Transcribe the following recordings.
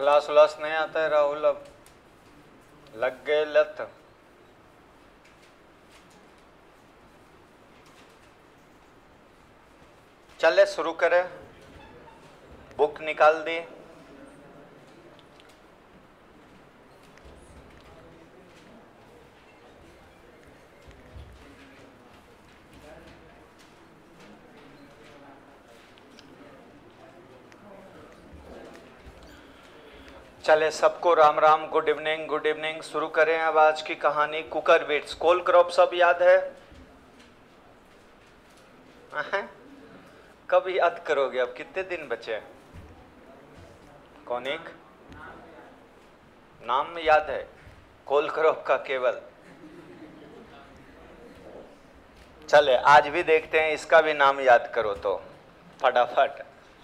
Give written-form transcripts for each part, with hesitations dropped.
Class व्लास नहीं आता है राहुल, अब लग गए लत। चले शुरू करें, बुक निकाल दी। चले सबको राम राम, गुड इवनिंग गुड इवनिंग। शुरू करें अब आज की कहानी कुकरविट्स। कोलक्रॉप सब याद है? कब याद करोगे? अब कितने दिन बचे? कौन एक नाम याद है कोलक्रॉप का केवल? चले आज भी देखते हैं इसका भी नाम याद करो तो फटाफट।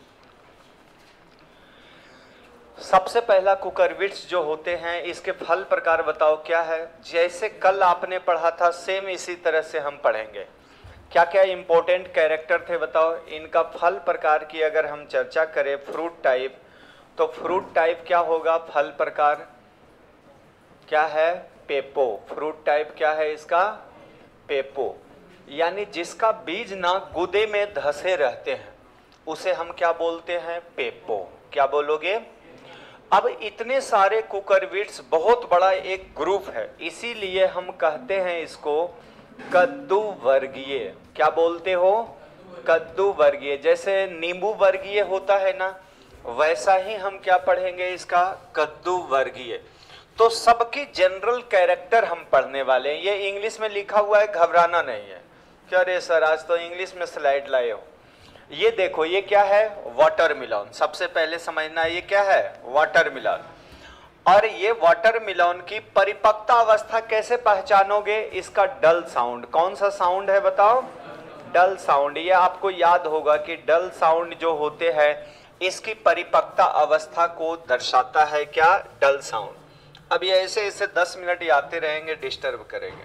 सबसे पहला कुकरविट्स जो होते हैं इसके फल प्रकार बताओ क्या है? जैसे कल आपने पढ़ा था सेम इसी तरह से हम पढ़ेंगे। क्या क्या इंपॉर्टेंट कैरेक्टर थे बताओ? इनका फल प्रकार की अगर हम चर्चा करें, फ्रूट टाइप, तो फ्रूट टाइप क्या होगा? फल प्रकार क्या है? पेपो। फ्रूट टाइप क्या है इसका? पेपो। यानी जिसका बीज ना गुदे में धसे रहते हैं उसे हम क्या बोलते हैं? पेपो। क्या बोलोगे? अब इतने सारे कुकरविट्स बहुत बड़ा एक ग्रुप है, इसीलिए हम कहते हैं इसको कद्दू वर्गीय। क्या बोलते हो? कद्दू वर्गीय। जैसे नींबू वर्गीय होता है ना, वैसा ही हम क्या पढ़ेंगे इसका? कद्दू वर्गीय। तो सबकी जनरल कैरेक्टर हम पढ़ने वाले हैं। ये इंग्लिश में लिखा हुआ है, घबराना नहीं है। क्या रे सर आज तो इंग्लिश में स्लाइड लाए हो? ये देखो ये क्या है? वाटरमेलन। सबसे पहले समझना ये क्या है? वाटरमेलन। और ये वाटरमेलन की परिपक्वता अवस्था कैसे पहचानोगे? इसका डल साउंड। कौन सा साउंड है बताओ? Dull sound. ये आपको याद होगा कि डल साउंड जो होते हैं इसकी परिपक्वता अवस्था को दर्शाता है क्या? Dull sound. अब ये ऐसे ऐसे 10 मिनट आते रहेंगे, डिस्टर्ब करेंगे।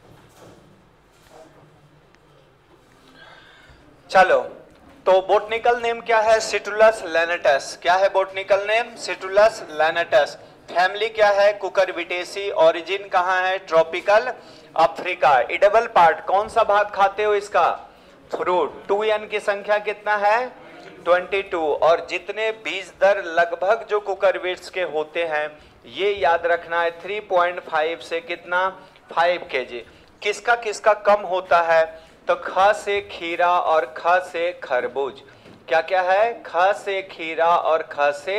चलो तो बोटनिकल नेम क्या है? Citrullus lanatus. क्या है botanical name? Citrullus lanatus. Family क्या है? कुकरविटेसी। ओरिजिन कहाँ है? Tropical Africa. एडिबल पार्ट कौन सा भाग खाते हो इसका? फ्रूट। 2n की संख्या कितना है? 22। और जितने बीज दर लगभग जो कुकरविट्स के होते हैं ये याद रखना है 3.5 से कितना? 5 kg। किसका किसका कम होता है? तो ख से खीरा और ख से खरबूज। क्या क्या है? ख से खीरा और ख से,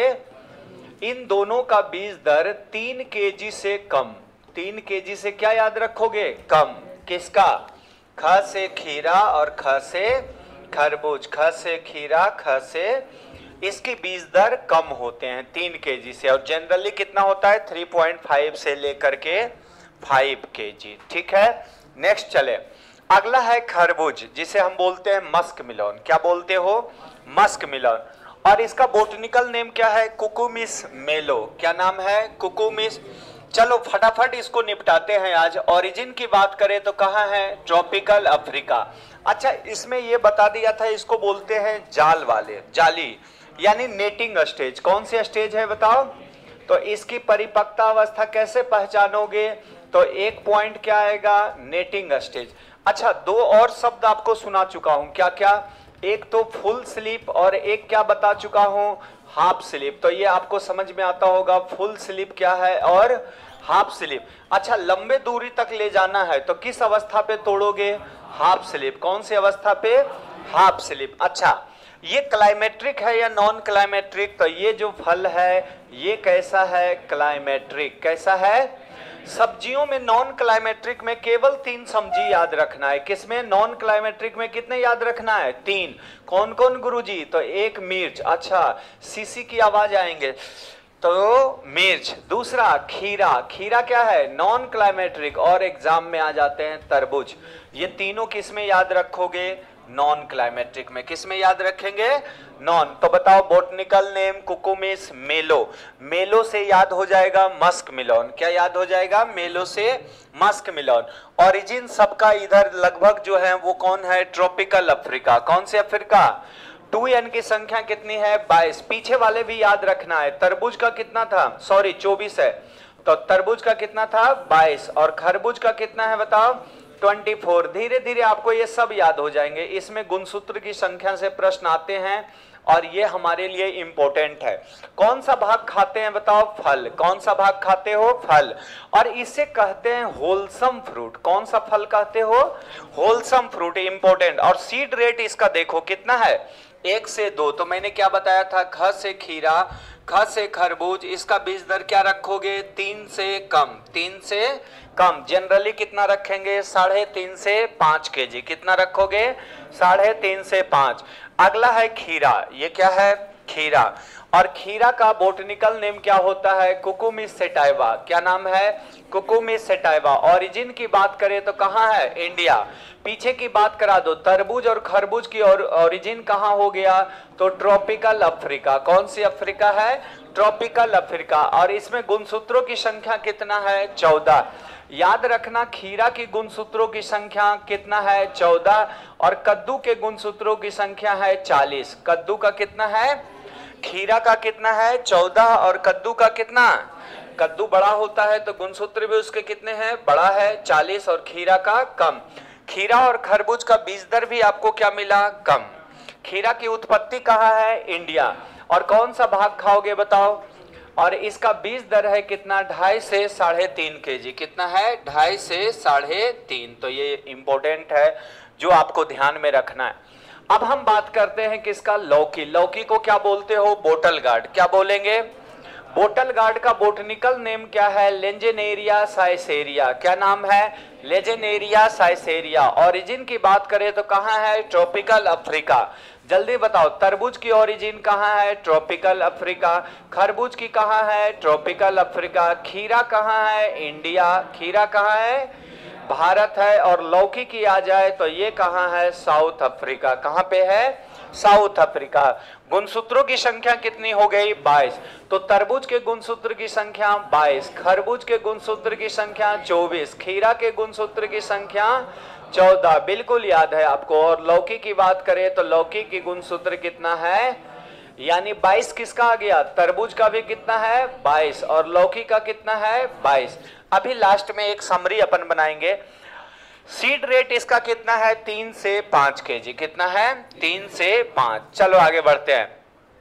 इन दोनों का बीज दर 3 kg से कम। 3 kg से क्या याद रखोगे? कम। किसका? ख से खीरा और ख से खरबूज। ख से खीरा, ख से, इसकी बीज दर कम होते हैं 3 kg से। और जनरली कितना होता है? 3.5 से लेकर के 5 kg। ठीक है, नेक्स्ट चले। अगला है खरबूज, जिसे हम बोलते हैं मस्क मिलन। क्या बोलते हो? Musk melon. और इसका बोटनिकल नेम क्या है? कुकुमिस मेलो। क्या नाम है? कुकुमिस। चलो फटाफट इसको निपटाते हैं आज। ओरिजिन की बात करें तो कहाँ है? Tropical Africa. अच्छा, इसमें ये बता दिया था इसको बोलते हैं जाल वाले, जाली, यानी नेटिंग स्टेज। कौन सी स्टेज है बताओ? तो इसकी परिपक्वता अवस्था कैसे पहचानोगे? तो एक पॉइंट क्या आएगा? Netting stage. अच्छा, दो और शब्द आपको सुना चुका हूं। क्या क्या? एक तो फुल स्लीप और एक क्या बता चुका हूं? Half slip. तो ये आपको समझ में आता होगा फुल स्लीप क्या है और हाफ स्लीप। अच्छा, लंबे दूरी तक ले जाना है तो किस अवस्था पे तोड़ोगे? Half slip. कौन सी अवस्था पे? Half slip. अच्छा, ये क्लाइमेट्रिक है या नॉन क्लाइमेट्रिक? तो ये जो फल है ये कैसा है? क्लाइमेट्रिक। कैसा है? सब्जियों में नॉन क्लाइमेट्रिक में केवल 3 सब्जी याद रखना है। किसमें? नॉन क्लाइमेट्रिक में कितने याद रखना है? 3। कौन कौन गुरुजी? तो एक मिर्च। अच्छा, सीसी की आवाज आएंगे तो मिर्च। दूसरा खीरा। खीरा क्या है? Non climacteric. और एग्जाम में आ जाते हैं तरबूज। ये तीनों किसमें याद रखोगे? नॉन क्लाइमेट्रिक में। किसमें याद रखेंगे? नॉन। तो बताओ बोटनिकल नेम कुकुमिस मेलो। मेलो से याद हो जाएगा मस्क मिलन। क्या याद हो जाएगा? मेलो से मस्क मिलन। ओरिजिन सबका इधर लगभग जो है वो कौन है? Tropical Africa. कौन से अफ्रीका? 2n की संख्या कितनी है 22। पीछे वाले भी याद रखना है। तरबूज का कितना था, सॉरी 24 है, तो तरबूज का कितना था 22 और खरबूज का कितना है बताओ 24। धीरे धीरे आपको ये सब याद हो जाएंगे। इसमें गुणसूत्र की संख्या से प्रश्न आते हैं और ये हमारे लिए इंपॉर्टेंट है। कौन सा भाग खाते हैं बताओ, फल। कौन सा भाग खाते हो, फल। और इसे कहते हैं होलसम फ्रूट। कौन सा फल कहते हो, होलसम फ्रूट, इंपॉर्टेंट। और सीड रेट इसका देखो कितना है 1 से 2। तो मैंने क्या बताया था, ख से खीरा, ख से खरबूज, इसका बीज दर क्या रखोगे 3 से कम, 3 से कम। जनरली कितना रखेंगे 3.5 से 5 केजी। कितना रखोगे 3.5 से 5। अगला है खीरा, ये क्या है खीरा। और खीरा का बोटनिकल नेम क्या होता है, कुकुमिस सेटाइवा। क्या नाम है, कुकुमिस सेटाइवा। ओरिजिन की बात करें तो कहाँ है, इंडिया। पीछे की बात करा दो, तरबूज और खरबूज की ओरिजिन कहाँ हो गया, तो ट्रॉपिकल अफ्रीका। कौन सी अफ्रीका है, ट्रॉपिकल अफ्रीका। और इसमें गुणसूत्रों की संख्या कितना है 14। याद रखना खीरा की गुणसूत्रों की संख्या कितना है 14 और कद्दू के गुणसूत्रों की संख्या है 40। कद्दू का कितना है, खीरा का कितना है 14 और कद्दू का कितना, कद्दू बड़ा होता है तो गुणसूत्र भी उसके कितने हैं, बड़ा है 40 और खीरा का कम। खीरा और खरबूज का बीज दर भी आपको क्या मिला, कम। खीरा की उत्पत्ति कहाँ है, इंडिया। और कौन सा भाग खाओगे बताओ, और इसका बीज दर है कितना 2.5 से 3.5 केजी। कितना है 2.5 से 3.5। तो ये इंपॉर्टेंट है जो आपको ध्यान में रखना है। अब हम बात करते हैं किसका, लौकी। लौकी को क्या बोलते हो, बोटल गार्ड। क्या बोलेंगे, बोटल गार्ड का बोटनिकल नेम क्या है, लेंजेनेरिया साइसेरिया। क्या नाम है, लेंजेनेरिया साइसेरिया। ओरिजिन की बात करें तो कहाँ है, ट्रॉपिकल अफ्रीका। जल्दी बताओ, तरबूज की ओरिजिन कहाँ है, ट्रॉपिकल अफ्रीका। खरबूज की कहाँ है, ट्रॉपिकल अफ्रीका। खीरा कहाँ है, इंडिया। खीरा कहाँ है, भारत है। और लौकी की आ जाए तो ये कहाँ है, साउथ अफ्रीका। कहाँ पे है, साउथ अफ्रीका। गुणसूत्रों की संख्या कितनी हो गई 22। तो तरबूज के गुणसूत्र की संख्या 22, खरबूज के गुणसूत्र की संख्या 24, खीरा के गुणसूत्र की संख्या 14। बिल्कुल याद है आपको। और लौकी की बात करें तो लौकी की गुणसूत्र कितना है, यानी 22 किसका आ गया, तरबूज का भी कितना है 22 और लौकी का कितना है 22। अभी लास्ट में एक समरी अपन बनाएंगे। सीड रेट इसका कितना है 3 से 5 केजी। कितना है 3 से 5। चलो आगे बढ़ते हैं।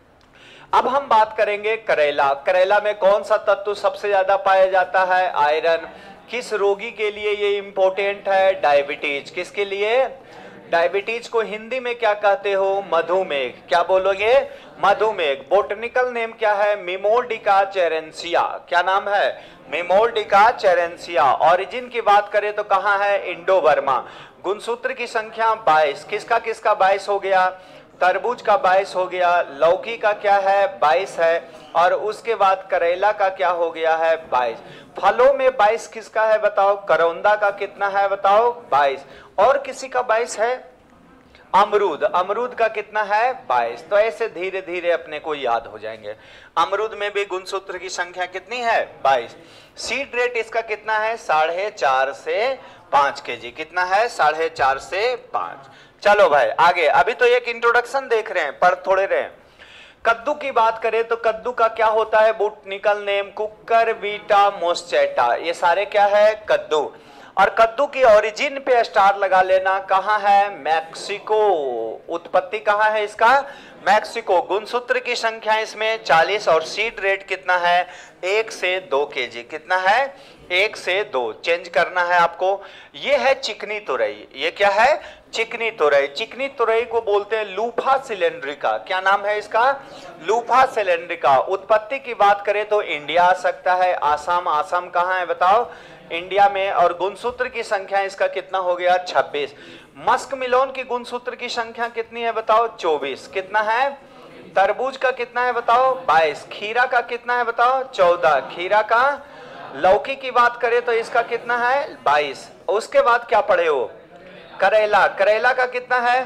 अब हम बात करेंगे करेला। करेला में कौन सा तत्व सबसे ज्यादा पाया जाता है, आयरन। किस रोगी के लिए ये इंपॉर्टेंट है, डायबिटीज। किसके लिए, डायबिटीज को हिंदी में क्या कहते हो, मधुमेह। क्या बोलोगे, मधुमेह। बोटनिकल नेम क्या है, मिमोल्डिका चेरेंसिया। क्या नाम है, मिमोल्डिका चेरेंसिया। ओरिजिन की बात करें तो कहाँ है, इंडो बर्मा। गुणसूत्र की संख्या 22। किसका किसका 22 हो गया, तरबूज का 22 हो गया, लौकी का क्या है 22 है और उसके बाद करेला का क्या हो गया है 22। फलों में 22 किसका है बताओ, करौंदा का कितना है बताओ 22। और किसी का 22 है, अमरूद। अमरूद का कितना है 22। तो ऐसे धीरे धीरे अपने को याद हो जाएंगे। अमरूद में भी गुणसूत्र की संख्या कितनी है 22। सीड रेट इसका कितना है 4.5 से 5 केजी। कितना है 4.5 से 5। चलो भाई आगे। अभी तो एक इंट्रोडक्शन देख रहे हैं, पढ़ थोड़े रहे। कद्दू की बात करें तो कद्दू का क्या होता है, बोटनिकल नेम कुकुरबिटा मोस्चेटा। ये सारे क्या है, कद्दू। और कद्दू की ओरिजिन पे स्टार लगा लेना, कहाँ है, मैक्सिको। उत्पत्ति कहाँ है इसका, मैक्सिको। गुणसूत्र की संख्या इसमें 40 और सीड रेट कितना है 1 से 2 केजी। कितना है 1 से 2। चेंज करना है आपको। ये है चिकनी तुरई। ये क्या है, चिकनी तुरई। चिकनी तुरई को बोलते हैं लूफा सिलेंड्रिका। क्या नाम है इसका, लूफा सिलेंड्रिका। उत्पत्ति की बात करें तो इंडिया आ सकता है, आसाम। आसाम कहाँ है बताओ, इंडिया में। और गुणसूत्र की संख्या इसका कितना हो गया 26। मस्क मिलोन की गुणसूत्र की संख्या कितनी है बताओ 24। कितना है, तरबूज का कितना है बताओ 22। खीरा का कितना है बताओ 14। खीरा का। लौकी की बात करें तो इसका कितना है 22। उसके बाद क्या पढ़े हो, करेला। करेला का कितना है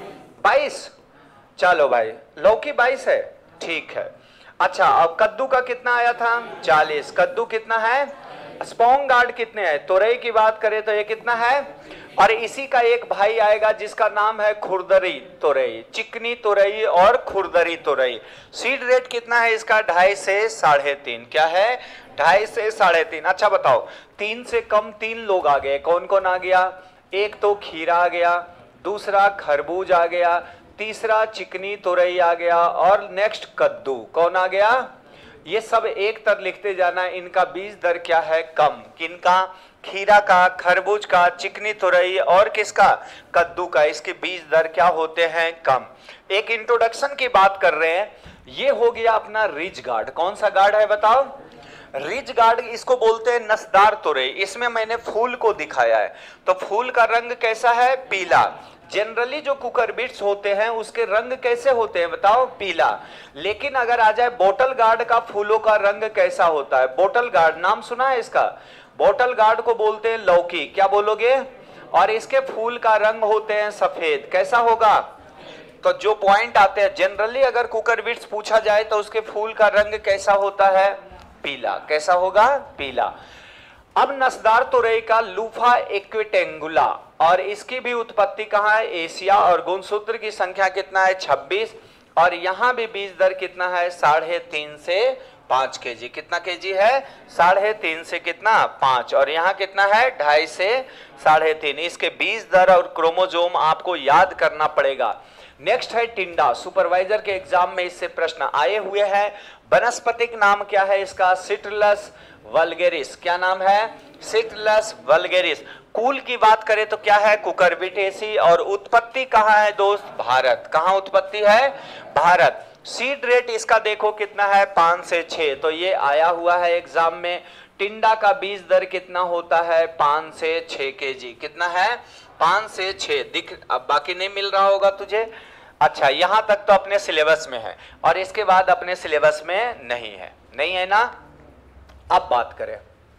22। चलो भाई, लौकी 22 है, ठीक है। अच्छा, अब कद्दू का कितना आया था 40। कद्दू कितना है, स्पॉन्ग गार्ड कितने हैं, तुरई की बात करें तो ये कितना है और इसी का एक भाई आएगा जिसका नाम है खुरदरी तोरई, चिकनी तोरई और खुरदरी तोरई। सीड रेट कितना है इसका? 2.5 से 3.5। क्या है? 2.5 से 3.5। अच्छा बताओ, 3 से कम 3 लोग आ गए, कौन कौन आ गया? एक तो खीरा आ गया, दूसरा खरबूज आ गया, तीसरा चिकनी तोरई आ गया और नेक्स्ट कद्दू कौन आ गया? ये सब एक तर लिखते जाना। इनका बीज दर क्या है? कम। किनका? खीरा का, खरबूज का, चिकनी तोरई और किसका? कद्दू का। इसके बीज दर क्या होते हैं? कम। एक इंट्रोडक्शन की बात कर रहे हैं। ये हो गया अपना रिज गार्ड। कौन सा गार्ड है बताओ? Ridge gourd. इसको बोलते हैं नसदार तोरई। इसमें मैंने फूल को दिखाया है। तो फूल का रंग कैसा है? पीला। जनरली जो कुकरबिट्स होते हैं उसके रंग कैसे होते हैं बताओ? पीला। लेकिन अगर आ जाए बोटल गार्ड का, फूलों का रंग कैसा होता है? बोटल गार्ड नाम सुना है इसका? बोटल गार्ड को बोलते हैं लौकी। क्या बोलोगे? और इसके फूल का रंग होते हैं सफेद। कैसा होगा? तो जो पॉइंट आते हैं, जनरली अगर कुकरबिट्स पूछा जाए तो उसके फूल का रंग कैसा होता है? पीला। कैसा होगा? पीला। अब नसदार तोरई का लूफा एक्विटेंगुला, और इसकी भी उत्पत्ति कहाँ है? एशिया। और गुणसूत्र की संख्या कितना है? 26। और यहाँ भी बीज दर कितना है? 3.5 से 5 केजी। कितना केजी है? 3.5 से कितना? 5। और यहाँ कितना है? 2.5 से 3.5। इसके बीज दर और क्रोमोजोम आपको याद करना पड़ेगा। नेक्स्ट है टिंडा। सुपरवाइजर के एग्जाम में इससे प्रश्न आए हुए हैं। वनस्पतिक नाम क्या है इसका? Citrullus vulgaris. क्या नाम है? Citrullus vulgaris. कुल की बात करें तो क्या है? कुकरबिटेसी। और उत्पत्ति कहाँ है दोस्त? भारत। कहाँ उत्पत्ति है? भारत। सीड रेट इसका देखो कितना है? 5 से 6। तो ये आया हुआ है एग्जाम में। टिंडा का बीज दर कितना होता है? 5 से 6 केजी। कितना है? 5 से 6। दिख, अब बाकी नहीं मिल रहा होगा तुझे। अच्छा, यहां तक तो अपने सिलेबस में है और इसके बाद अपने सिलेबस में नहीं है। नहीं है ना? अब बात करें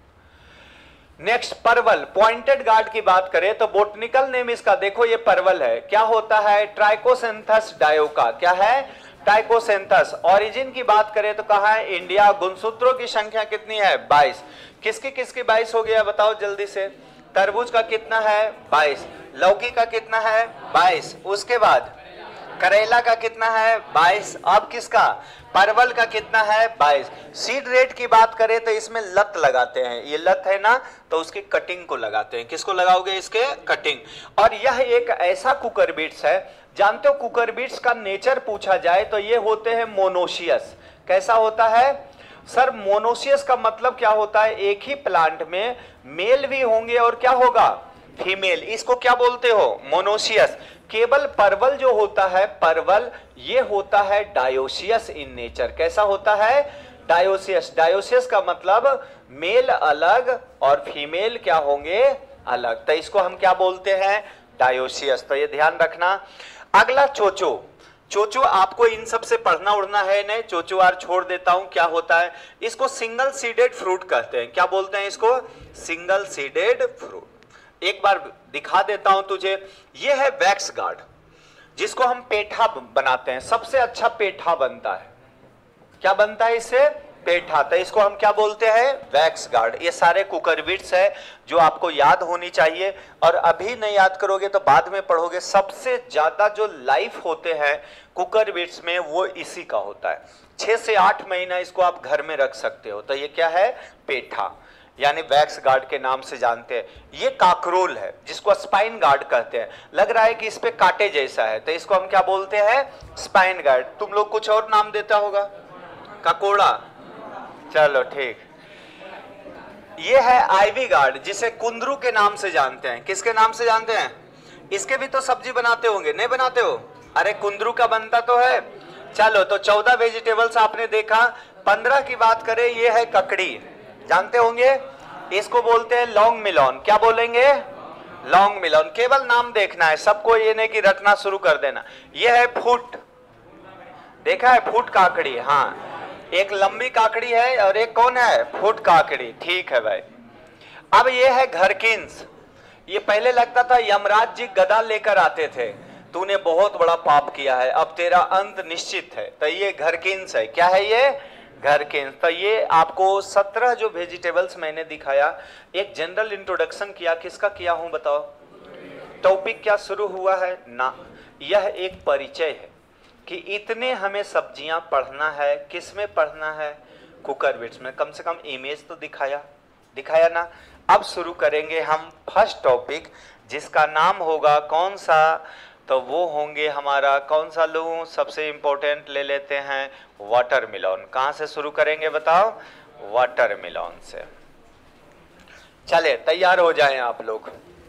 नेक्स्ट परवल। पॉइंटेड गार्ड की बात करें तो बोटनिकल नेम इसका देखो, ये परवल है। क्या होता है? ट्राइकोसेंथस डायोका। क्या है? ट्राइकोसेंथस। ओरिजिन की बात करें तो कहा है? इंडिया। गुणसूत्रों की संख्या कितनी है? 22। किसकी किसकी 22 हो गया बताओ जल्दी से? तरबूज का कितना है? 22। लौकी का कितना है? 22। उसके बाद करेला का कितना है? 22। अब किसका? परवल का कितना है? 22। सीड रेट की बात करें तो इसमें लत लगाते हैं। ये लत है ना, तो उसकी कटिंग को लगाते हैं। किसको लगाओगे? इसके कटिंग। और यह एक ऐसा कुकरबिट्स है, जानते हो कुकरबिट्स का नेचर पूछा जाए तो ये होते हैं मोनोशियस। कैसा होता है सर? मोनोशियस का मतलब क्या होता है? एक ही प्लांट में मेल भी होंगे और क्या होगा? फीमेल। इसको क्या बोलते हो? मोनोशियस। केवल परवल जो होता है, परवल, ये होता है डायोसियस इन नेचर। कैसा होता है? डायोसियस। डायोसियस का मतलब मेल अलग और फीमेल क्या होंगे? अलग। तो इसको हम क्या बोलते हैं? डायोसियस। तो ये ध्यान रखना। अगला चोचो। चोचो आपको इन सब से पढ़ना उड़ना है नहीं, चोचो आर छोड़ देता हूं। क्या होता है? इसको सिंगल सीडेड फ्रूट कहते हैं। क्या बोलते हैं इसको? Single seeded fruit. एक बार दिखा देता हूं तुझे। ये है वैक्स गार्ड, जिसको हम पेठा बनाते हैं। सबसे अच्छा पेठा बनता है। क्या बनता है इससे? पेठा। तो इसको हम क्या बोलते हैं? Wax gourd. ये सारे कुकरबिट्स है जो आपको याद होनी चाहिए, और अभी नहीं याद करोगे तो बाद में पढ़ोगे। सबसे ज्यादा जो लाइफ होते हैं कुकरबिट्स में वो इसी का होता है। 6 से 8 महीना इसको आप घर में रख सकते हो। तो ये क्या है? पेठा, यानी वैक्स गार्ड के नाम से जानते हैं। ये काकरोल है जिसको स्पाइन गार्ड कहते हैं। लग रहा है कि इस पे कांटे जैसा है, तो इसको हम क्या बोलते हैं? Spine gourd. तुम लोग कुछ और नाम देता होगा? ककोड़ा। चलो ठीक। ये है आईवी गार्ड, जिसे कुंदरू के नाम से जानते हैं। किसके नाम से जानते हैं? इसके भी तो सब्जी बनाते होंगे, नहीं बनाते हो? अरे कुंदरू का बनता तो है। चलो, तो 14 वेजिटेबल्स आपने देखा। 15 की बात करें, ये है ककड़ी। जानते होंगे? इसको बोलते हैं लॉन्ग मिलॉन। क्या बोलेंगे? Long melon. केवल नाम देखना है, सबको ये नहीं कि रटना शुरू कर देना। ये है फुट। देखा है? फुट काकड़ी। हाँ, एक लंबी काकड़ी है और एक कौन है? फुट काकड़ी। ठीक है भाई। अब ये है घरकिंस। ये पहले लगता था यमराज जी गदा लेकर आते थे, तूने बहुत बड़ा पाप किया है, अब तेरा अंत निश्चित है। तो ये घरकिंस है। क्या है ये? घरकिंस। तो ये आपको 17 जो वेजिटेबल्स मैंने दिखाया, एक जनरल इंट्रोडक्शन किया। किसका किया हूं बताओ? टॉपिक क्या शुरू हुआ है ना, यह एक परिचय है कि इतने हमें सब्जियां पढ़ना है। किस में पढ़ना है? कुकर बिट्स में। कम से कम इमेज तो दिखाया ना। अब शुरू करेंगे हम फर्स्ट टॉपिक, जिसका नाम होगा कौन सा? तो वो होंगे हमारा कौन सा लूँ? सबसे इम्पोर्टेंट ले लेते हैं वाटरमेलन। कहाँ से शुरू करेंगे बताओ? वाटरमेलन से। चले तैयार हो जाएं आप लोग।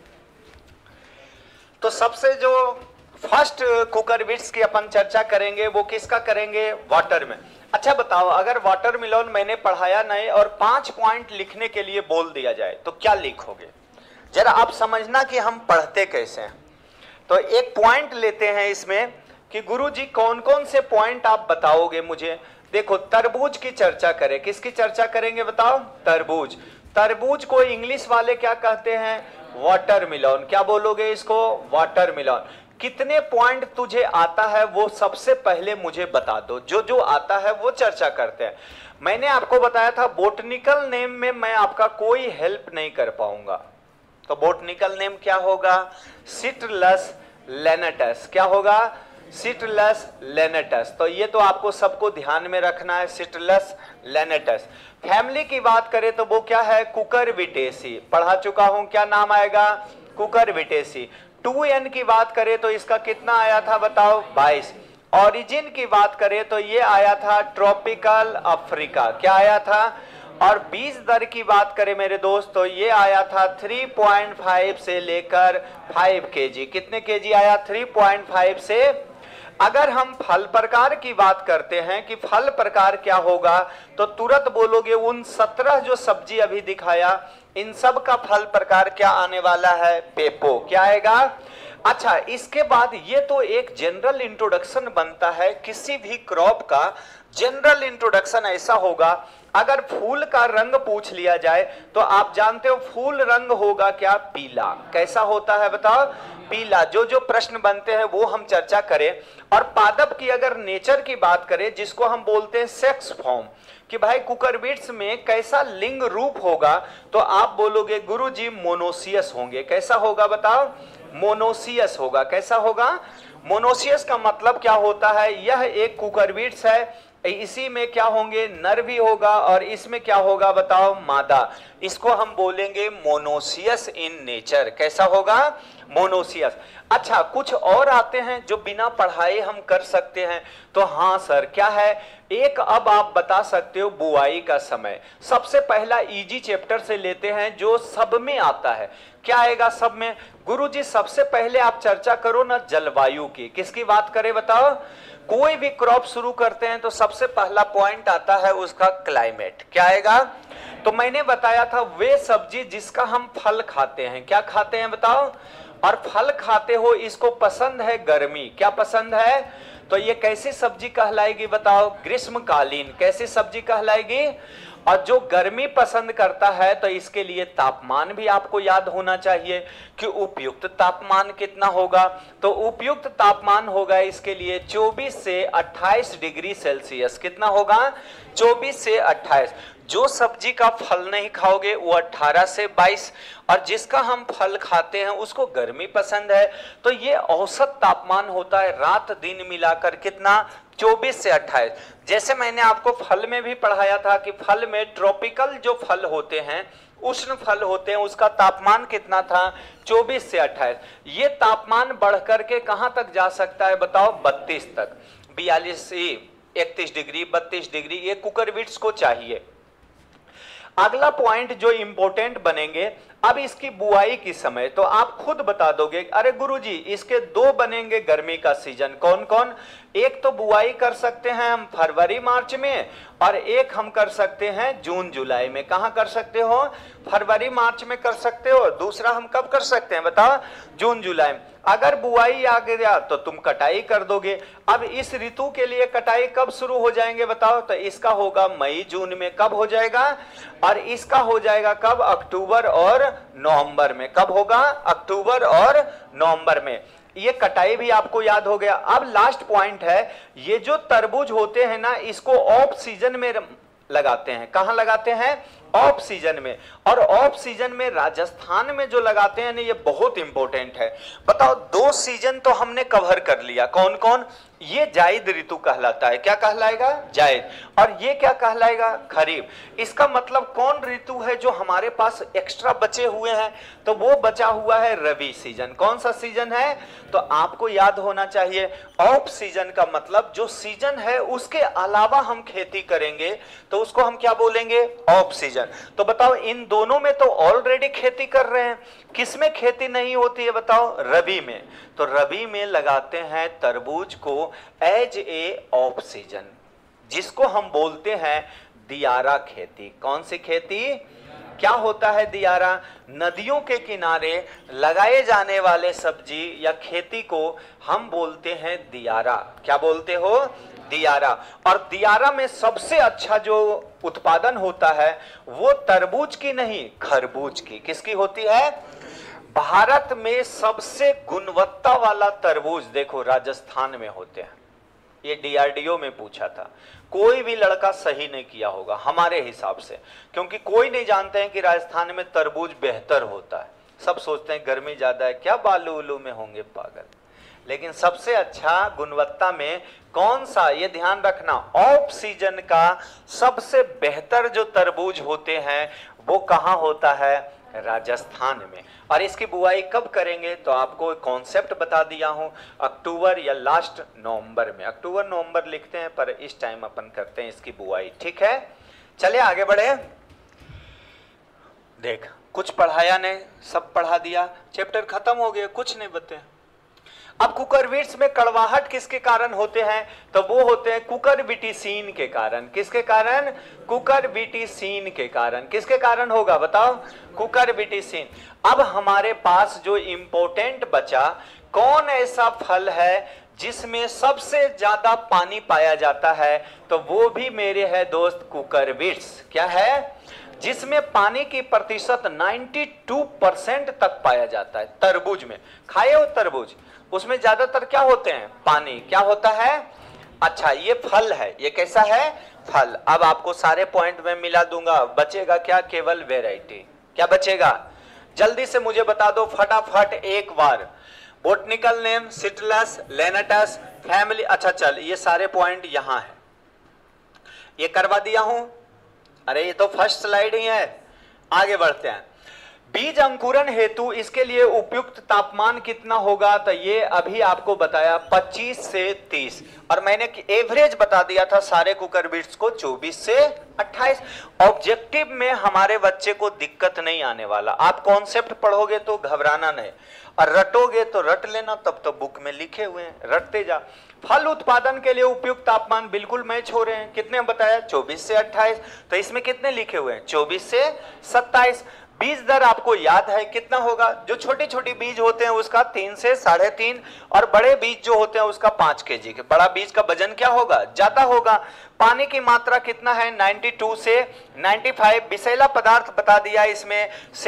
तो सबसे जो फर्स्ट कुकर बिट्स की अपन चर्चा करेंगे वो किसका करेंगे? वाटर में। अच्छा बताओ, अगर वाटरमेलन मैंने पढ़ाया नहीं और 5 पॉइंट लिखने के लिए बोल दिया जाए तो क्या लिखोगे? जरा आप समझना कि हम पढ़ते कैसे हैं। तो एक पॉइंट लेते हैं इसमें कि गुरुजी कौन कौन से पॉइंट आप बताओगे मुझे। देखो, तरबूज की चर्चा करें। किसकी चर्चा करेंगे बताओ? तरबूज। तरबूज को इंग्लिश वाले क्या कहते हैं? वाटरमेलन। क्या बोलोगे इसको? वाटरमेलन। कितने पॉइंट तुझे आता है वो सबसे पहले मुझे बता दो। जो जो आता है वो चर्चा करते हैं। मैंने आपको बताया था बोटनिकल नेम में मैं आपका कोई हेल्प नहीं कर पाऊंगा। तो बोटनिकल नेम क्या होगा? Citrullus lanatus. क्या होगा? Citrullus lanatus. तो ये तो आपको सबको ध्यान में रखना है, सिट्रुलस लैनेटस। फैमिली की बात करें तो वो क्या है? कुकुरबिटेसी। पढ़ा चुका हूं, क्या नाम आएगा? कुकुरबिटेसी। 2n की बात करें तो इसका कितना आया था बताओ? 22। ओरिजिन की बात करें तो ये आया था ट्रॉपिकल अफ्रीका। क्या आया था? और बीज दर की बात करें मेरे दोस्त तो ये आया था 3.5 से लेकर 5 kg। कितने kg आया? 3.5 से। अगर हम फल प्रकार की बात करते हैं कि फल प्रकार क्या होगा, तो तुरंत बोलोगे उन 17 जो सब्जी अभी दिखाया, इन सब का फल प्रकार क्या आने वाला है? पेपो। क्या आएगा? अच्छा, इसके बाद ये तो एक जनरल इंट्रोडक्शन बनता है किसी भी क्रॉप का। जनरल इंट्रोडक्शन ऐसा होगा, अगर फूल का रंग पूछ लिया जाए तो आप जानते हो फूल रंग होगा क्या? पीला। कैसा होता है बताओ? पीला। जो जो प्रश्न बनते हैं वो हम चर्चा करें। और पादप की अगर नेचर की बात करें, जिसको हम बोलते हैं सेक्स फॉर्म, कि भाई कुकुरबिट्स में कैसा लिंग रूप होगा, तो आप बोलोगे गुरुजी मोनोसियस होंगे। कैसा होगा बताओ? मोनोसियस होगा। कैसा होगा? मोनोसियस का मतलब क्या होता है? यह एक कुकुरबिट्स है, इसी में क्या होंगे? नर भी होगा और इसमें क्या होगा बताओ? मादा। इसको हम बोलेंगे मोनोसियस इन नेचर। कैसा होगा? मोनोसियस। अच्छा, कुछ और आते हैं जो बिना पढ़ाए हम कर सकते हैं। तो हाँ सर, क्या है? एक अब आप बता सकते हो बुआई का समय। सबसे पहला इजी चैप्टर से लेते हैं जो सब में आता है। क्या आएगा सब में? गुरुजी सबसे पहले आप चर्चा करो ना जलवायु की। किसकी बात करें बताओ? कोई भी क्रॉप शुरू करते हैं तो सबसे पहला पॉइंट आता है उसका क्लाइमेट। क्या आएगा? तो मैंने बताया था वे सब्जी जिसका हम फल खाते हैं। क्या खाते हैं बताओ? और फल खाते हो, इसको पसंद है गर्मी। क्या पसंद है? तो ये कैसी सब्जी कहलाएगी बताओ? ग्रीष्मकालीन। कैसी सब्जी कहलाएगी? और जो गर्मी पसंद करता है तो इसके लिए तापमान भी आपको याद होना चाहिए कि उपयुक्त तापमान कितना होगा। तो उपयुक्त तापमान होगा इसके लिए 24 से 28 डिग्री सेल्सियस। कितना होगा? 24 से 28। जो सब्जी का फल नहीं खाओगे वो 18 से 22, और जिसका हम फल खाते हैं उसको गर्मी पसंद है तो ये औसत तापमान होता है रात दिन मिलाकर कितना? 24 से 28। जैसे मैंने आपको फल में भी पढ़ाया था कि फल में ट्रॉपिकल जो फल होते हैं, उष्ण फल होते हैं, उसका तापमान कितना था? 24 से 28। ये तापमान बढ़कर के कहां तक जा सकता है बताओ? 32 तक। 42 31 डिग्री 32 डिग्री ये कुकुरबिट्स को चाहिए। अगला पॉइंट जो इंपॉर्टेंट बनेंगे, अब इसकी बुआई की समय तो आप खुद बता दोगे, अरे गुरुजी इसके 2 बनेंगे गर्मी का सीजन। कौन कौन? एक तो बुआई कर सकते हैं हम फरवरी मार्च में, और एक हम कर सकते हैं जून जुलाई में। कहां कर सकते हो? फरवरी मार्च में कर सकते हो। दूसरा हम कब कर सकते हैं बताओ? जून जुलाई में। अगर बुआई आ गया तो तुम कटाई कर दोगे। अब इस ऋतु के लिए कटाई कब शुरू हो जाएंगे बताओ? तो इसका होगा मई जून में। कब हो जाएगा? और इसका हो जाएगा कब? अक्टूबर और नवंबर में। कब होगा? अक्टूबर और नवंबर में। ये कटाई भी आपको याद हो गया। अब लास्ट पॉइंट है, ये जो तरबूज होते हैं ना, इसको ऑफ सीजन में लगाते हैं। कहां लगाते हैं? ऑफ सीजन में। और ऑफ सीजन में राजस्थान में जो लगाते हैं ना, ये बहुत इंपॉर्टेंट है। बताओ, 2 सीजन तो हमने कवर कर लिया, कौन कौन? ये जायद ऋतु कहलाता है, क्या कहलाएगा? जायद। और ये क्या कहलाएगा? खरीफ। इसका मतलब कौन ऋतु है जो हमारे पास एक्स्ट्रा बचे हुए हैं? तो वो बचा हुआ है रबी सीजन। कौन सा सीजन है? तो आपको याद होना चाहिए, ऑफ सीजन का मतलब जो सीजन है उसके अलावा हम खेती करेंगे तो उसको हम क्या बोलेंगे? Off season. तो बताओ, इन दोनों में तो ऑलरेडी खेती कर रहे हैं, किसमें खेती नहीं होती है बताओ? रबी में। तो रबी में लगाते हैं तरबूज को एज ए ऑफ सीजन, जिसको हम बोलते हैं दियारा खेती। कौन सी खेती? क्या होता है दियारा? नदियों के किनारे लगाए जाने वाले सब्जी या खेती को हम बोलते हैं दियारा। क्या बोलते हो? दियारा। और दियारा में सबसे अच्छा जो उत्पादन होता है वो तरबूज की नहीं, खरबूज की। किसकी होती है? भारत में सबसे गुणवत्ता वाला तरबूज देखो राजस्थान में होते हैं। ये डीआरडीओ में पूछा था, कोई भी लड़का सही नहीं किया होगा हमारे हिसाब से, क्योंकि कोई नहीं जानते हैं कि राजस्थान में तरबूज बेहतर होता है। सब सोचते हैं गर्मी ज्यादा है, क्या बालू उलू में होंगे पागल। लेकिन सबसे अच्छा गुणवत्ता में कौन सा, ये ध्यान रखना, ऑफ सीजन का सबसे बेहतर जो तरबूज होते हैं वो कहाँ होता है? राजस्थान में। और इसकी बुआई कब करेंगे? तो आपको कॉन्सेप्ट बता दिया हूं, अक्टूबर या लास्ट नवंबर में। अक्टूबर नवंबर लिखते हैं पर इस टाइम अपन करते हैं इसकी बुआई, ठीक है? चलिए आगे बढ़े। देख, कुछ पढ़ाया नहीं, सब पढ़ा दिया, चैप्टर खत्म हो गया, कुछ नहीं बते। अब कुकुरबिट्स में कड़वाहट किसके कारण होते हैं? तो वो होते हैं कुकुरबिटेसीन के कारण। किसके कारण? कुकुरबिटेसीन के कारण। किसके कारण होगा बताओ? कुकुरबिटेसीन। अब हमारे पास जो इंपॉर्टेंट बचा, कौन ऐसा फल है जिसमें सबसे ज्यादा पानी पाया जाता है? तो वो भी मेरे है दोस्त कुकुरबिट्स। क्या है? जिसमें पानी की प्रतिशत 92% तक पाया जाता है। तरबूज में खाए हो तरबूज, उसमें ज्यादातर क्या होते हैं? पानी। क्या होता है? अच्छा, ये फल है, ये कैसा है? फल। अब आपको सारे पॉइंट में मिला दूंगा, बचेगा क्या? केवल वैरायटी। क्या बचेगा? जल्दी से मुझे बता दो फटाफट एक बार। Botanical name citrus lanatus, family. अच्छा चल, ये सारे पॉइंट यहां है, ये करवा दिया हूं। अरे ये तो फर्स्ट स्लाइड ही है। आगे बढ़ते हैं। बीज अंकुरण हेतु इसके लिए उपयुक्त तापमान कितना होगा? तो ये अभी आपको बताया 25 से 30, और मैंने एवरेज बता दिया था सारे कुकुरबिट्स को 24 से 28। ऑब्जेक्टिव में हमारे बच्चे को दिक्कत नहीं आने वाला। आप कॉन्सेप्ट पढ़ोगे तो घबराना नहीं, और रटोगे तो रट लेना, तब तो बुक में लिखे हुए हैं, रटते जा। फल उत्पादन के लिए उपयुक्त तापमान बिल्कुल मैच हो रहे हैं। कितने बताया? 24 से 28। तो इसमें कितने लिखे हुए हैं? 24 से 27। बीज दर आपको याद है कितना होगा? जो छोटी छोटी बीज होते हैं उसका 3 से 3.5, और बड़े बीज जो होते हैं उसका 5 kg के। बड़ा बीज का वजन क्या होगा? ज्यादा होगा। पानी की मात्रा कितना है? 92 से 95। विषैला पदार्थ बता दिया इसमें,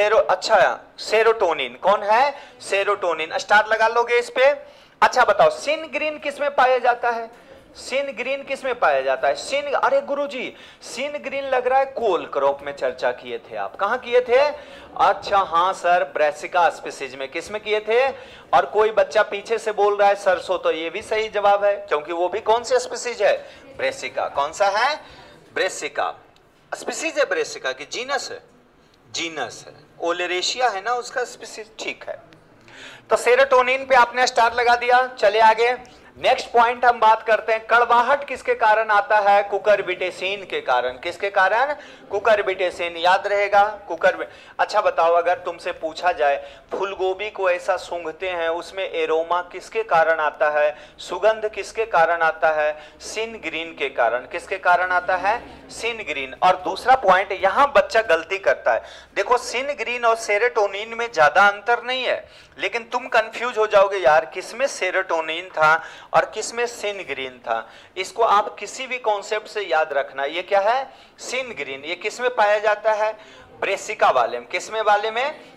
सेरोटोनिन। कौन है? सेरोटोनिन। स्टार लगा लोगे इस पे। अच्छा बताओ, सिन ग्रीन किस में पाया जाता है? सिन ग्रीन किस में पाया जाता है? सिन, अरे गुरुजी सिन ग्रीन लग रहा है कोल क्रॉप में चर्चा किए थे आप। कहां किए थे? अच्छा हाँ सर, ब्रेसिका स्पीसीज में। किस में किए थे? और कोई बच्चा पीछे से बोल रहा है सरसों, तो ये भी सही जवाब है, क्योंकि वो भी कौन सी स्पीसीज है? ब्रेसिका। कौन सा है? ब्रेसिका। स्पीसीज है ब्रेसिका की जीनस है? जीनस है। ओलेरेशिया है ना उसका स्पीसीज, ठीक है। तो सेरोटोनिन पे आपने स्टार लगा दिया। चले आगे। नेक्स्ट पॉइंट हम बात करते हैं, कड़वाहट किसके कारण आता है? कुकुरबिटेसीन के कारण। किसके कारण? कुकुरबिटेसीन। याद रहेगा अच्छा बताओ, अगर तुमसे पूछा जाए फूलगोभी को ऐसा सूंघते हैं, उसमें एरोमा किसके कारण आता है? सुगंध किसके कारण आता है? सिन ग्रीन के कारण। किसके कारण आता है? Sinigrin. और दूसरा पॉइंट, यहां बच्चा गलती करता है। देखो, सिन ग्रीन और सेरोटोनिन में ज्यादा अंतर नहीं है, लेकिन तुम कंफ्यूज हो जाओगे यार किसमें सेरोटोनिन था और किसमें सिन ग्रीन था। इसको आप किसी भी कॉन्सेप्ट से याद रखना। ये क्या है? Sinigrin. ये किसमें पाया जाता है? ब्रेसिका वाले में। किसमें वाले में?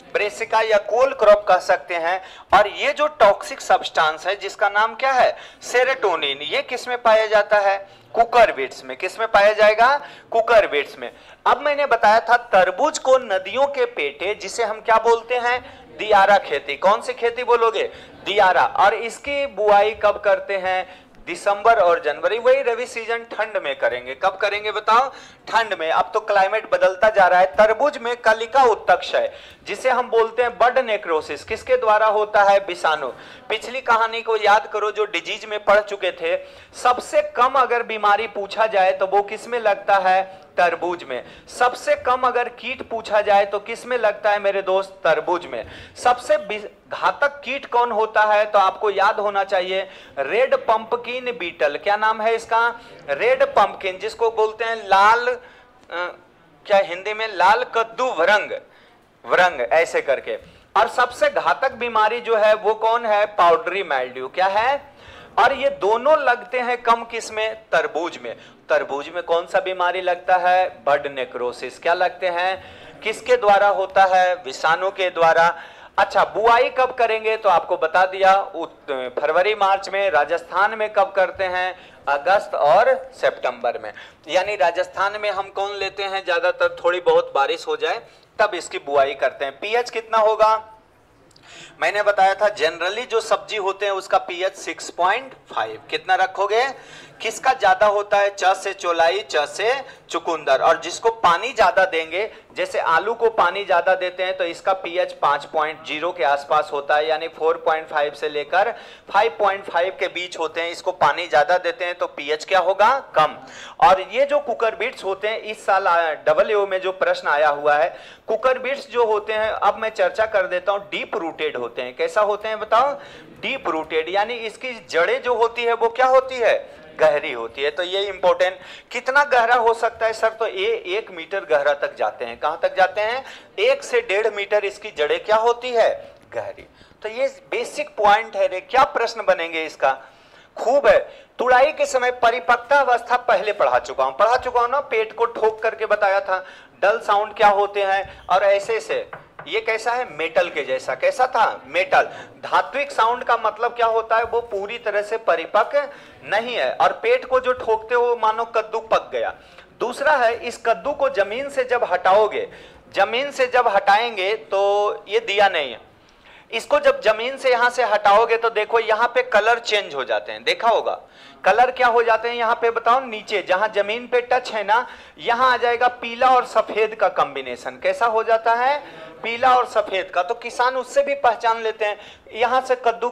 ब्रेसिका या कोल क्रॉप कह सकते हैं। और ये जो टॉक्सिक सब्सटेंस है जिसका नाम क्या है, सेरोटोनिन, ये किस में पाया जाता है, कुकुरबिट्स में। किस में पाया जाएगा, कुकुरबिट्स में। अब मैंने बताया था तरबूज को नदियों के पेटे, जिसे हम क्या बोलते हैं, दियारा खेती। कौन सी खेती बोलोगे, दियारा। और इसकी बुआई कब करते हैं, दिसंबर और जनवरी। वही रवि सीजन ठंड में करेंगे। कब करेंगे बताओ, ठंड में। अब तो क्लाइमेट बदलता जा रहा है। तरबूज में कलिका उत्तक्ष है, जिसे हम बोलते हैं बड नेक्रोसिस। किसके द्वारा होता है, विषाणु। पिछली कहानी को याद करो जो डिजीज में पढ़ चुके थे। सबसे कम अगर बीमारी पूछा जाए तो वो किस में लगता है, तरबूज में। सबसे कम अगर कीट पूछा जाए तो किस में लगता है मेरे दोस्त, तरबूज में। सबसे घातक कीट कौन होता है, तो आपको याद होना चाहिए रेड पंपकिन बीटल। क्या नाम है इसका, रेड पंपकिन, जिसको बोलते हैं लाल क्या हिंदी में, लाल कद्दू वरंग, वरंग ऐसे करके। और सबसे घातक बीमारी जो है वो कौन है, पाउडरी मैल्ड्यू। क्या है, और ये दोनों लगते हैं कम किस में, तरबूज में। तरबूज में कौन सा बीमारी लगता है, बड नेक्रोसिस। क्या लगते हैं, किसके द्वारा होता है, विषाणु के द्वारा। अच्छा, बुआई कब करेंगे तो आपको बता दिया, फरवरी मार्च में। राजस्थान में कब करते हैं, अगस्त और सितंबर में। यानी राजस्थान में हम कौन लेते हैं, ज्यादातर थोड़ी बहुत बारिश हो जाए तब इसकी बुआई करते हैं। पीएच कितना होगा, मैंने बताया था जनरली जो सब्जी होते हैं उसका पीएच 6.5। कितना रखोगे, किसका ज्यादा होता है, च से चौलाई, च से चुकंदर। और जिसको पानी ज्यादा देंगे, जैसे आलू को पानी ज्यादा देते हैं तो इसका पीएच 5.0 के आसपास होता है, यानी 4.5 से लेकर 5.5 के बीच होते हैं। इसको पानी ज्यादा देते हैं तो पीएच क्या होगा, कम। और ये जो कुकुरबिट्स होते हैं, इस साल डबलईओ में जो प्रश्न आया हुआ है, कुकुरबिट्स जो होते हैं, अब मैं चर्चा कर देता हूं, डीप रूटेड होते हैं। कैसा होते हैं बताओ, डीप रूटेड, यानी इसकी जड़ें जो होती है वो क्या होती है, गहरी होती है। तो ये इंपॉर्टेंट, कितना गहरा हो सकता है सर, तो ये 1 मीटर गहरा तक जाते हैं। कहां तक जाते हैं, 1 से 1.5 मीटर इसकी जड़ें क्या होती है, गहरी। तो ये बेसिक पॉइंट है रे। क्या प्रश्न बनेंगे इसका, खूब है। तुड़ाई के समय परिपक्वता अवस्था पहले पढ़ा चुका हूं ना, पेट को ठोक करके बताया था। डल साउंड क्या होते हैं, और ऐसे से ये कैसा है, मेटल के जैसा। कैसा था, मेटल। धात्विक साउंड का मतलब क्या होता है, वो पूरी तरह से परिपक्व नहीं है। और पेट को जो ठोकते हो मानो कद्दू पक गया। दूसरा है, इस कद्दू को जमीन से जब हटाओगे, जमीन से जब हटाएंगे तो ये दिया नहीं है, इसको जब जमीन से यहां से हटाओगे तो देखो यहां पे कलर चेंज हो जाते हैं। देखा होगा कलर क्या हो जाते हैं यहां पे, बताओ, नीचे जहां जमीन पे टच है ना, यहां आ जाएगा पीला और सफेद का कॉम्बिनेशन। कैसा हो जाता है, पीला और सफेद का। तो किसान उससे भी पहचान लेते हैं। यहां से कद्दू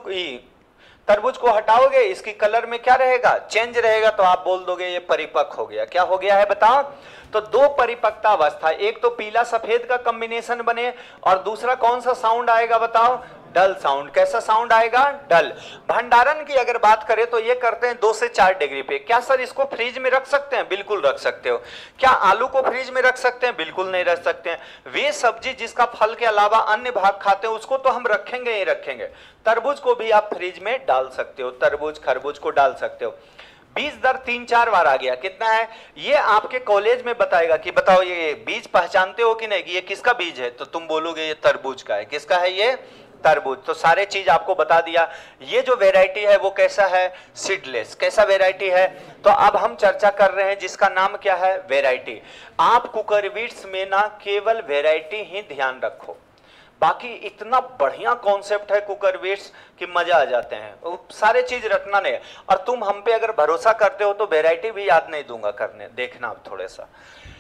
तरबूज को हटाओगे, इसकी कलर में क्या रहेगा, चेंज रहेगा, तो आप बोल दोगे ये परिपक्व हो गया। क्या हो गया है बताओ, तो 2 परिपक्वता अवस्था, एक तो पीला सफेद का कॉम्बिनेशन बने, और दूसरा कौन सा साउंड आएगा बताओ, डल साउंड। कैसा साउंड आएगा, डल। भंडारण की अगर बात करें तो ये करते हैं 2 से 4 डिग्री पे। क्या सर इसको फ्रिज में रख सकते हैं, बिल्कुल रख सकते हो। क्या आलू को फ्रिज में रख सकते हैं, बिल्कुल नहीं रख सकते हैं। वे सब्जी जिसका फल के अलावा अन्य भाग खाते हैं उसको तो हम रखेंगे ही रखेंगे। तरबूज को भी आप फ्रिज में डाल सकते हो, तरबूज खरबूज को डाल सकते हो। बीज दर 3-4 बार आ गया, कितना है, ये आपके कॉलेज में बताएगा कि बताओ ये बीज पहचानते हो कि नहीं, कि ये किसका बीज है, तो तुम बोलोगे ये तरबूज का है। किसका है ये, तरबूज। तो सारे चीज आपको बता दिया। ये जो वेराइटी है वो कैसा है, सीडलेस। कैसा वेराइटी है, तो अब हम चर्चा कर रहे हैं जिसका नाम क्या है, वेराइटी। आप कुकुरबिट्स में ना केवल वेराइटी ही ध्यान रखो, बाकी इतना बढ़िया कॉन्सेप्ट है कुकुरबिट्स कि मजा आ जाते हैं। सारे चीज रखना नहीं। और तुम हम पे अगर भरोसा करते हो तो वेराइटी भी याद नहीं दूंगा करने, देखना अब थोड़े सा।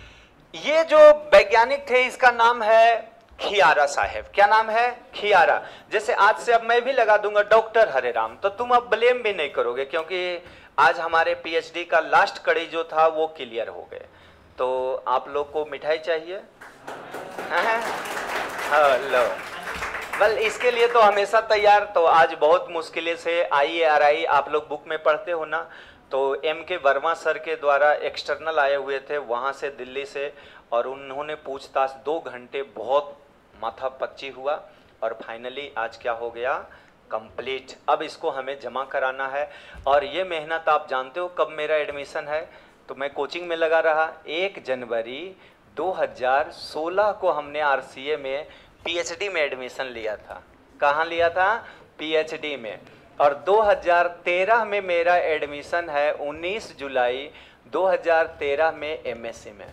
ये जो वैज्ञानिक थे इसका नाम है खियारा साहब। क्या नाम है, खियारा। जैसे आज से अब मैं भी लगा दूंगा डॉक्टर हरेराम, तो तुम अब ब्लेम भी नहीं करोगे, क्योंकि आज हमारे पीएचडी का लास्ट कड़ी जो था वो क्लियर हो गए। तो आप लोग को मिठाई चाहिए, हेलो, बल इसके लिए तो हमेशा तैयार। तो आज बहुत मुश्किल से IARI आप लोग बुक में पढ़ते हो ना, तो MK वर्मा सर के द्वारा एक्सटर्नल आए हुए थे वहाँ से, दिल्ली से, और उन्होंने पूछताछ 2 घंटे, बहुत माथा पच्ची हुआ, और फाइनली आज क्या हो गया, कंप्लीट। अब इसको हमें जमा कराना है। और ये मेहनत आप जानते हो कब मेरा एडमिशन है, तो मैं कोचिंग में लगा रहा। 1 जनवरी 2016 को हमने RCA में पीएचडी में एडमिशन लिया था। कहाँ लिया था? पीएचडी में। और 2013 में मेरा एडमिशन है 19 जुलाई 2013 में एमएससी में।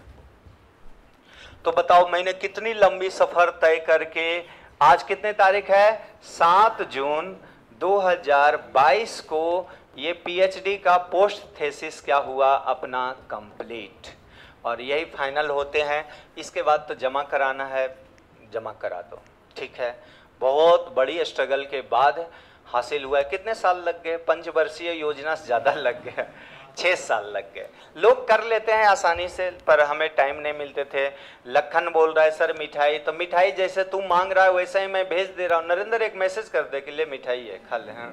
तो बताओ मैंने कितनी लंबी सफर तय करके, आज कितने तारीख है? 7 जून 2022 को ये पीएचडी का पोस्ट थेसिस क्या हुआ अपना कंप्लीट, और यही फाइनल होते हैं। इसके बाद तो जमा कराना है, जमा करा दो, ठीक है। बहुत बड़ी स्ट्रगल के बाद हासिल हुआ है। कितने साल लग गए? पंचवर्षीय योजना से ज़्यादा लग गए, 6 साल लग गए। लोग कर लेते हैं आसानी से, पर हमें टाइम नहीं मिलते थे। लखन बोल रहा है सर मिठाई, तो मिठाई जैसे तू मांग रहा है वैसे ही मैं भेज दे रहा हूँ। नरेंद्र एक मैसेज कर दे कि ले मिठाई है, खा ले। हाँ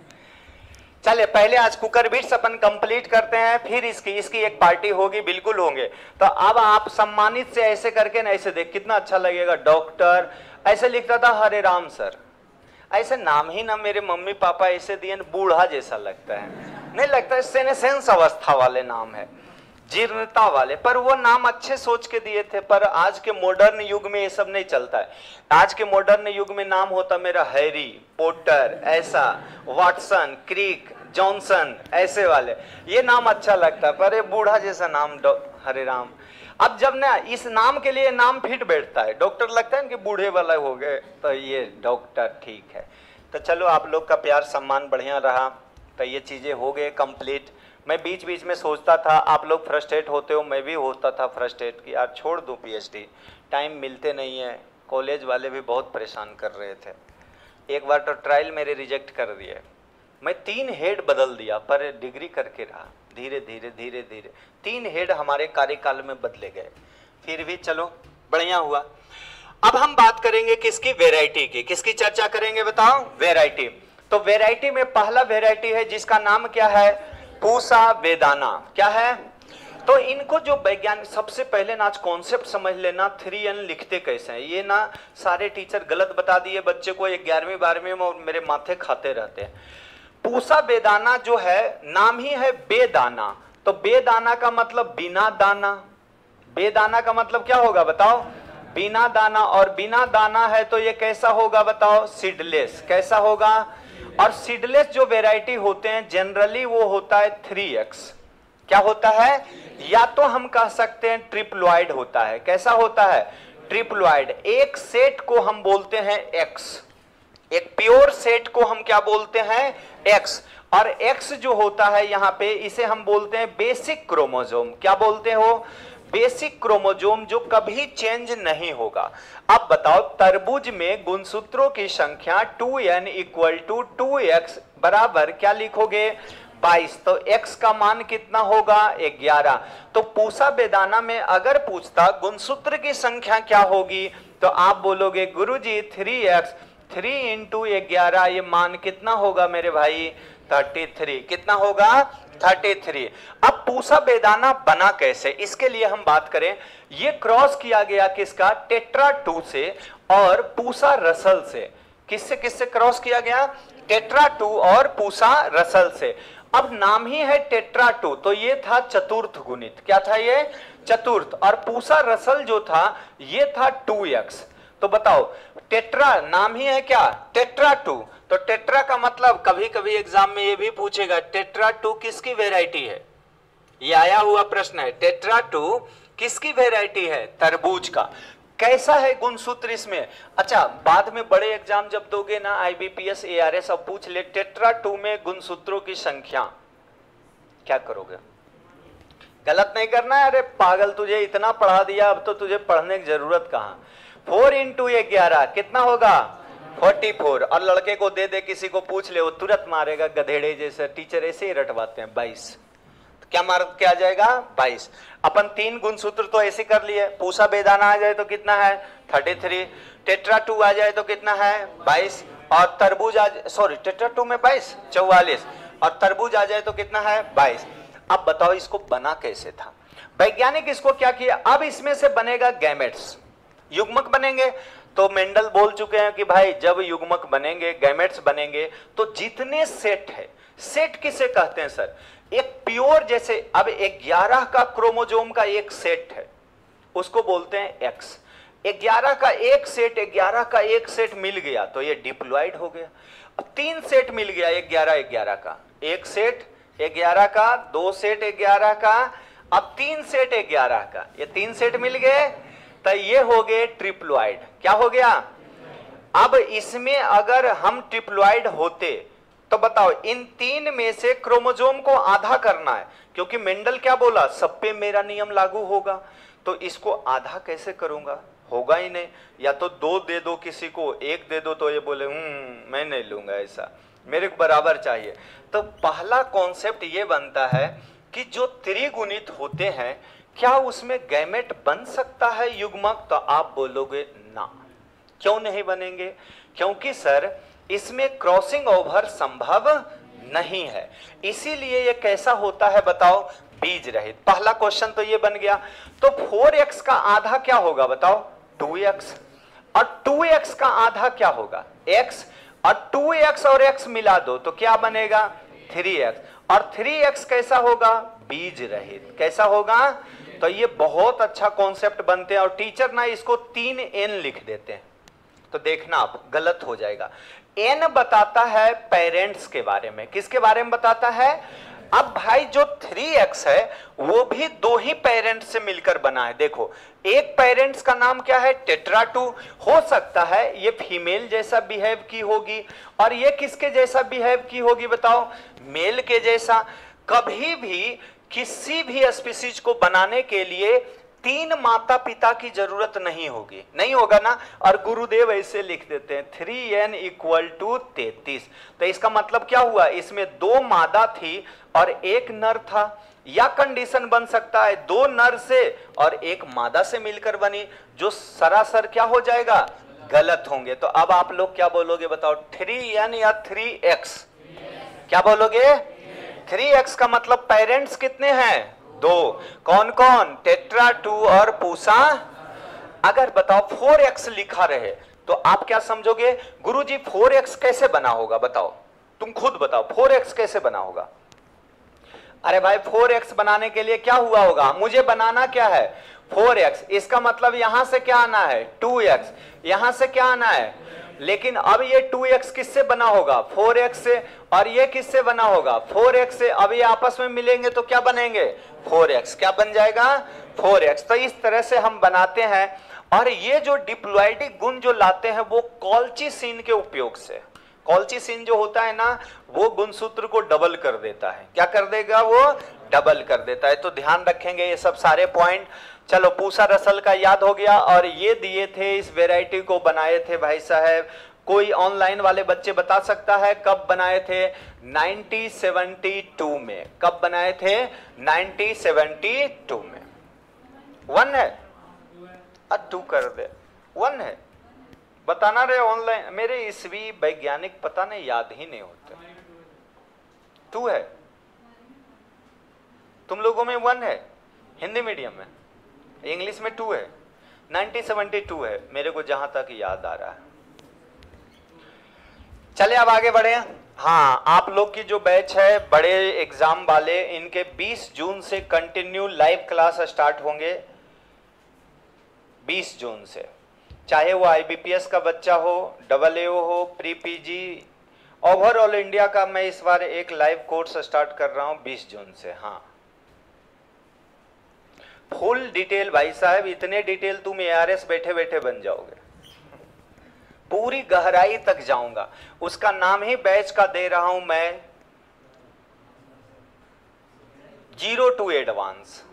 चले, पहले आज कुकर बीट्स अपन कंप्लीट करते हैं, फिर इसकी एक पार्टी होगी, बिल्कुल होंगे। तो अब आप सम्मानित से ऐसे करके ना, ऐसे देख कितना अच्छा लगेगा। डॉक्टर ऐसे लिखता था हरे राम सर, ऐसे नाम ही ना मेरे मम्मी पापा ऐसे दिए, बूढ़ा जैसा लगता है, नहीं लगता है, सेनेसेंस अवस्था वाले नाम है, जीर्णता वाले, पर वो नाम अच्छे सोच के दिए थे। पर आज के मॉडर्न युग में ये सब नहीं चलता है। आज के मॉडर्न युग में नाम होता मेरा हैरी, पोटर, ऐसा, वाटसन, क्रिक, जॉनसन, ऐसे वाले, ये नाम अच्छा लगता है। पर ये बूढ़ा जैसा नाम हरे राम, अब जब ना इस नाम के लिए नाम फिट बैठता है, डॉक्टर लगता है कि बूढ़े वाला हो गए, तो ये डॉक्टर ठीक है। तो चलो आप लोग का प्यार सम्मान बढ़िया रहा, तो ये चीज़ें हो गए कंप्लीट। मैं बीच बीच में सोचता था आप लोग फ्रस्ट्रेट होते हो, मैं भी होता था फ्रस्ट्रेट कि यार छोड़ दूं पीएचडी, टाइम मिलते नहीं है। कॉलेज वाले भी बहुत परेशान कर रहे थे। एक बार तो ट्रायल मेरे रिजेक्ट कर दिए, मैं 3 हेड बदल दिया, पर डिग्री करके रहा। धीरे धीरे धीरे धीरे 3 हेड हमारे कार्यकाल में बदले गए, फिर भी चलो बढ़िया हुआ। अब हम बात करेंगे किसकी? वैरायटी की। किसकी चर्चा करेंगे बताओ? वैरायटी। तो वैरायटी में पहला वैरायटी है जिसका नाम क्या है? पूसा वेदाना। क्या है? तो इनको जो वैज्ञानिक, सबसे पहले ना आज कॉन्सेप्ट समझ लेना, 3N लिखते कैसे हैं। ये ना सारे टीचर गलत बता दिए बच्चे को 11वीं 12वीं में, और मेरे माथे खाते रहते हैं। पूसा बेदाना जो है, नाम ही है बेदाना, तो बेदाना का मतलब बिना दाना। बेदाना का मतलब क्या होगा बताओ? बिना दाना। और बिना दाना है तो ये कैसा होगा बताओ? सीडलेस। कैसा होगा? और सीडलेस जो वेराइटी होते हैं जनरली वो होता है 3x। क्या होता है? या तो हम कह सकते हैं ट्रिप्लॉइड होता है। कैसा होता है? ट्रिप्लॉइड। एक सेट को हम बोलते हैं x, एक प्योर सेट को हम क्या बोलते हैं? x। और x जो होता है यहाँ पे, इसे हम बोलते हैं बेसिक क्रोमोसोम। क्या बोलते हो? बेसिक क्रोमोसोम, जो कभी चेंज नहीं होगा। अब बताओ, तरबूज में गुणसूत्रों की संख्या 2n = 2x बराबर क्या लिखोगे? 22। तो x का मान कितना होगा? 11। तो पूसा बेदाना में अगर पूछता गुणसूत्र की संख्या क्या होगी, तो आप बोलोगे गुरुजी 3x, 3 × 11, ये मान कितना होगा मेरे भाई? 33। कितना होगा? 33। अब पूसा बेदाना बना कैसे, इसके लिए हम बात करें। ये क्रॉस किया गया किसका? टेट्रा 2 से और पूसा रसल से। किससे किससे क्रॉस किया गया? टेट्रा 2 और पूसा रसल से। अब नाम ही है टेट्रा 2, तो ये था चतुर्थ गुणित। क्या था ये? चतुर्थ। और पूसा रसल जो था ये था 2x। तो बताओ, टेट्रा नाम ही है क्या? टेट्रा 2। तो टेट्रा का मतलब, कभी कभी एग्जाम में ये भी पूछेगा, टेट्रा 2 किसकी वेराइटी है? ये आया हुआ प्रश्न है। टेट्रा 2 किसकी वेराइटी है? तरबूज का। कैसा है गुणसूत्र इसमें? अच्छा, बाद में बड़े एग्जाम जब दोगे ना, IBPS ARS, अब पूछ ले टेट्रा 2 में गुणसूत्रों की संख्या, क्या करोगे? गलत नहीं करना है। अरे पागल, तुझे इतना पढ़ा दिया, अब तो तुझे पढ़ने की जरूरत कहां? 4 × 11 कितना होगा? 44। और लड़के को दे दे, किसी को पूछ ले, वो तुरंत मारेगा गधेड़े जैसे। टीचर ऐसे ही रटवाते हैं। 22। क्या मार्क क्या जाएगा? 22। अपन 3 गुणसूत्र तो ऐसे कर लिए। पूसा बेदाना आ जाए तो कितना है? 33। टेट्रा 2 आ जाए तो कितना है? 22। और तरबूज आ जाए, सॉरी, टेट्रा 2 में 22, 44। और तरबूज आ जाए तो कितना है? 22। अब बताओ इसको बना कैसे था? वैज्ञानिक इसको क्या किया, अब इसमें से बनेगा गैमेट्स, युग्मक बनेंगे। तो मेंडल बोल चुके हैं कि भाई जब युग्मक बनेंगे, गैमेट्स बनेंगे, तो जितने सेट है, सेट किसे कहते हैं सर? एक प्योर, जैसे अब 11 का क्रोमोसोम का एक सेट है, उसको बोलते हैं एक्स। 11 का एक सेट 11 का एक सेट मिल गया तो ये डिप्लॉयड हो गया। अब 3 सेट मिल गया 11 11 का, एक सेट 11 का, 2 सेट 11 का, अब 3 सेट 11 का, ये 3 सेट मिल गए तो ये हो गए ट्रिप्लॉयड। क्या हो गया? अब इसमें अगर हम ट्रिप्लॉयड होते तो बताओ इन 3 में से क्रोमोसोम को आधा करना है, क्योंकि मेंडल क्या बोला, सब पे मेरा नियम लागू होगा, तो इसको आधा कैसे करूंगा? होगा ही नहीं। या तो 2 दे दो किसी को, 1 दे दो तो ये बोले मैं नहीं लूंगा, ऐसा मेरे को बराबर चाहिए। तो पहला कॉन्सेप्ट ये बनता है कि जो त्रिगुणित होते हैं क्या उसमें गैमेट बन सकता है युग्मक? तो आप बोलोगे ना, क्यों नहीं बनेंगे? क्योंकि सर इसमें क्रॉसिंग ओवर संभव नहीं है, इसीलिए ये कैसा होता है बताओ? बीज रहित। पहला क्वेश्चन तो ये बन गया। तो 4x का आधा क्या होगा बताओ? 2x। और 2x का आधा क्या होगा? x। और 2x और x मिला दो तो क्या बनेगा? 3x। और 3x कैसा होगा? बीज रहित। कैसा होगा? तो ये बहुत अच्छा कॉन्सेप्ट बनते हैं और टीचर ना इसको 3n लिख देते हैं, तो देखना आप गलत हो जाएगा। n बताता है पेरेंट्स के बारे में। किसके बारे में बताता है? अब भाई जो 3x है वो भी 2 ही पेरेंट्स से मिलकर बना है। देखो एक पेरेंट्स का नाम क्या है? टेट्रा2। हो सकता है ये फीमेल जैसा बिहेव की होगी और ये किसके जैसा बिहेव की होगी बताओ? मेल के जैसा। कभी भी किसी भी स्पीसीज को बनाने के लिए 3 माता पिता की जरूरत नहीं होगी, नहीं होगा ना। और गुरुदेव ऐसे लिख देते हैं 3n = 33। तो इसका मतलब क्या हुआ? इसमें 2 मादा थी और 1 नर था। या कंडीशन बन सकता है 2 नर से और 1 मादा से मिलकर बनी, जो सरासर क्या हो जाएगा? गलत होंगे। तो अब आप लोग क्या बोलोगे बताओ? 3n या 3x? क्या बोलोगे? 3x का मतलब पेरेंट्स कितने हैं? 2। कौन कौन? टेट्रा2 और पूसा। अगर बताओ 4x लिखा रहे तो आप क्या समझोगे? गुरुजी 4x कैसे बना होगा बताओ? तुम खुद बताओ 4x कैसे बना होगा? अरे भाई 4x बनाने के लिए क्या हुआ होगा? मुझे बनाना क्या है? 4x। इसका मतलब यहां से क्या आना है? 2x। यहां से क्या आना है? लेकिन अब ये 2x किससे बना होगा? 4x से। और ये किससे बना होगा? 4x से। अब ये आपस में मिलेंगे तो क्या बनेंगे? 4x। क्या बन जाएगा? 4x। तो इस तरह से हम बनाते हैं। और ये जो डिप्लॉयडिक गुण जो लाते हैं वो कॉल्चिसिन के उपयोग से। कॉल्चिसिन जो होता है ना वो गुणसूत्र को डबल कर देता है। क्या कर देगा? वो डबल कर देता है। तो ध्यान रखेंगे ये सब सारे पॉइंट। चलो पूसा रसल का याद हो गया। और ये दिए थे, इस वेराइटी को बनाए थे भाई साहब, कोई ऑनलाइन वाले बच्चे बता सकता है कब बनाए थे? 1972 में। कब बनाए थे? 1972 में। 1 है? 2 कर दे। 1 है? बताना रहे ऑनलाइन। मेरे ईस्वी वैज्ञानिक पता नहीं याद ही नहीं होते। 2 है? तुम लोगों में 1 है? हिंदी मीडियम में, इंग्लिश में 2 है। 1972 है मेरे को जहां तक याद आ रहा है। चले अब आगे बढ़े। हाँ, आप लोग की जो बैच है बड़े एग्जाम वाले, इनके 20 जून से कंटिन्यू लाइव क्लास स्टार्ट होंगे। 20 जून से, चाहे वो IBPS का बच्चा हो, AA हो, प्री PG, ओवरऑल इंडिया का मैं इस बार एक लाइव कोर्स स्टार्ट कर रहा हूं 20 जून से। हाँ, फुल डिटेल भाई साहब, इतने डिटेल तुम ARS बैठे बैठे बन जाओगे। पूरी गहराई तक जाऊंगा। उसका नाम ही बैच का दे रहा हूं मैं 0 to एडवांस।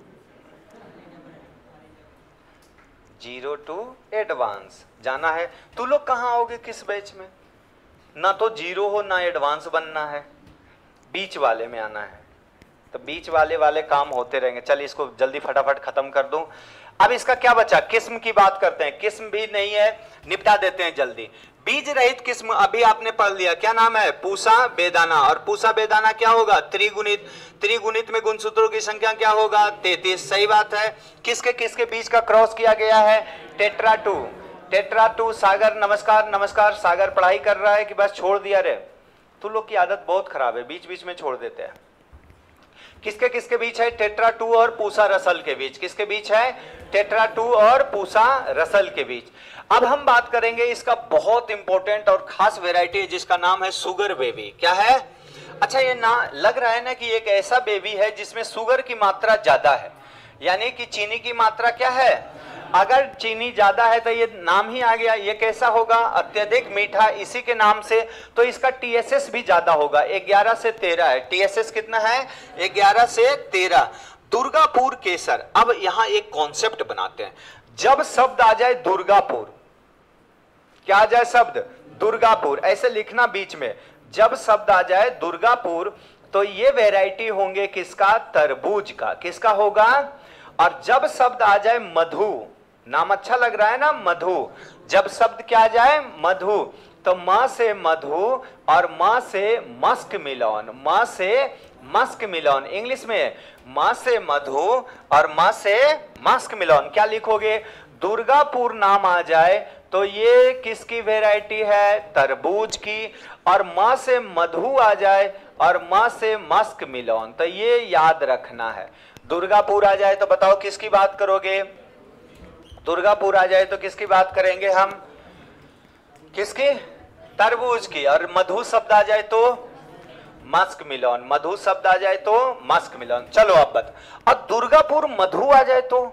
0 to एडवांस जाना है। तू लोग कहाँ आओगे? किस बैच में? ना तो 0 हो ना एडवांस बनना है, बीच वाले में आना है। तो बीच वाले काम होते रहेंगे। चल इसको जल्दी फटाफट खत्म कर दूं। अब इसका क्या बचा? किस्म की बात करते हैं। किस्म भी नहीं है, निपटा देते हैं जल्दी। बीज रहित किस्म अभी आपने पढ़ लिया, क्या नाम है? पूसा बेदाना। और पूसा बेदाना क्या होगा? त्रिगुणित। त्रिगुणित में गुणसूत्रों की संख्या क्या होगा? 33। सही बात है। किसके बीच का क्रॉस किया गया है? टेट्रा2। टेट्रा2। सागर नमस्कार। नमस्कार सागर, पढ़ाई कर रहा है कि बस छोड़ दिया रे? तू लोग की आदत बहुत खराब है, बीच बीच में छोड़ देते हैं। किसके बीच है? टेट्रा2 और पूसा रसल के बीच। किसके बीच है? टेट्रा 2 और पूसा रसल के बीच। अब हम बात करेंगे इसका बहुत इंपॉर्टेंट और खास वेराइटी है जिसका नाम है शुगर बेबी। क्या है? अच्छा, ये ना लग रहा है ना कि एक ऐसा बेबी है जिसमें शुगर की मात्रा ज्यादा है, यानी कि चीनी की मात्रा क्या है? अगर चीनी ज्यादा है तो ये नाम ही आ गया। ये कैसा होगा? अत्यधिक मीठा, इसी के नाम से। तो इसका टीएसएस भी ज्यादा होगा, 11 से 13 है। टीएसएस कितना है? 11 से 13। दुर्गापुर केसर। अब यहां एक कॉन्सेप्ट बनाते हैं। जब शब्द आ जाए दुर्गापुर, क्या आ जाए शब्द? दुर्गापुर, ऐसे लिखना बीच में। जब शब्द आ जाए दुर्गापुर तो ये वैरायटी होंगे किसका? तरबूज का। किसका होगा? और जब शब्द आ जाए मधु, नाम अच्छा लग रहा है ना, मधु। जब शब्द क्या आ जाए? मधु, तो म से मधु और म से मस्क मिलन। म से मस्क मिलन, इंग्लिश में म से मधु और म से मस्क मिलन। क्या लिखोगे? दुर्गापुर नाम आ जाए तो ये किसकी वैरायटी है? तरबूज की। और म से मधु आ जाए और म से मस्क मिलन, तो ये याद रखना है। दुर्गापुर आ जाए तो बताओ किसकी बात करोगे? दुर्गापुर आ जाए तो किसकी बात करेंगे हम? किसकी? तरबूज की। और मधु शब्द आ जाए तो मस्क मिलन। मधु शब्द आ जाए तो मस्क मिलन। चलो अब बता। और दुर्गापुर मधु आ जाए तो?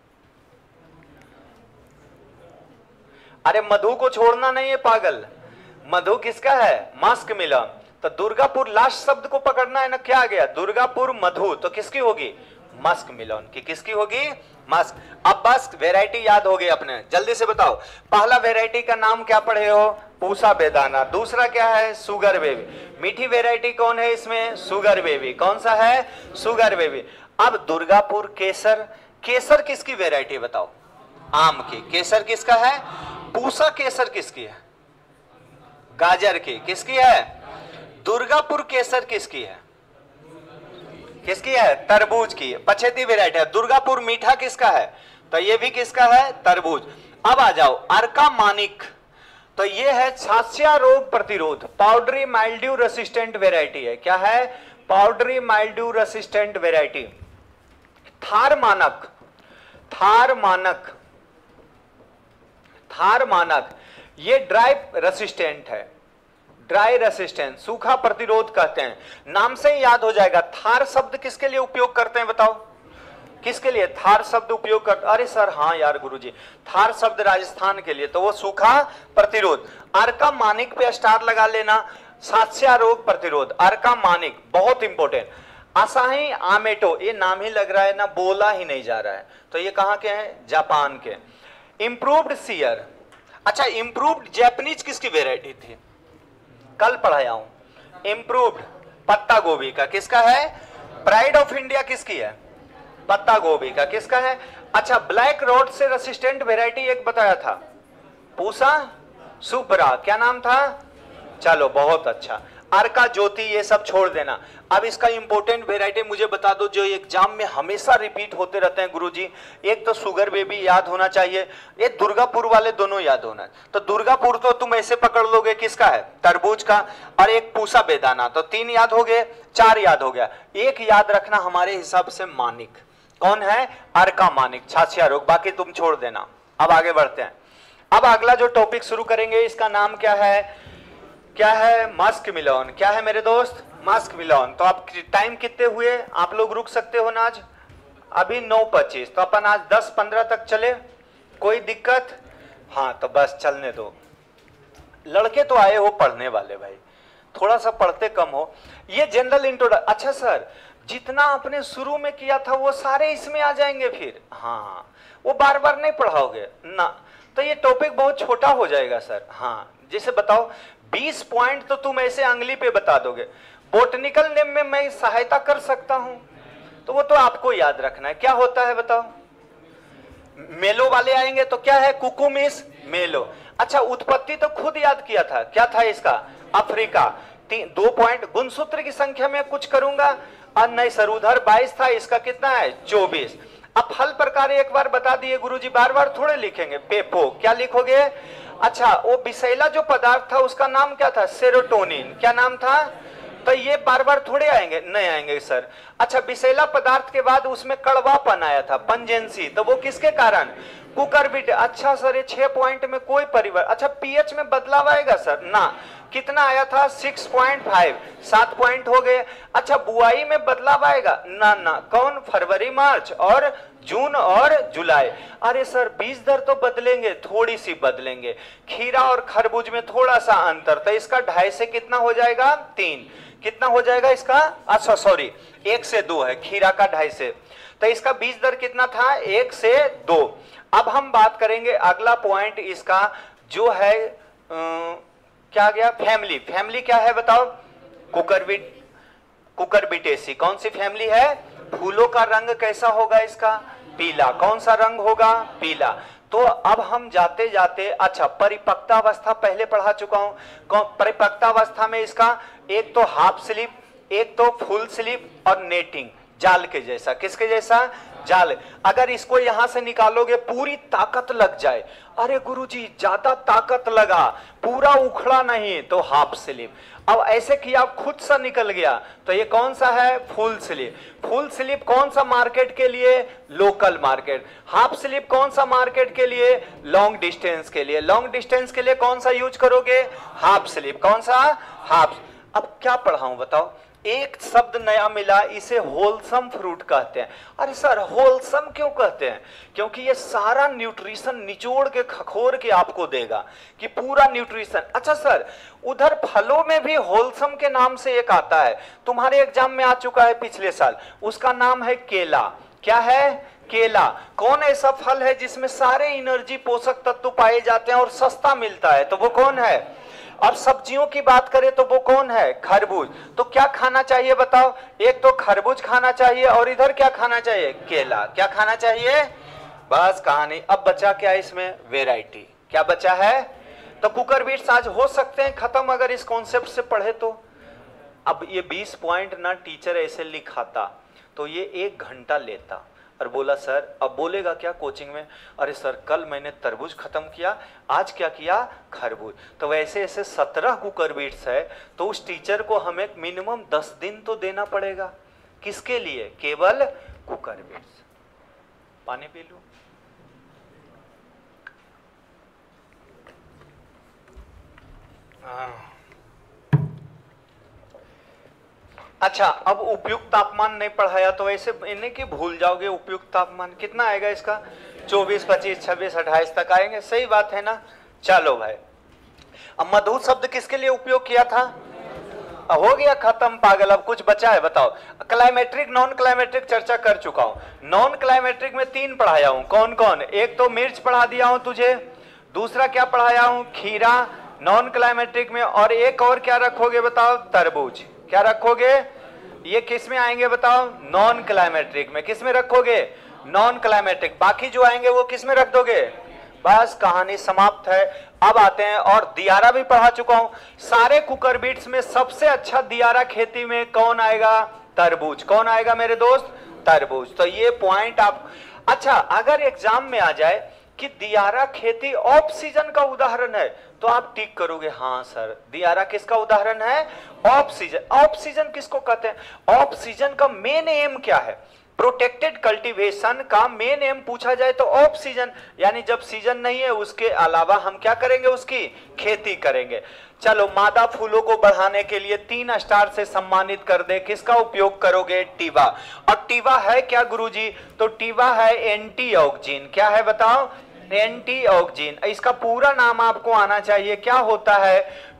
अरे मधु को छोड़ना नहीं है पागल। मधु किसका है? Musk melon. तो दुर्गापुर लास्ट शब्द को पकड़ना है ना। क्या आ गया? दुर्गापुर मधु, तो किसकी होगी? मस्क मिलन की। किसकी होगी? मस्क। अब बस वेराइटी याद हो गई अपने, जल्दी से बताओ। पहला वेराइटी का नाम क्या पढ़े हो? पूसा बेदाना। दूसरा क्या है? Sugar baby. मीठी वेराइटी कौन है इसमें? Sugar baby. कौन सा है? Sugar baby. अब दुर्गापुर केसर। केसर किसकी वेराइटी बताओ? आम की। केसर किसका है? पूसा केसर किसकी है? गाजर की। किसकी है? दुर्गापुर केसर किसकी है? किसकी है? तरबूज की। पछेती वेराइटी है। दुर्गापुर मीठा किसका है? तो ये भी किसका है? तरबूज। अब आ जाओ अर्का मानिक। तो ये है छाछिया रोग प्रतिरोध, पाउडरी माइल्ड्यू रेसिस्टेंट वेराइटी है। क्या है? Powdery mildew resistant variety. Thar Manak. Thar Manak. Thar Manak ये ड्राई रेसिस्टेंट है। ड्राई रेसिस्टेंट, सूखा प्रतिरोध कहते हैं। नाम से ही याद हो जाएगा। थार शब्द किसके लिए उपयोग करते हैं बताओ? किसके लिए थार शब्द उपयोग करते? अरे सर हाँ यार गुरुजी, थार शब्द राजस्थान के लिए, तो वो सूखा प्रतिरोध। अर्का मानिक पे स्टार लगा लेना। सात्स्या रोग प्रतिरोध, अर्का मानिक बहुत इंपॉर्टेंट। असाही आमेटो, ये नाम ही लग रहा है ना, बोला ही नहीं जा रहा है, तो ये कहां के हैं? जापान के। इंप्रूव्ड सियर। अच्छा, इंप्रूव्ड जैपनीज किसकी वेराइटी थी? कल पढ़ाया हूं। इंप्रूव्ड पत्ता गोभी का। किसका है? प्राइड ऑफ इंडिया किसकी है? पत्ता गोभी का। किसका है? अच्छा, black rot resistant variety एक बताया था, पूसा सुपरा। क्या नाम था? चलो बहुत अच्छा। अर्का ज्योति ये सब छोड़ देना। अब इसका इंपॉर्टेंट वेराइटी मुझे बता दो जो एग्जाम में हमेशा रिपीट होते रहते हैं गुरुजी। एक तो शुगर बेबी याद होना चाहिए, ये दुर्गापुर वाले दोनों याद होना है। तो दुर्गापुर तो तुम ऐसे पकड़ लोगे, किसका है? तरबूज का। और एक पूसा बेदाना, तो 3 याद हो गए, 4 याद हो गया। एक याद रखना हमारे हिसाब से मानिक। कौन है? अर्का मानिक, छाछिया रोग। बाकी तुम छोड़ देना। अब आगे बढ़ते हैं। अब अगला जो टॉपिक शुरू करेंगे इसका नाम क्या है? क्या है? Musk melon. क्या है मेरे दोस्त? Musk melon. तो आप टाइम कितने हुए? आप लोग रुक सकते हो ना आज? अभी 9:25, तो अपन आज 10-15 तक चले, कोई दिक्कत? हाँ तो बस चलने दो। लड़के तो आए हो पढ़ने वाले भाई, थोड़ा सा पढ़ते कम हो। ये जनरल इंट्रोडक्शन। अच्छा सर, जितना आपने शुरू में किया था वो सारे इसमें आ जाएंगे फिर? हाँ, वो बार बार नहीं पढ़ाओगे ना, तो ये टॉपिक बहुत छोटा हो जाएगा सर। हाँ, जैसे बताओ 20 पॉइंट तो तुम ऐसे अंगली पे बता दोगे। बोटनिकल नेम में मैं सहायता कर सकता हूं, तो वो तो आपको याद रखना है। क्या होता है बताओ? मेलो वाले आएंगे तो क्या है? कुकुमिस मेलो। अच्छा, उत्पत्ति तो खुद याद किया था। क्या था इसका? अफ्रीका। 2 पॉइंट। गुणसूत्र की संख्या में कुछ करूंगा? नहीं सर, उधर 22 था, इसका कितना है? 24। अब फल प्रकार एक बार बता दिए गुरुजी, बार बार थोड़े लिखेंगे। पेपो। क्या लिखोगे? अच्छा, वो विषैला जो पदार्थ था उसका नाम क्या था? सेरोटोनिन। क्या नाम था? तो ये बार बार थोड़े आएंगे, नहीं आएंगे सर। अच्छा, विषैला पदार्थ के बाद उसमें कड़वापन आया था, पंजेंसी, तो वो किसके कारण? कुकुरबिट। अच्छा सर, ये 6 पॉइंट में कोई परिवर्तन, अच्छा पीएच में बदलाव आएगा सर? ना। कितना आया था? 6.5, 7 पॉइंट हो गए। अच्छा, बुआई में बदलाव आएगा? ना ना। कौन? फरवरी, मार्च और जून और जुलाई। अरे सर, बीज दर तो बदलेंगे, थोड़ी सी बदलेंगे। खीरा और खरबूज में थोड़ा सा अंतर, तो इसका 2.5 से कितना हो जाएगा? 3। कितना हो जाएगा इसका? अच्छा सॉरी, 1 से 2 है, खीरा का 2.5 से, तो इसका बीज दर कितना था? 1 से 2। अब हम बात करेंगे अगला पॉइंट इसका जो है क्या गया? फैमिली। फैमिली क्या है बताओ? कुकुरबिटेसी। कौन सी फैमिली है? फूलों का रंग कैसा होगा इसका? पीला। कौन सा रंग होगा? पीला। तो अब हम जाते जाते, अच्छा परिपक्वावस्था पहले पढ़ा चुका हूं। परिपक्वावस्था में इसका एक तो हाफ स्लीप, एक तो फुल स्लीप और नेटिंग, जाल के जैसा। किसके जैसा? जाल। अगर इसको यहां से निकालोगे पूरी ताकत लग जाए, अरे गुरुजी ज्यादा ताकत लगा, पूरा उखड़ा नहीं, तो हाफ स्लीप। अब ऐसे किया, खुद सा निकल गया, तो ये कौन सा है? Full sleep. फुल स्लीप कौन सा मार्केट के लिए? Local market. हाफ स्लीप कौन सा मार्केट के लिए? लॉन्ग डिस्टेंस के लिए। लॉन्ग डिस्टेंस के लिए कौन सा यूज करोगे? Half slip. कौन सा? हाफ। अब क्या पढ़ाऊं बताओ? एक शब्द नया मिला, इसे होलसम फ्रूट कहते हैं। अरे सर, होलसम क्यों कहते हैं? क्योंकि ये सारा न्यूट्रिशन निचोड़ के खखोर के आपको देगा, कि पूरा न्यूट्रिशन। अच्छा सर, उधर फलों में भी होलसम के नाम से एक आता है, तुम्हारे एग्जाम में आ चुका है पिछले साल, उसका नाम है केला। क्या है? केला। कौन ऐसा फल है जिसमें सारे एनर्जी पोषक तत्व पाए जाते हैं और सस्ता मिलता है? तो वो कौन है? और सब्जियों की बात करें तो वो कौन है? खरबूज। तो क्या खाना चाहिए बताओ? एक तो खरबूज खाना चाहिए और इधर क्या खाना चाहिए? केला। क्या खाना चाहिए? बस कहानी। अब बचा क्या इसमें? वेराइटी। क्या बचा है? तो कुकुरबिट्स आज हो सकते हैं खत्म अगर इस कॉन्सेप्ट से पढ़े तो। अब ये 20 पॉइंट ना टीचर ऐसे लिखाता तो ये 1 घंटा लेता, और बोला सर, अब बोलेगा क्या कोचिंग में? अरे सर, कल मैंने तरबूज खत्म किया, आज क्या किया? खरबूज। तो वैसे ऐसे 17 कुकुरबिट्स है, तो उस टीचर को हमें मिनिमम 10 दिन तो देना पड़ेगा। किसके लिए? केवल कुकुरबिट्स। पानी पी लूं? अच्छा, अब उपयुक्त तापमान नहीं पढ़ाया तो ऐसे इन्हें कि भूल जाओगे। उपयुक्त तापमान कितना आएगा इसका? 24, 25, 26, 28 तक आएंगे। सही बात है ना? चलो भाई, अब मधु शब्द किसके लिए उपयोग किया था? हो गया खत्म पागल। अब कुछ बचा है बताओ? क्लाइमेट्रिक, नॉन क्लाइमेट्रिक चर्चा कर चुका हूं। नॉन क्लाइमेट्रिक में 3 पढ़ाया हूं। कौन कौन? एक तो मिर्च पढ़ा दिया हूं तुझे, दूसरा क्या पढ़ाया हूं? खीरा नॉन क्लाइमेट्रिक में, और एक और क्या रखोगे बताओ? तरबूज। क्या रखोगे? ये किस में आएंगे बताओ? नॉन क्लाइमेट्रिक में। किस में रखोगे? Non climacteric. बाकी जो आएंगे वो किस में रख दोगे? बस कहानी समाप्त है। अब आते हैं, और दियारा भी पढ़ा चुका हूं। सारे कुकुरबिट्स में सबसे अच्छा दियारा खेती में कौन आएगा? तरबूज। कौन आएगा मेरे दोस्त? तरबूज। तो ये पॉइंट आप, अच्छा अगर एग्जाम में आ जाए कि दियारा खेती ऑफ सीजन का उदाहरण है, तो आप टिक करोगे हाँ सर, दियारा किसका उदाहरण है? Off season. ऑफ सीजन किसको कहते हैं? ऑफ सीजन का मेन एम क्या है? प्रोटेक्टेड कल्टीवेशन का मेन एम पूछा जाए तो ऑफ सीजन, यानी जब सीजन नहीं है उसके अलावा हम क्या करेंगे? उसकी खेती करेंगे। चलो, मादा फूलों को बढ़ाने के लिए 3 स्टार से सम्मानित कर दे, किसका उपयोग करोगे? टीवा। और टीवा है क्या गुरुजी? तो टीवा है एंटीऑक्सिन। क्या है बताओ? एंटीऑक्सिन। इसका पूरा नाम आपको आना चाहिए। क्या होता है?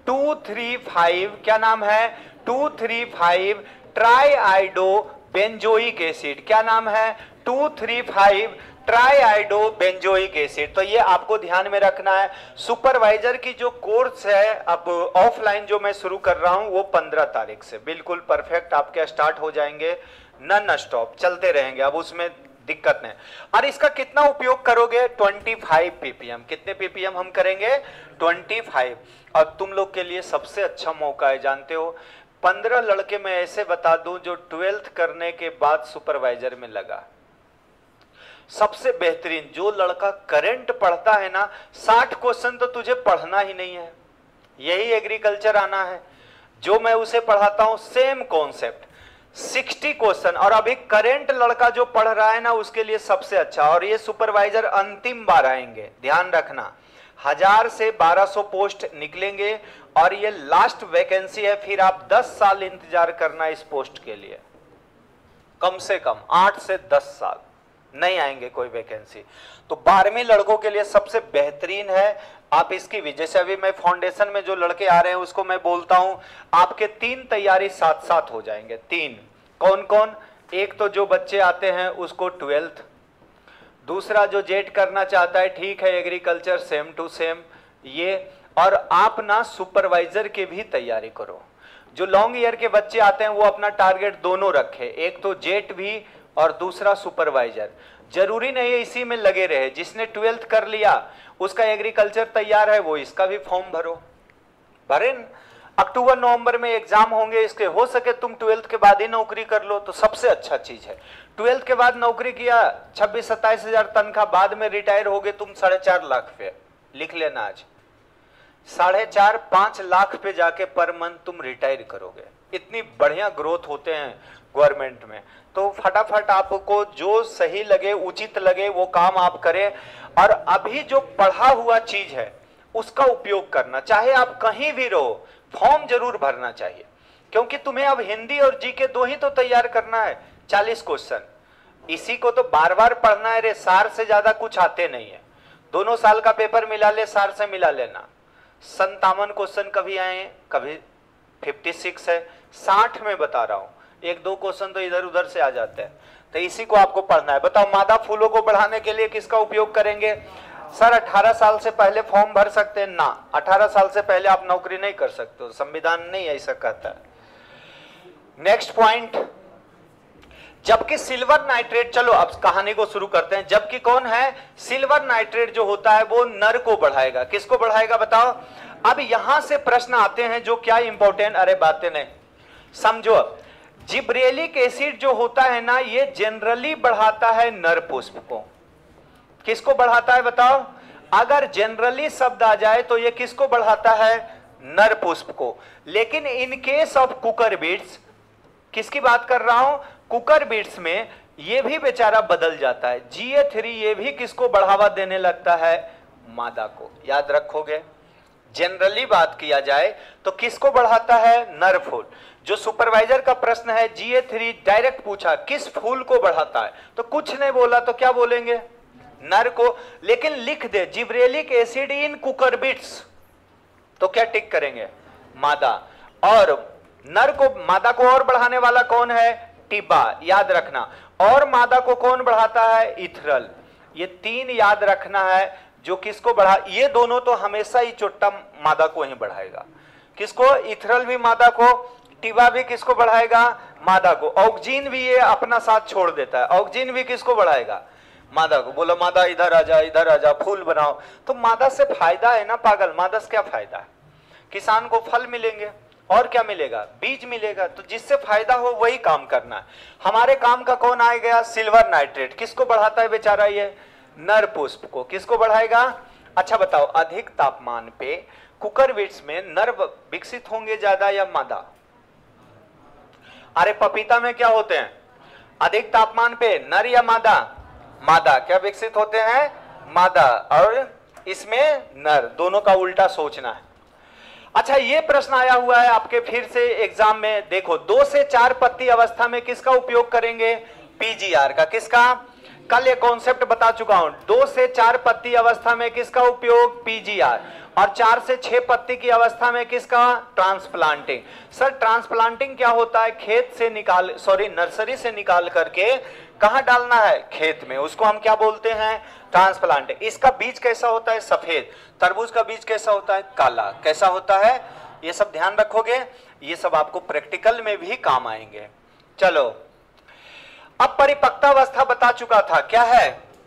2,3,5, क्या नाम है? 2,3,5 ट्राइआइडो बेंजोइक एसिड। क्या नाम है? 2,3,5 ट्राइआइडो बेंजोइक एसिड। तो ये आपको ध्यान में रखना है। सुपरवाइजर की जो कोर्स है अब ऑफलाइन जो मैं शुरू कर रहा हूं वो 15 तारीख से बिल्कुल परफेक्ट आपके स्टार्ट हो जाएंगे, नॉन स्टॉप चलते रहेंगे। अब उसमें दिक्कत नहीं। और इसका कितना उपयोग करोगे? 25 ppm। कितने ppm हम करेंगे? 25। और तुम लोग के लिए सबसे अच्छा मौका है, जानते हो, 15 लड़के मैं ऐसे बता दूं जो 12th करने के बाद सुपरवाइजर में लगा। सबसे बेहतरीन जो लड़का करंट पढ़ता है ना, 60 क्वेश्चन तो तुझे पढ़ना ही नहीं है, यही एग्रीकल्चर आना है। जो मैं उसे पढ़ाता हूं सेम कॉन्सेप्ट, 60 क्वेश्चन, और अभी करंट लड़का जो पढ़ रहा है ना उसके लिए सबसे अच्छा। और ये सुपरवाइजर अंतिम बार आएंगे, ध्यान रखना, 1000 से 1200 पोस्ट निकलेंगे और ये लास्ट वैकेंसी है, फिर आप 10 साल इंतजार करना इस पोस्ट के लिए, कम से कम 8 से 10 साल नहीं आएंगे कोई वैकेंसी। तो 12वीं लड़कों के लिए सबसे बेहतरीन है। आप इसकी भी, जैसे अभी मैं फाउंडेशन में जो लड़के आ रहे हैं उसको मैं बोलता हूं आपके 3 तैयारी साथ साथ हो जाएंगे। 3 कौन कौन? एक तो जो बच्चे आते हैं उसको 12th, दूसरा जो जेट करना चाहता है ठीक है, एग्रीकल्चर सेम टू सेम ये, और आप ना सुपरवाइजर की भी तैयारी करो। जो लॉन्ग ईयर के बच्चे आते हैं वो अपना टारगेट दोनों रखे, एक तो जेट भी और दूसरा सुपरवाइजर। जरूरी नहीं है इसी में लगे रहे, जिसने 12th कर लिया उसका एग्रीकल्चर तैयार है वो इसका भी फॉर्म भरो, भरे। अक्टूबर नवंबर में एग्जाम होंगे इसके, हो सके तुम 12th के बाद ही नौकरी कर लो तो सबसे अच्छा चीज है। 12th के बाद नौकरी किया, 26-27 हजार तनख्वाह, बाद में रिटायर होगे तुम 4.5 लाख पे, लिख लेना आज, 4.5-5 लाख पे जाके पर मंथ तुम रिटायर करोगे। इतनी बढ़िया ग्रोथ होते हैं गवर्नमेंट में। तो फटाफट आपको जो सही लगे, उचित लगे वो काम आप करें, और अभी जो पढ़ा हुआ चीज है उसका उपयोग करना, चाहे आप कहीं भी रहो फॉर्म जरूर भरना चाहिए, क्योंकि तुम्हें अब हिंदी और जीके 2 ही तो तैयार करना है, 40 क्वेश्चन, इसी को तो बार बार पढ़ना है रे, सार से ज्यादा कुछ आते नहीं है। दोनों साल का पेपर मिला ले, सार से मिला लेना, 57 क्वेश्चन कभी आए, कभी 56 है, 60 में बता रहा हूं, 1-2 क्वेश्चन तो इधर उधर से आ जाते हैं, तो इसी को आपको पढ़ना है। बताओ मादा फूलों को बढ़ाने के लिए किसका उपयोग करेंगे? सर 18 साल से पहले फॉर्म भर सकते हैं ना, 18 साल से पहले आप नौकरी नहीं कर सकते, संविधान नहीं ऐसा कहता है। नेक्स्ट पॉइंट, जबकि सिल्वर नाइट्रेट, चलो अब कहानी को शुरू करते हैं। जबकि कौन है? सिल्वर नाइट्रेट जो होता है वो नर को बढ़ाएगा, किसको बढ़ाएगा बताओ? अब यहां से प्रश्न आते हैं जो क्या इंपॉर्टेंट, अरे बातें नहीं समझो। जिब्रेलिक एसिड जो होता है ना ये जनरली बढ़ाता है नर पुष्प को, किसको बढ़ाता है बताओ? अगर जनरली शब्द आ जाए तो ये किसको बढ़ाता है? नर पुष्प को। लेकिन in case of cucurbits, किसकी बात कर रहा हूं? कुकर बीट्स में ये भी बेचारा बदल जाता है, GA3 ये भी किसको बढ़ावा देने लगता है? मादा को। याद रखोगे, जनरली बात किया जाए तो किसको बढ़ाता है? नर फूल। जो सुपरवाइजर का प्रश्न है GA3 डायरेक्ट पूछा किस फूल को बढ़ाता है, तो कुछ नहीं बोला तो क्या बोलेंगे? नर को। लेकिन लिख दे जिब्रेलिक एसिड इन कुकरबिट्स, तो क्या टिक करेंगे? मादा। और नर को, मादा को और बढ़ाने वाला कौन है? टिब्बा, याद रखना। और मादा को कौन बढ़ाता है? इथरल। ये 3 याद रखना है जो किसको बढ़ा, ये दोनों तो हमेशा ही चोट्टा मादा को ही बढ़ाएगा। किसको? इथरल भी मादा को, टिब्बा भी किसको बढ़ाएगा? मादा को। ऑक्जीन भी ये अपना साथ छोड़ देता है, ऑक्जीन भी किसको बढ़ाएगा? मादा को। बोलो मादा इधर आजा, इधर आजा, फूल बनाओ। तो मादा से फायदा है ना पागल, मादा से क्या फायदा है? किसान को फल मिलेंगे और क्या मिलेगा? बीज मिलेगा। तो जिससे फायदा हो वही काम करना है। हमारे काम का कौन आ गया? Silver nitrate. किसको बढ़ाता है बेचारा ये? नर पुष्प को। किसको बढ़ाएगा? अच्छा बताओ, अधिक तापमान पे कुकरबिट्स में नर विकसित होंगे ज्यादा या मादा? अरे पपीता में क्या होते हैं? अधिक तापमान पे नर या मादा? मादा। क्या विकसित होते हैं? मादा। और इसमें नर। दोनों का उल्टा सोचना है। अच्छा, ये प्रश्न आया हुआ है आपके फिर से एग्जाम में, देखो 2 से 4 पत्ती अवस्था में किसका उपयोग करेंगे? PGR का। किसका? कल ये कॉन्सेप्ट बता चुका हूं। 2 से 4 पत्ती अवस्था में किसका उपयोग? PGR। और 4 से 6 पत्ती की अवस्था में किसका? ट्रांसप्लांटिंग। सर ट्रांसप्लांटिंग क्या होता है? खेत से निकाल, सॉरी नर्सरी से निकाल करके कहां डालना है? खेत में। उसको हम क्या बोलते हैं? ट्रांसप्लांटिंग। इसका बीज कैसा होता है? सफेद। तरबूज का बीज कैसा होता है? काला। कैसा होता है? ये सब ध्यान रखोगे, ये सब आपको प्रैक्टिकल में भी काम आएंगे। चलो, अब परिपक्वावस्था बता चुका था, क्या है?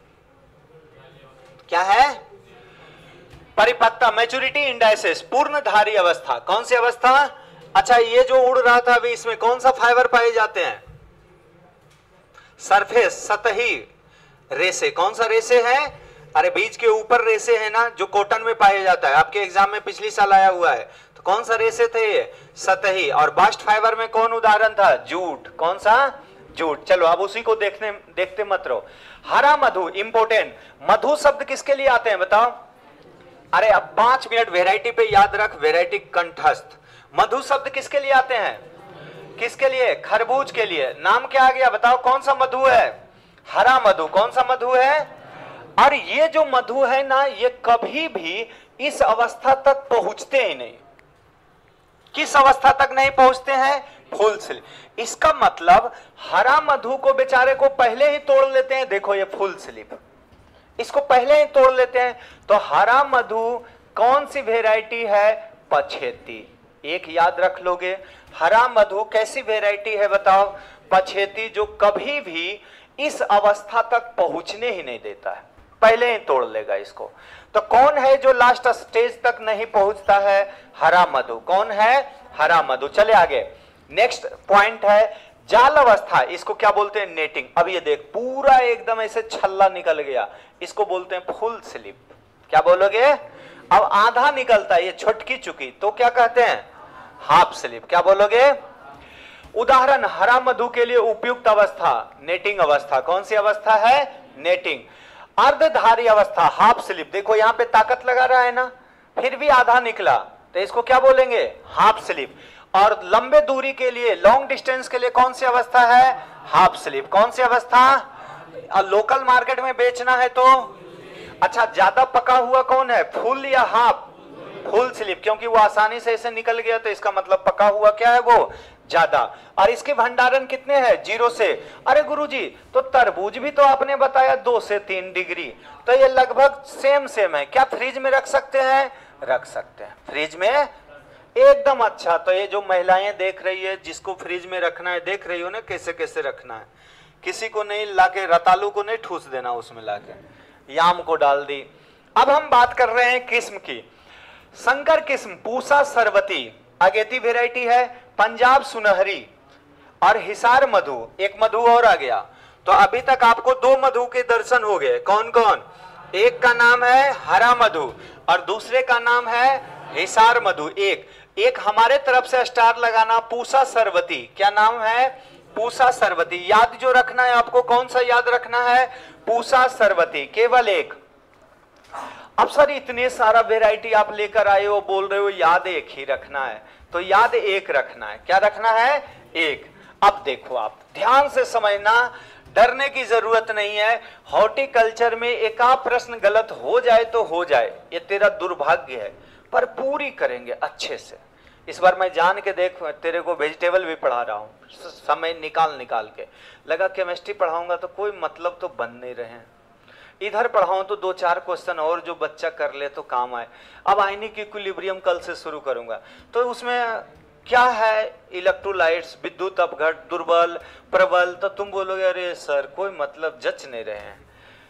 क्या है? परिपक्वता, मैच्योरिटी इंडाइसेस, पूर्णधारी अवस्था। कौन सी अवस्था? अच्छा, ये जो उड़ रहा था अभी, इसमें कौन सा फाइबर पाए जाते हैं? सरफेस, सतही रेसे। कौन सा रेसे है? अरे बीज के ऊपर रेसे है ना, जो कॉटन में पाया जाता है। आपके एग्जाम में पिछली साल आया हुआ है। तो कौन सा रेशे थे ये? सतही। और बास्ट फाइबर में कौन उदाहरण था? जूट। कौन सा? जूट। चलो अब उसी को देखते मत रहो। हरा मधु इंपोर्टेंट। मधु शब्द किसके लिए आते हैं बताओ? अरे अब 5 मिनट वैरायटी पे याद रख, वैरायटी कंठस्थ। मधु शब्द किसके लिए आते हैं? किसके लिए? खरबूज के लिए। नाम क्या आ गया बताओ? कौन सा मधु है? हरा मधु। कौन सा मधु है? और ये जो मधु है ना, ये कभी भी इस अवस्था तक पहुंचते ही नहीं। किस अवस्था तक नहीं पहुंचते हैं? Full slip. इसका मतलब हरा मधु को बेचारे को पहले ही तोड़ लेते हैं। देखो ये फुल स्लिप, इसको पहले ही तोड़ लेते हैं। तो हरा मधु कौन सी वेराइटी है? पछेती। एक याद रख लोगे, हरा मधु कैसी वेराइटी है बताओ? पछेती, जो कभी भी इस अवस्था तक पहुंचने ही नहीं देता है, पहले ही तोड़ लेगा इसको। तो कौन है जो लास्ट स्टेज तक नहीं पहुंचता है? हरा मधु। कौन है? हरा मधु। चले आगे। नेक्स्ट पॉइंट है जाल अवस्था। इसको क्या बोलते हैं? नेटिंग। अब ये देख, पूरा एकदम ऐसे छल्ला निकल गया, इसको बोलते हैं फुल स्लिप। क्या बोलोगे? अब आधा निकलता है, ये छुटकी चुकी, तो क्या कहते हैं? Half slip. क्या बोलोगे? उदाहरण हरा मधु के लिए उपयुक्त अवस्था नेटिंग अवस्था। कौन सी अवस्था है? नेटिंग। अर्धधारी अवस्था हाफ स्लिप। देखो यहां पे ताकत लगा रहा है ना, फिर भी आधा निकला, तो इसको क्या बोलेंगे? Half slip. और लंबे दूरी के लिए, लॉन्ग डिस्टेंस के लिए कौन सी अवस्था है? Half slip. कौन सी अवस्था? लोकल मार्केट में बेचना है तो अच्छा, ज्यादा पका हुआ कौन है? फुल या हाफ? फुल स्लिप, क्योंकि वो आसानी से ऐसे निकल गया, तो इसका मतलब पका हुआ क्या है? वो ज्यादा। और इसके भंडारण कितने हैं? 0 से। अरे गुरुजी, तो तरबूज भी तो आपने बताया 2 से 3 डिग्री, तो ये लगभग सेम है। क्या फ्रिज में रख सकते हैं? रख सकते हैं फ्रिज में, एकदम। अच्छा, तो ये जो महिलाएं देख रही है, जिसको फ्रिज में रखना है, देख रही हो ना कैसे कैसे रखना है। किसी को नहीं लाके, रतालू को नहीं ठूस देना उसमें लाके, याम को डाल दी। अब हम बात कर रहे हैं किस्म की। संकर किस्म पूसा सरवती अगेती वेराइटी है, पंजाब सुनहरी और हिसार मधु। एक मधु और आ गया। तो अभी तक आपको 2 मधु के दर्शन हो गए। कौन कौन? एक का नाम है हरा मधु और दूसरे का नाम है हिसार मधु। एक हमारे तरफ से स्टार लगाना, पूसा सरवती। क्या नाम है? पूसा सरवती। याद जो रखना है आपको, कौन सा याद रखना है? पूसा सरवती। केवल एक। अब सर इतने सारा वेराइटी आप लेकर आए हो, बोल रहे हो याद एक ही रखना है, तो याद एक रखना है। क्या रखना है? एक। अब देखो, आप ध्यान से समझना, डरने की जरूरत नहीं है। हॉर्टिकल्चर में एक आध प्रश्न गलत हो जाए तो हो जाए, ये तेरा दुर्भाग्य है, पर पूरी करेंगे अच्छे से। इस बार मैं जान के देख, तेरे को वेजिटेबल भी पढ़ा रहा हूँ, समय निकाल के। लगा केमिस्ट्री पढ़ाऊंगा तो कोई मतलब तो बन नहीं रहे हैं, इधर पढ़ाऊं तो 2-4 क्वेश्चन और जो बच्चा कर ले तो काम आए। अब आयनिक इक्विलिब्रियम कल से शुरू करूंगा, तो उसमें क्या है? इलेक्ट्रोलाइट्स, विद्युत अपघट, दुर्बल, प्रबल। तो तुम बोलोगे अरे सर कोई मतलब जच नहीं रहे हैं,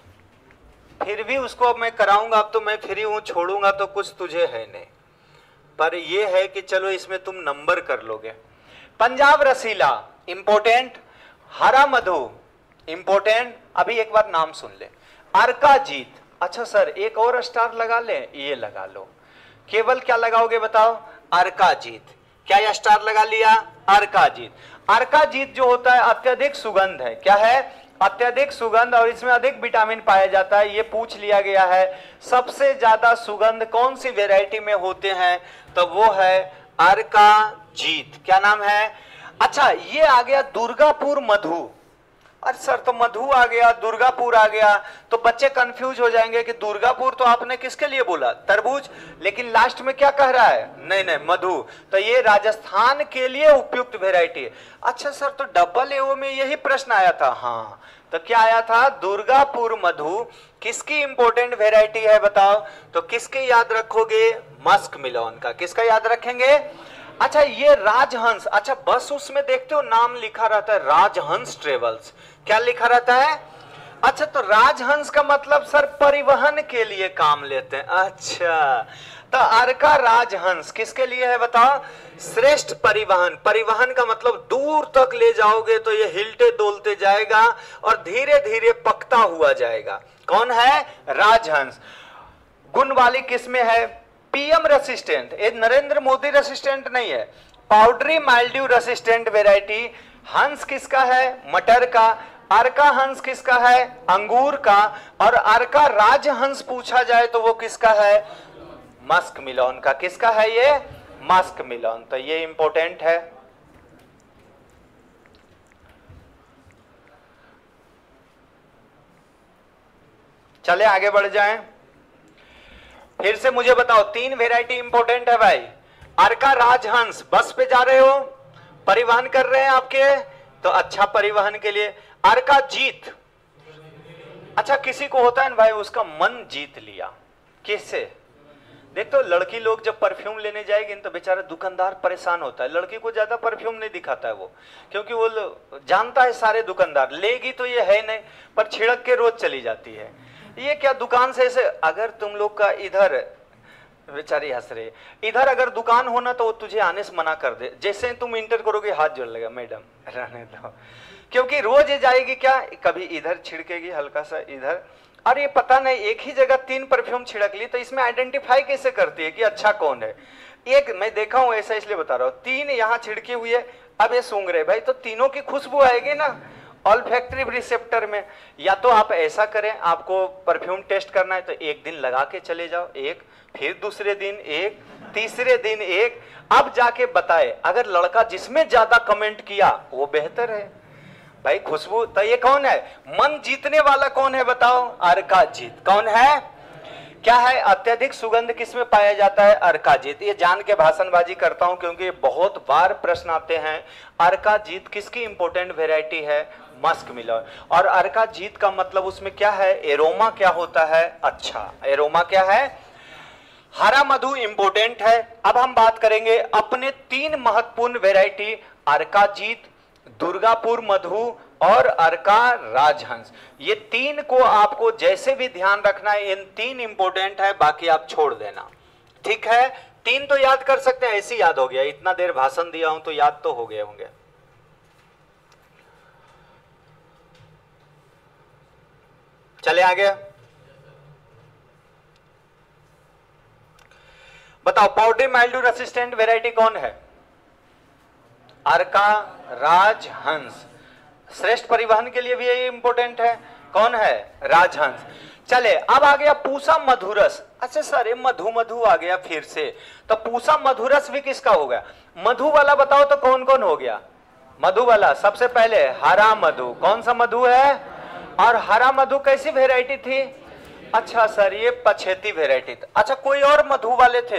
फिर भी उसको अब मैं कराऊंगा। अब तो मैं फ्री हूं, छोड़ूंगा तो कुछ तुझे है नहीं, पर ये है कि चलो इसमें तुम नंबर कर लोगे। पंजाब रसीला इंपोर्टेंट, हरा मधु इंपोर्टेंट। अभी एक बार नाम सुन ले, अर्काजीत। अच्छा सर एक और स्टार लगा ले, ये लगा लो। केवल क्या लगाओगे बताओ? अर्काजीत। क्या यह स्टार लगा लिया? अर्काजीत। अर्काजीत जो होता है अत्यधिक सुगंध है। क्या है? अत्यधिक सुगंध, और इसमें अधिक विटामिन पाया जाता है। ये पूछ लिया गया है सबसे ज्यादा सुगंध कौन सी वेराइटी में होते हैं, तो वो है अर्काजीत। क्या नाम है? अच्छा, ये आ गया दुर्गापुर मधु। अरे सर तो मधु आ गया, दुर्गापुर आ गया, तो बच्चे कंफ्यूज हो जाएंगे कि दुर्गापुर तो आपने किसके लिए बोला? तरबूज। लेकिन लास्ट में क्या कह रहा है? नहीं मधु। तो ये राजस्थान के लिए उपयुक्त वेराइटी है। अच्छा सर तो डबल एओ में यही प्रश्न आया था। हाँ, तो क्या आया था? दुर्गापुर मधु किसकी इंपोर्टेंट वेराइटी है बताओ? तो किसके याद रखोगे? मस्क मिलोन का। किसका याद रखेंगे? अच्छा, ये राजहंस। अच्छा, बस उसमें देखते हो नाम लिखा रहता है राजहंस ट्रेवल्स। क्या लिखा रहता है? अच्छा, तो राजहंस का मतलब सर परिवहन के लिए काम लेते हैं। अच्छा, तो अर्का राजहंस किसके लिए है बताओ? श्रेष्ठ परिवहन। परिवहन का मतलब दूर तक ले जाओगे तो ये हिलते डोलते जाएगा और धीरे धीरे पकता हुआ जाएगा। कौन है? राजहंस। गुण वाली किस्में है पीएम रेसिस्टेंट, ये नरेंद्र मोदी रेसिस्टेंट नहीं है। पाउडरी माइल्ड्यू रेसिस्टेंट वेराइटी हंस किसका है? मटर का। अर्का हंस किसका है? अंगूर का। और अर्का राज हंस पूछा जाए तो वो किसका है? मस्क मिलोन का। किसका है ये? Musk melon. तो ये इंपॉर्टेंट है। चले आगे बढ़ जाएं। फिर से मुझे बताओ, 3 वेराइटी इंपॉर्टेंट है भाई। अर्का राजहंस, बस पे जा रहे हो, परिवहन कर रहे हैं आपके, तो अच्छा परिवहन के लिए। अर्का जीत, अच्छा किसी को होता है ना भाई, उसका मन जीत लिया। किससे? देख तो लड़की लोग जब परफ्यूम लेने जाएगी तो बेचारा दुकानदार परेशान होता है। लड़की को ज्यादा परफ्यूम नहीं दिखाता है वो, क्योंकि वो जानता है सारे दुकानदार लेगी तो ये है नहीं, पर छिड़क के रोज चली जाती है। ये क्या दुकान से ऐसे, अगर तुम लोग का इधर, बेचारी हंस रही, इधर अगर दुकान होना तो वो तुझे आने से मना कर दे। जैसे तुम इंटर करोगे हाथ जोड़ लेगा, मैडम रहने दो, क्योंकि रोज ये जाएगी क्या, कभी इधर छिड़केगी हल्का सा इधर, और ये पता नहीं एक ही जगह 3 परफ्यूम छिड़क ली, तो इसमें आइडेंटिफाई कैसे करती है कि अच्छा कौन है? एक मैं देखा हूं ऐसा, इसलिए बता रहा हूं। 3 यहाँ छिड़की हुई है, अब ये सूंघ रहे भाई, तो तीनों की खुशबू आएगी ना ऑल्फैक्टरी रिसेप्टर में। या तो आप ऐसा करें, आपको परफ्यूम टेस्ट करना है तो एक दिन लगा के चले जाओ, एक, फिर दूसरे दिन एक, तीसरे दिन एक, अब जाके बताए। अगर लड़का जिसमें ज्यादा कमेंट किया वो बेहतर है भाई खुशबू। तो ये कौन है? मन जीतने वाला कौन है बताओ? अर्का जीत। कौन है? क्या है? अत्यधिक सुगंध किसमें पाया जाता है? अर्का जीत। ये जान के भाषणबाजी करता हूं क्योंकि बहुत बार प्रश्न आते हैं। अर्का जीत किसकी इंपॉर्टेंट वेराइटी है? Musk melon. और अर्का जीत का मतलब उसमें क्या है? एरोमा क्या होता है? अच्छा, एरोमा क्या है? हरा मधु इंपॉर्टेंट है। अब हम बात करेंगे अपने 3 महत्वपूर्ण वेराइटी, अर्का जीत, दुर्गापुर मधु और अर्का राजहंस। ये 3 को आपको जैसे भी ध्यान रखना है, इन 3 इंपॉर्टेंट है, बाकी आप छोड़ देना, ठीक है? 3 तो याद कर सकते हैं, ऐसे याद हो गया, इतना देर भाषण दिया हूं तो याद तो हो गए होंगे। चले आगे, बताओ पाउडरी माइल्ड्यू रेसिस्टेंट वेराइटी कौन है? अर्का राजहंस। श्रेष्ठ परिवहन के लिए भी ये इंपॉर्टेंट है। कौन है? राजहंस। चले अब आ गया पूसा मधुरस। अच्छा सर, ये मधु मधु आ गया फिर से, तो पूसा मधुरस भी किसका हो गया? मधु वाला बताओ तो कौन कौन हो गया? मधु वाला सबसे पहले हरा मधु। कौन सा मधु है? और हरा मधु कैसी वेराइटी थी? अच्छा सर, ये पछेती वेराइटी थी। अच्छा, कोई और मधु वाले थे?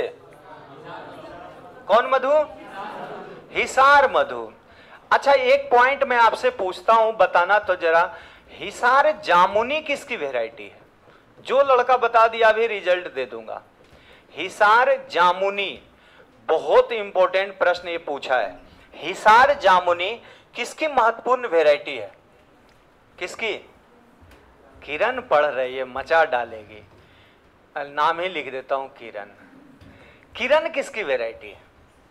कौन मधु? हिसार मधु। अच्छा, एक पॉइंट मैं आपसे पूछता हूं, बताना तो जरा, हिसार जामुनी किसकी वेराइटी है? जो लड़का बता दिया अभी रिजल्ट दे दूंगा। हिसार जामुनी, बहुत इंपॉर्टेंट प्रश्न ये पूछा है। हिसार जामुनी किसकी महत्वपूर्ण वेराइटी है? किसकी? किरण पढ़ रही है, मचा डालेगी, नाम ही लिख देता हूं किरण। किरण किसकी वेराइटी है?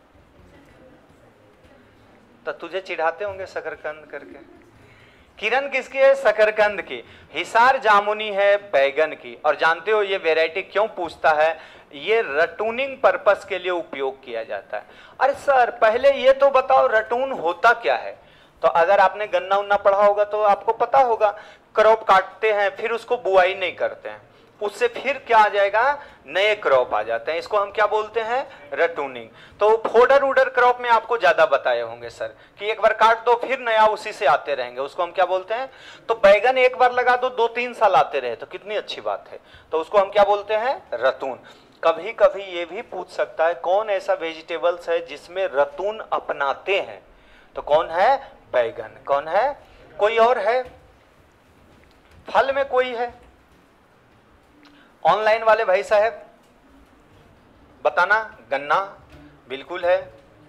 तो तुझे चिढ़ाते होंगे शकरकंद करके। किरण किसकी है? शकरकंद की। हिसार जामुनी है बैगन की। और जानते हो ये वेराइटी क्यों पूछता है? ये रटूनिंग पर्पस के लिए उपयोग किया जाता है। अरे सर, पहले ये तो बताओ रटून होता क्या है? तो अगर आपने गन्ना उन्ना पढ़ा होगा तो आपको पता होगा, क्रॉप काटते हैं फिर उसको बुआई नहीं करते हैं, उससे फिर क्या आ जाएगा? नए क्रॉप आ जाते हैं। इसको हम क्या बोलते हैं? रटूनिंग। तो फोडर उडर क्रॉप में आपको ज्यादा बताए होंगे सर कि एक बार काट दो फिर नया उसी से आते रहेंगे, उसको हम क्या बोलते हैं? तो बैगन एक बार लगा दो 2-3 साल आते रहे तो कितनी अच्छी बात है, तो उसको हम क्या बोलते हैं? रतून। कभी कभी ये भी पूछ सकता है कौन ऐसा वेजिटेबल्स है जिसमें रतून अपनाते हैं, तो कौन है? बैगन। कौन है? कोई और है? फल में कोई है? ऑनलाइन वाले भाई साहब बताना। गन्ना बिल्कुल है।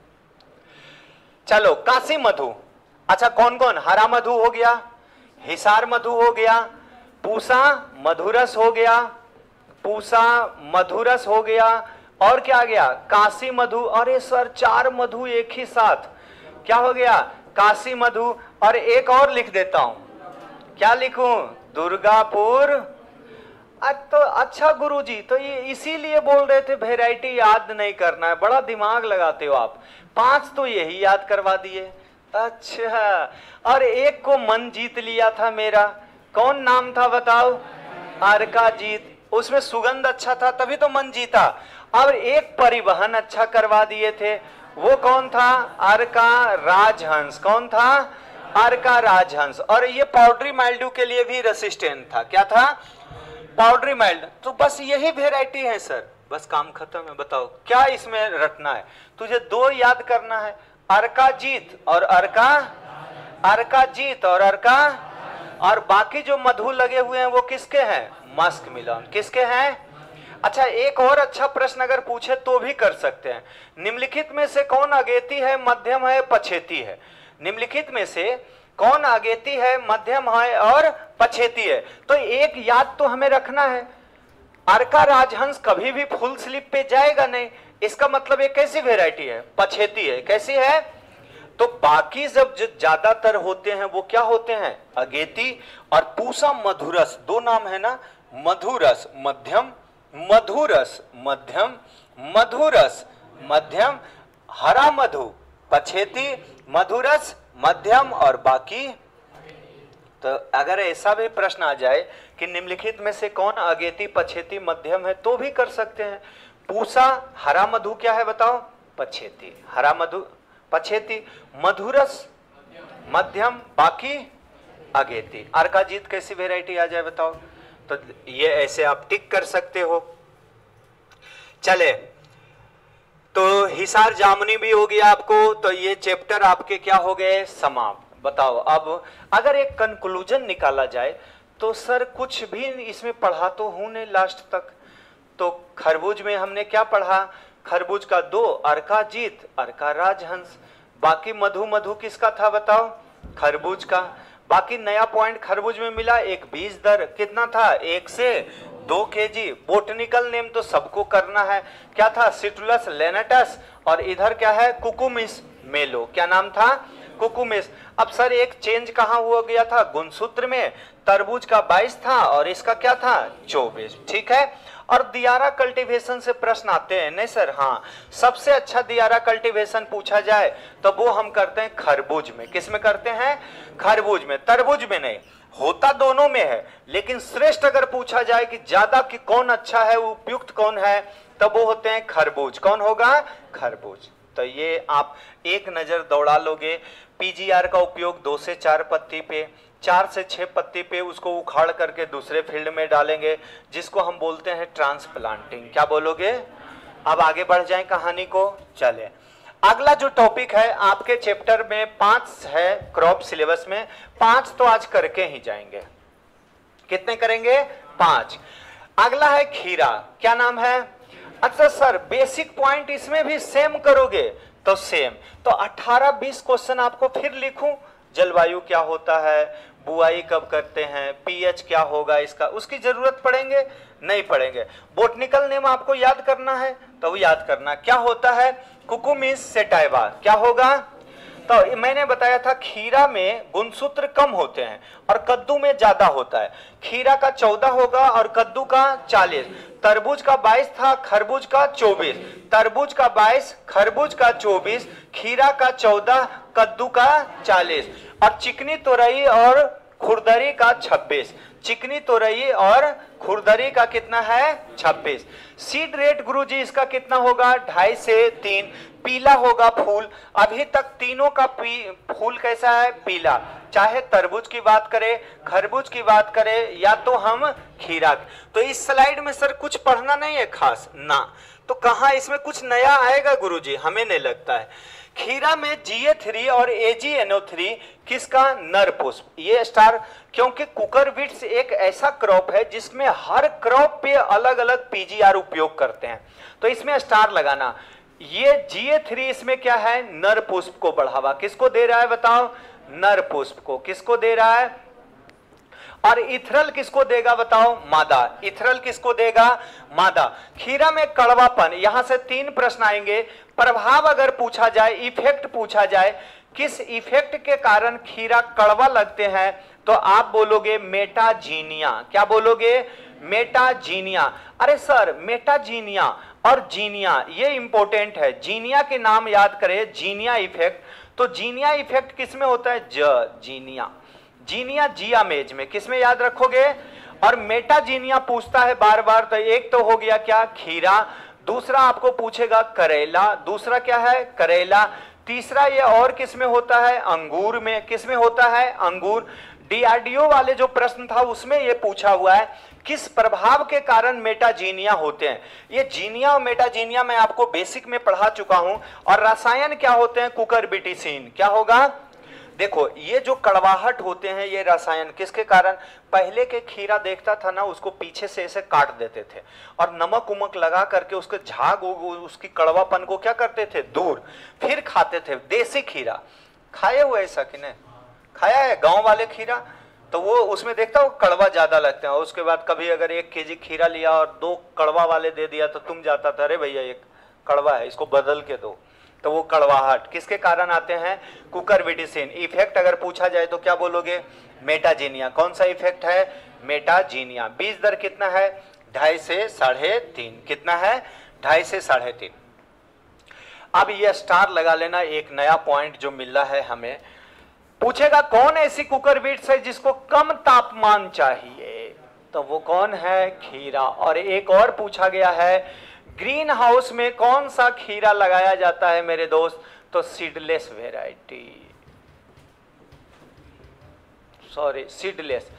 चलो काशी मधु। अच्छा, कौन कौन? हरा मधु हो गया, हिसार मधु हो गया, पूसा मधुरस हो गया, पूसा मधुरस हो गया, और क्या आ गया? काशी मधु। अरे सर, 4 मधु एक ही साथ, क्या हो गया? काशी मधु। और एक और लिख देता हूं, क्या लिखूं? दुर्गापुर। तो अच्छा गुरुजी, तो ये इसीलिए बोल रहे थे वैरायटी याद नहीं करना है, बड़ा दिमाग लगाते हो आप। 5 तो यही याद करवा दिए। अच्छा, और एक को मन जीत लिया था मेरा, कौन नाम था बताओ? अर्का जीत, उसमें सुगंध अच्छा था तभी तो मन जीता। और एक परिवहन अच्छा करवा दिए थे, वो कौन था? अर्का राजहंस। कौन था? अर्का राजहंस। और ये पाउडरी माइल्ड्यू के लिए भी रेसिस्टेंट था। क्या था? Powdery mildew. तो बस यही वेराइटी है सर, बस काम खत्म है। बताओ क्या इसमें रटना है? तुझे 2 याद करना है, अर्का जीत और अर्का जीत और अर्का, और बाकी जो मधु लगे हुए हैं वो किसके हैं? Musk melon. किसके हैं? अच्छा, एक और अच्छा प्रश्न अगर पूछे तो भी कर सकते हैं। निम्नलिखित में से कौन अगेती है, मध्यम है, पछेती है? निम्नलिखित में से कौन अगेती है, मध्यम है और पछेती है? तो एक याद तो हमें रखना है, अर्का राजहंस कभी भी फुल स्लिप पे जाएगा नहीं। इसका मतलब ये कैसी वैरायटी है? पछेती है। कैसी है? तो बाकी जब ज्यादातर होते हैं वो क्या होते हैं? अगेती। और पूसा मधुरस, 2 नाम है ना, मधुरस मध्यम, मधुरस मध्यम, मधुरस मध्यम, हरा मधु पछेती, मधुरस मध्यम और बाकी। तो अगर ऐसा भी प्रश्न आ जाए कि निम्नलिखित में से कौन अगेती, पछेती, मध्यम है, तो भी कर सकते हैं। पूसा हरा मधु क्या है बताओ? पछेती। हरा मधु पछेती, मधुरस मध्यम, बाकी अगेती। अर्काजीत कैसी वैरायटी आ जाए बताओ? तो ये ऐसे आप टिक कर सकते हो। चले, तो हिसार जामुनी भी हो गया आपको, तो ये चैप्टर आपके क्या हो गए? समाप्त। बताओ अब अगर एक कंक्लूजन निकाला जाए तो सर कुछ भी इसमें पढ़ा तो हूं नहीं लास्ट तक। तो खरबूज में हमने क्या पढ़ा? खरबूज का 2, अर्का जीत, अर्का राजहंस। बाकी मधु, मधु किसका था बताओ? खरबूज का। बाकी नया पॉइंट खरबूज में मिला, एक बीज दर कितना था? 1 से 2 kg। बोटनिकल नेम तो सबको करना है, क्या था? Citrullus lanatus. और इधर क्या है? कुकुमिस मेलो। क्या नाम था? कुकुमिस। अब सर एक चेंज कहां हुआ गया था? गुणसूत्र में तरबूज का 22 था और इसका क्या था? 24। ठीक है। और दियारा कल्टीवेशन से प्रश्न आते हैं नहीं सर? हाँ, सबसे अच्छा दियारा कल्टीवेशन पूछा जाए तो वो हम करते हैं खरबूज में। किस में करते हैं? खरबूज में, तरबूज में नहीं। होता दोनों में है, लेकिन श्रेष्ठ अगर पूछा जाए कि ज्यादा कि कौन अच्छा है, उपयुक्त कौन है, तब वो होते हैं खरबूज। कौन होगा? खरबूज। तो ये आप एक नजर दौड़ा लोगे। पीजीआर का उपयोग 2 से 4 पत्ती पे, 4 से 6 पत्ती पे उसको उखाड़ करके दूसरे फील्ड में डालेंगे, जिसको हम बोलते हैं ट्रांसप्लांटिंग। क्या बोलोगे? अब आगे बढ़ जाएं कहानी को। चले, अगला जो टॉपिक है आपके चैप्टर में 5 है क्रॉप सिलेबस में, 5 तो आज करके ही जाएंगे। कितने करेंगे? 5। अगला है खीरा। क्या नाम है? अच्छा सर, बेसिक पॉइंट इसमें भी सेम करोगे? तो सेम। तो 18-20 क्वेश्चन आपको फिर लिखूं? जलवायु क्या होता है, बुआई कब करते हैं, पीएच क्या होगा इसका, उसकी जरूरत पड़ेंगे? नहीं पड़ेंगे। बोटनिकल नेम आपको याद करना है तो याद करना। क्या होता है? Cucumis sativus. क्या होगा? तो मैंने बताया था खीरा में गुणसूत्र कम होते हैं और कद्दू में ज्यादा होता है। खीरा का 14 होगा और कद्दू का 40। तरबूज का 22 था, खरबूज का 24। तरबूज का 22, खरबूज का 24, खीरा का 14, कद्दू का 40। और चिकनी तोरई और खुरदरी का 26। चिकनी तोरई और खुरदरी का कितना है? 26। सीड रेट गुरुजी इसका कितना होगा? 2.5 से 3। पीला होगा फूल। अभी तक तीनों का फूल कैसा है? पीला। चाहे तरबूज की बात करें, खरबूज की बात करें, या तो हम खीरा। तो इस स्लाइड में सर कुछ पढ़ना नहीं है खास ना, तो कहां इसमें कुछ नया आएगा गुरुजी? हमें नहीं लगता है। खीरा में GA3 और AgNO3 किसका? नर पुष्प। ये स्टार, क्योंकि कुकुरबिट्स एक ऐसा क्रॉप है जिसमें हर क्रॉप पे अलग अलग PGR उपयोग करते हैं, तो इसमें स्टार लगाना। ये GA3 इसमें क्या है? नर पुष्प को बढ़ावा। किसको दे रहा है बताओ? नर पुष्प को। किसको दे रहा है? और इथरल किसको देगा बताओ? मादा। इथरल किसको देगा? मादा। खीरा में कड़वापन, यहां से 3 प्रश्न आएंगे। प्रभाव अगर पूछा जाए, इफेक्ट पूछा जाए, किस इफेक्ट के कारण खीरा कड़वा लगते हैं, तो आप बोलोगे मेटाजीनिया। क्या बोलोगे? मेटाजीनिया। अरे सर मेटाजीनिया और जीनिया ये इंपॉर्टेंट है, जीनिया के नाम याद करें, जीनिया इफेक्ट। तो जीनिया इफेक्ट किस में होता है? जीनिया। जीनिया जियामेज में, किस में याद रखोगे? और मेटाजीनिया पूछता है बार बार, तो एक तो हो गया क्या? खीरा। दूसरा आपको पूछेगा करेला। दूसरा क्या है? करेला। तीसरा ये और किस में होता है? अंगूर में। किस में होता है? अंगूर। डीआरडीओ वाले जो प्रश्न था उसमें ये पूछा हुआ है किस प्रभाव के कारण मेटाजीनिया होते हैं। ये जीनिया और मेटाजीनिया मैं आपको बेसिक में पढ़ा चुका हूं। और रसायन क्या होते हैं? कुकुरबिटेसिन। क्या होगा? देखो ये जो कड़वाहट होते हैं ये रसायन किसके कारण? पहले के खीरा देखता था ना, उसको पीछे से ऐसे काट देते थे और नमक उमक लगा करके उसके झाग उसकी कड़वापन को क्या करते थे? दूर, फिर खाते थे। देसी खीरा खाए हुए ऐसा कि नहीं खाया है? गांव वाले खीरा तो वो उसमें देखता हो कड़वा ज्यादा लगते हैं। और उसके बाद कभी अगर 1 केजी खीरा लिया और 2 कड़वा वाले दे दिया तो तुम जाता था, अरे भैया एक कड़वा है इसको बदल के दो। तो वो कड़वाहट किसके कारण आते हैं? कुकुरबिटेसिन। इफेक्ट अगर पूछा जाए तो क्या बोलोगे? मेटाजीनिया। कौन सा इफेक्ट है? मेटाजीनिया। बीज दर कितना है? 2.5 से 3.5। कितना है? 2.5 से 3.5। अब ये स्टार लगा लेना, एक नया पॉइंट जो मिल रहा है हमें। पूछेगा कौन ऐसी कुकुरबिट्स है जिसको कम तापमान चाहिए? तो वो कौन है? खीरा। और एक और पूछा गया है ग्रीन हाउस में कौन सा खीरा लगाया जाता है मेरे दोस्त? तो seedless variety, sorry seedless,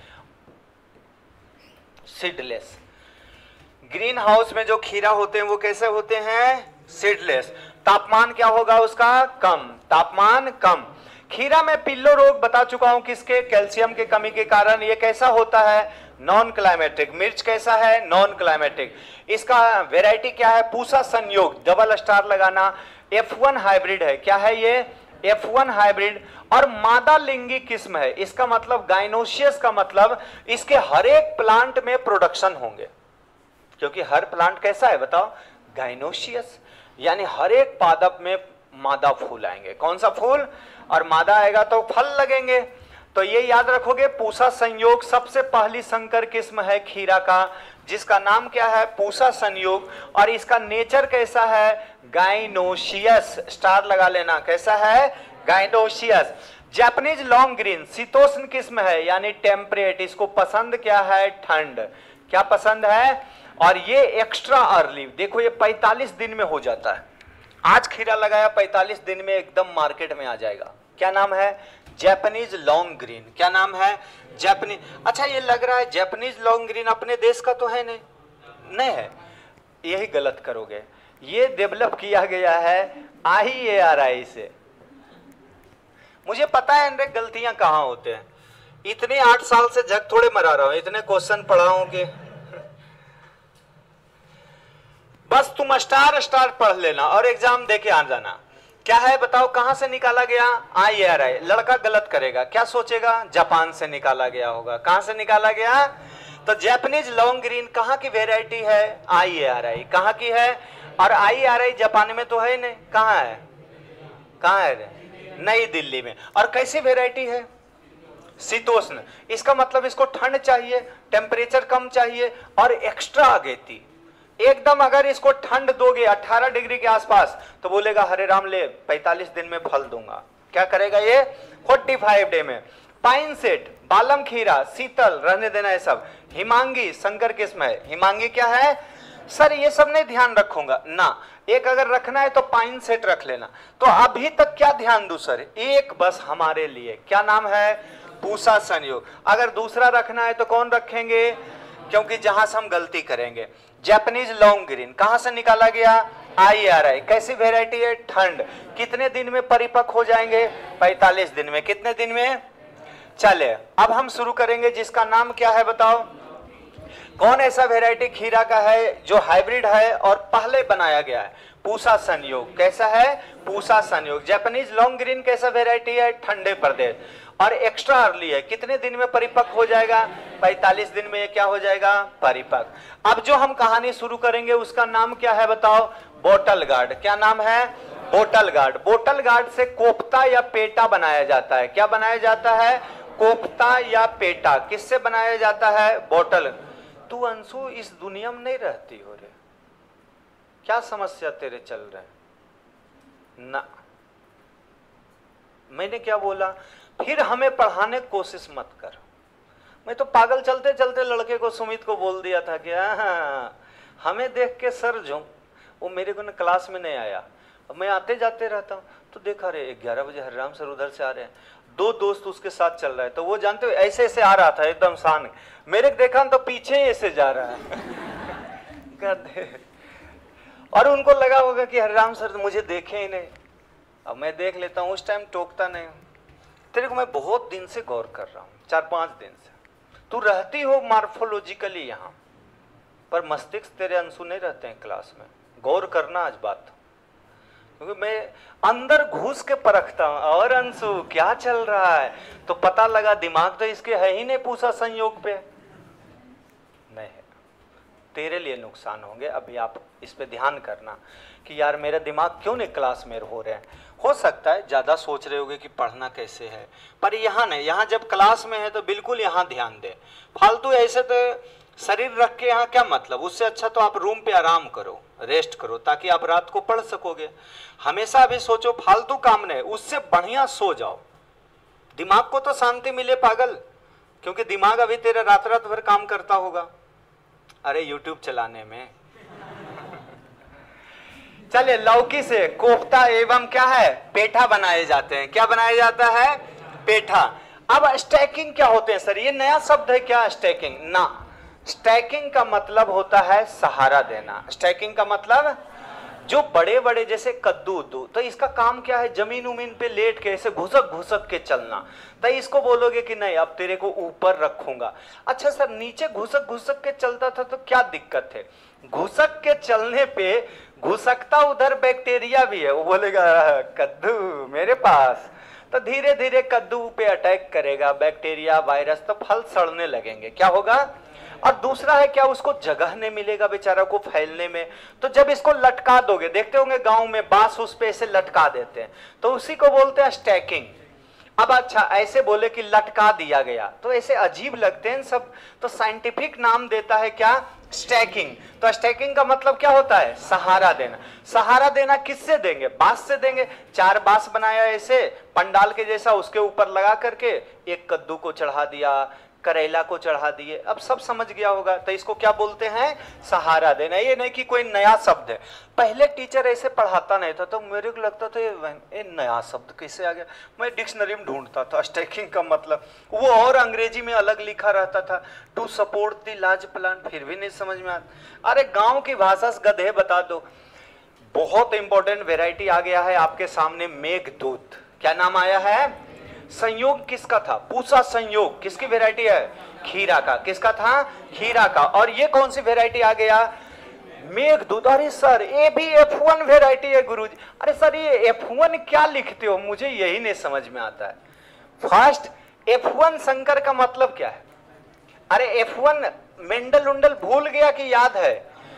seedless. Greenhouse में जो खीरा होते हैं वो कैसे होते हैं? सीडलेस। तापमान क्या होगा उसका? कम। तापमान कम। खीरा में पिल्लो रोग बता चुका हूं किसके? कैल्शियम के कमी के कारण। ये कैसा होता है? Non climatic. मिर्च कैसा है? Non climatic. इसका वेराइटी क्या है? पूसा संयोग, डबल स्टार लगाना। F1 हाइब्रिड है। क्या है ये? F1 hybrid. और मादा लिंगी किस्म है। इसका मतलब गाइनोसियस का मतलब इसके हर एक प्लांट में प्रोडक्शन होंगे, क्योंकि हर प्लांट कैसा है बताओ? गाइनोसियस। यानी हर एक पादप में मादा फूल आएंगे। कौन सा फूल? और मादा आएगा तो फल लगेंगे। तो ये याद रखोगे पूसा संयोग सबसे पहली संकर किस्म है खीरा का, जिसका नाम क्या है? पूसा संयोग। और इसका नेचर कैसा है? गाइनोसियस। स्टार लगा लेना। कैसा है? गाइनोसियस। जापानीज लॉन्ग ग्रीन शीतोष्ण किस्म है, यानी टेम्परेट। इसको पसंद क्या है? ठंड। क्या पसंद है? और ये एक्स्ट्रा अर्ली, देखो ये 45 दिन में हो जाता है। आज खीरा लगाया 45 दिन में एकदम मार्केट में आ जाएगा। क्या नाम है? Japanese long green. क्या नाम है? जापानीज। अच्छा ये लग रहा है जापानीज लॉन्ग ग्रीन अपने देश का तो है नहीं, नहीं है, यही गलत करोगे। ये डेवलप किया गया है IARI से। मुझे पता है इनके गलतियां कहाँ होते हैं। इतने 8 साल से झक थोड़े मरा रहा हूं, इतने क्वेश्चन पढ़ाऊं कि बस तुम स्टार स्टार पढ़ लेना और एग्जाम देके आ जाना। क्या है बताओ? कहां से निकाला गया? IARI। लड़का गलत करेगा, क्या सोचेगा? जापान से निकाला गया होगा। कहां से निकाला गया? तो जापानीज लॉन्ग ग्रीन कहां की वेराइटी है? IARI। कहां की है? और IARI जापान में तो है नहीं, कहां है? कहां है? नई दिल्ली में। और कैसी वेराइटी है? शीतोष्ण। इसका मतलब इसको ठंड चाहिए, टेम्परेचर कम चाहिए और एक्स्ट्रा अगेती। एकदम अगर इसको ठंड दोगे 18 डिग्री के आसपास तो बोलेगा हरे राम ले 45 दिन में फल दूंगा। क्या करेगा ये? 45 डे में। पाइन सेट, बालम खीरा, शीतल, रहने देना है सब। हिमांगी संकर किस्म है। हिमांगी क्या है? सर ये सब नहीं ध्यान रखूंगा ना, एक अगर रखना है तो पाइन सेट रख लेना। तो अभी तक क्या ध्यान दूं सर? एक बस हमारे लिए। क्या नाम है? पूसा संयोग। अगर दूसरा रखना है तो कौन रखेंगे? क्योंकि जहां से हम गलती करेंगे। जापानीज लॉन्ग ग्रीन कहां से निकाला गया? IARI। कैसी वेराइटी है? ठंड। कितने दिन में परिपक्व हो जाएंगे? 45 दिन में। कितने दिन में? चले अब हम शुरू करेंगे, जिसका नाम क्या है बताओ? कौन ऐसा वेराइटी खीरा का है जो हाइब्रिड है और पहले बनाया गया है? पूसा संयोग। कैसा है? Pusa Sanyog. Japanese long green कैसा वेराइटी है? ठंडे प्रदेश और एक्स्ट्रा अर्ली है। कितने दिन में परिपक्व हो जाएगा? 45 दिन में ये क्या हो जाएगा? परिपक्व। अब जो हम कहानी शुरू करेंगे उसका नाम क्या है बताओ? Bottle gourd. क्या नाम है? Bottle guard. बोटल गार्ड से कोफ्ता या पेटा बनाया जाता है। क्या बनाया जाता है? कोफ्ता या पेटा किससे बनाया जाता है? बोतल। तू अंशु इस दुनिया में नहीं रहती हो रे, क्या समस्या तेरे चल रहे ना? मैंने क्या बोला? फिर हमें पढ़ाने की कोशिश मत कर। मैं तो पागल चलते चलते लड़के को, सुमित को बोल दिया था कि हमें देख के सर जो वो मेरे को ना क्लास में नहीं आया, मैं आते जाते रहता हूँ तो देखा रे 11 बजे हरिराम सर उधर से आ रहे हैं, 2 दोस्त उसके साथ चल रहे हैं, तो वो जानते हो ऐसे ऐसे आ रहा था एकदम शान, मेरे देखा तो पीछे ही ऐसे जा रहा है और उनको लगा होगा कि हरिराम सर तो मुझे देखे ही नहीं। अब मैं देख लेता हूँ, उस टाइम टोकता नहीं। तेरे को मैं बहुत दिन से गौर कर रहा हूँ, 4-5 दिन से। तू रहती हो मार्फोलॉजिकली यहाँ पर मस्तिष्क तेरे अंशु नहीं रहते हैं क्लास में। गौर करना आज बात, क्योंकि मैं अंदर घुस के परखता हूँ और अंशु क्या चल रहा है, तो पता लगा दिमाग तो इसके है ही नहीं, पूछा संयोग पे नहीं है। तेरे लिए नुकसान होंगे। अभी आप इस पे ध्यान करना कि यार मेरा दिमाग क्यों नहीं क्लास में हो रहे हैं। हो सकता है ज़्यादा सोच रहे होगे कि पढ़ना कैसे है, पर यहाँ नहीं, यहाँ जब क्लास में है तो बिल्कुल यहाँ ध्यान दे। फालतू ऐसे तो शरीर रख के यहाँ क्या मतलब, उससे अच्छा तो आप रूम पे आराम करो, रेस्ट करो, ताकि आप रात को पढ़ सकोगे। हमेशा अभी सोचो फालतू काम नहीं, उससे बढ़िया सो जाओ, दिमाग को तो शांति मिले पागल, क्योंकि दिमाग अभी तेरा रात रात भर काम करता होगा अरे यूट्यूब चलाने में। चलिए, लौकी से कोफ्ता एवं क्या है, पेठा बनाए जाते हैं। क्या बनाया जाता है? पेठा। अब स्टैकिंग क्या होते हैं सर? ये नया शब्द है क्या स्टैकिंग? ना, स्टैकिंग का मतलब होता है सहारा देना। स्टैकिंग का मतलब जो बड़े बड़े जैसे कद्दू उद्दू, तो इसका काम क्या है? जमीन उमीन पे लेट के ऐसे घुसक घुसक के चलना। तो इसको बोलोगे कि नहीं अब तेरे को ऊपर रखूंगा। अच्छा सर, नीचे घुसक घुसक के चलता था तो क्या दिक्कत है? घुसक के चलने पे घुसकता उधर बैक्टीरिया भी है, वो बोलेगा कद्दू मेरे पास, तो धीरे धीरे कद्दू पे अटैक करेगा बैक्टीरिया वायरस, तो फल सड़ने लगेंगे। क्या होगा? और दूसरा है क्या, उसको जगह नहीं मिलेगा बेचारा को फैलने में। तो जब इसको लटका दोगे, देखते होंगे गांव में बांस उस पे ऐसे लटका देते हैं, तो उसी को बोलते हैं स्टैकिंग। अब अच्छा ऐसे बोले कि लटका दिया गया तो ऐसे अजीब लगते हैं सब, तो साइंटिफिक नाम देता है क्या? स्टैकिंग। तो स्टैकिंग का मतलब क्या होता है? सहारा देना। सहारा देना किससे देंगे? बांस से देंगे। 4 बांस बनाया ऐसे पंडाल के जैसा, उसके ऊपर लगा करके एक कद्दू को चढ़ा दिया, करेला को चढ़ा दिए। अब सब समझ गया होगा, तो इसको क्या बोलते हैं? सहारा देना। ये नहीं कि कोई नया शब्द है, पहले टीचर ऐसे पढ़ाता नहीं था तो मेरे को लगता था ये नया शब्द कैसे आ गया। मैं डिक्शनरी में ढूंढता था स्टैकिंग का मतलब, वो और अंग्रेजी में अलग लिखा रहता था, to support the large plant, फिर भी नहीं समझ में आता। अरे गाँव की भाषा से गधे बता दो। बहुत इंपॉर्टेंट वेराइटी आ गया है आपके सामने, मेघदूत। क्या नाम आया है? संयोग किसका था? पूसा संयोग किसकी वैरायटी है? खीरा का। किसका था? खीरा का। और ये कौन सी वैरायटी आ गया? मेघदूत। अरे सर ये भी F1 वैरायटी है गुरुजी। अरे सर ये F1 क्या लिखते हो, मुझे यही नहीं समझ में आता है। फर्स्ट F1 शंकर का मतलब क्या है? अरे F1 मेंडल उंडल भूल गया कि याद है?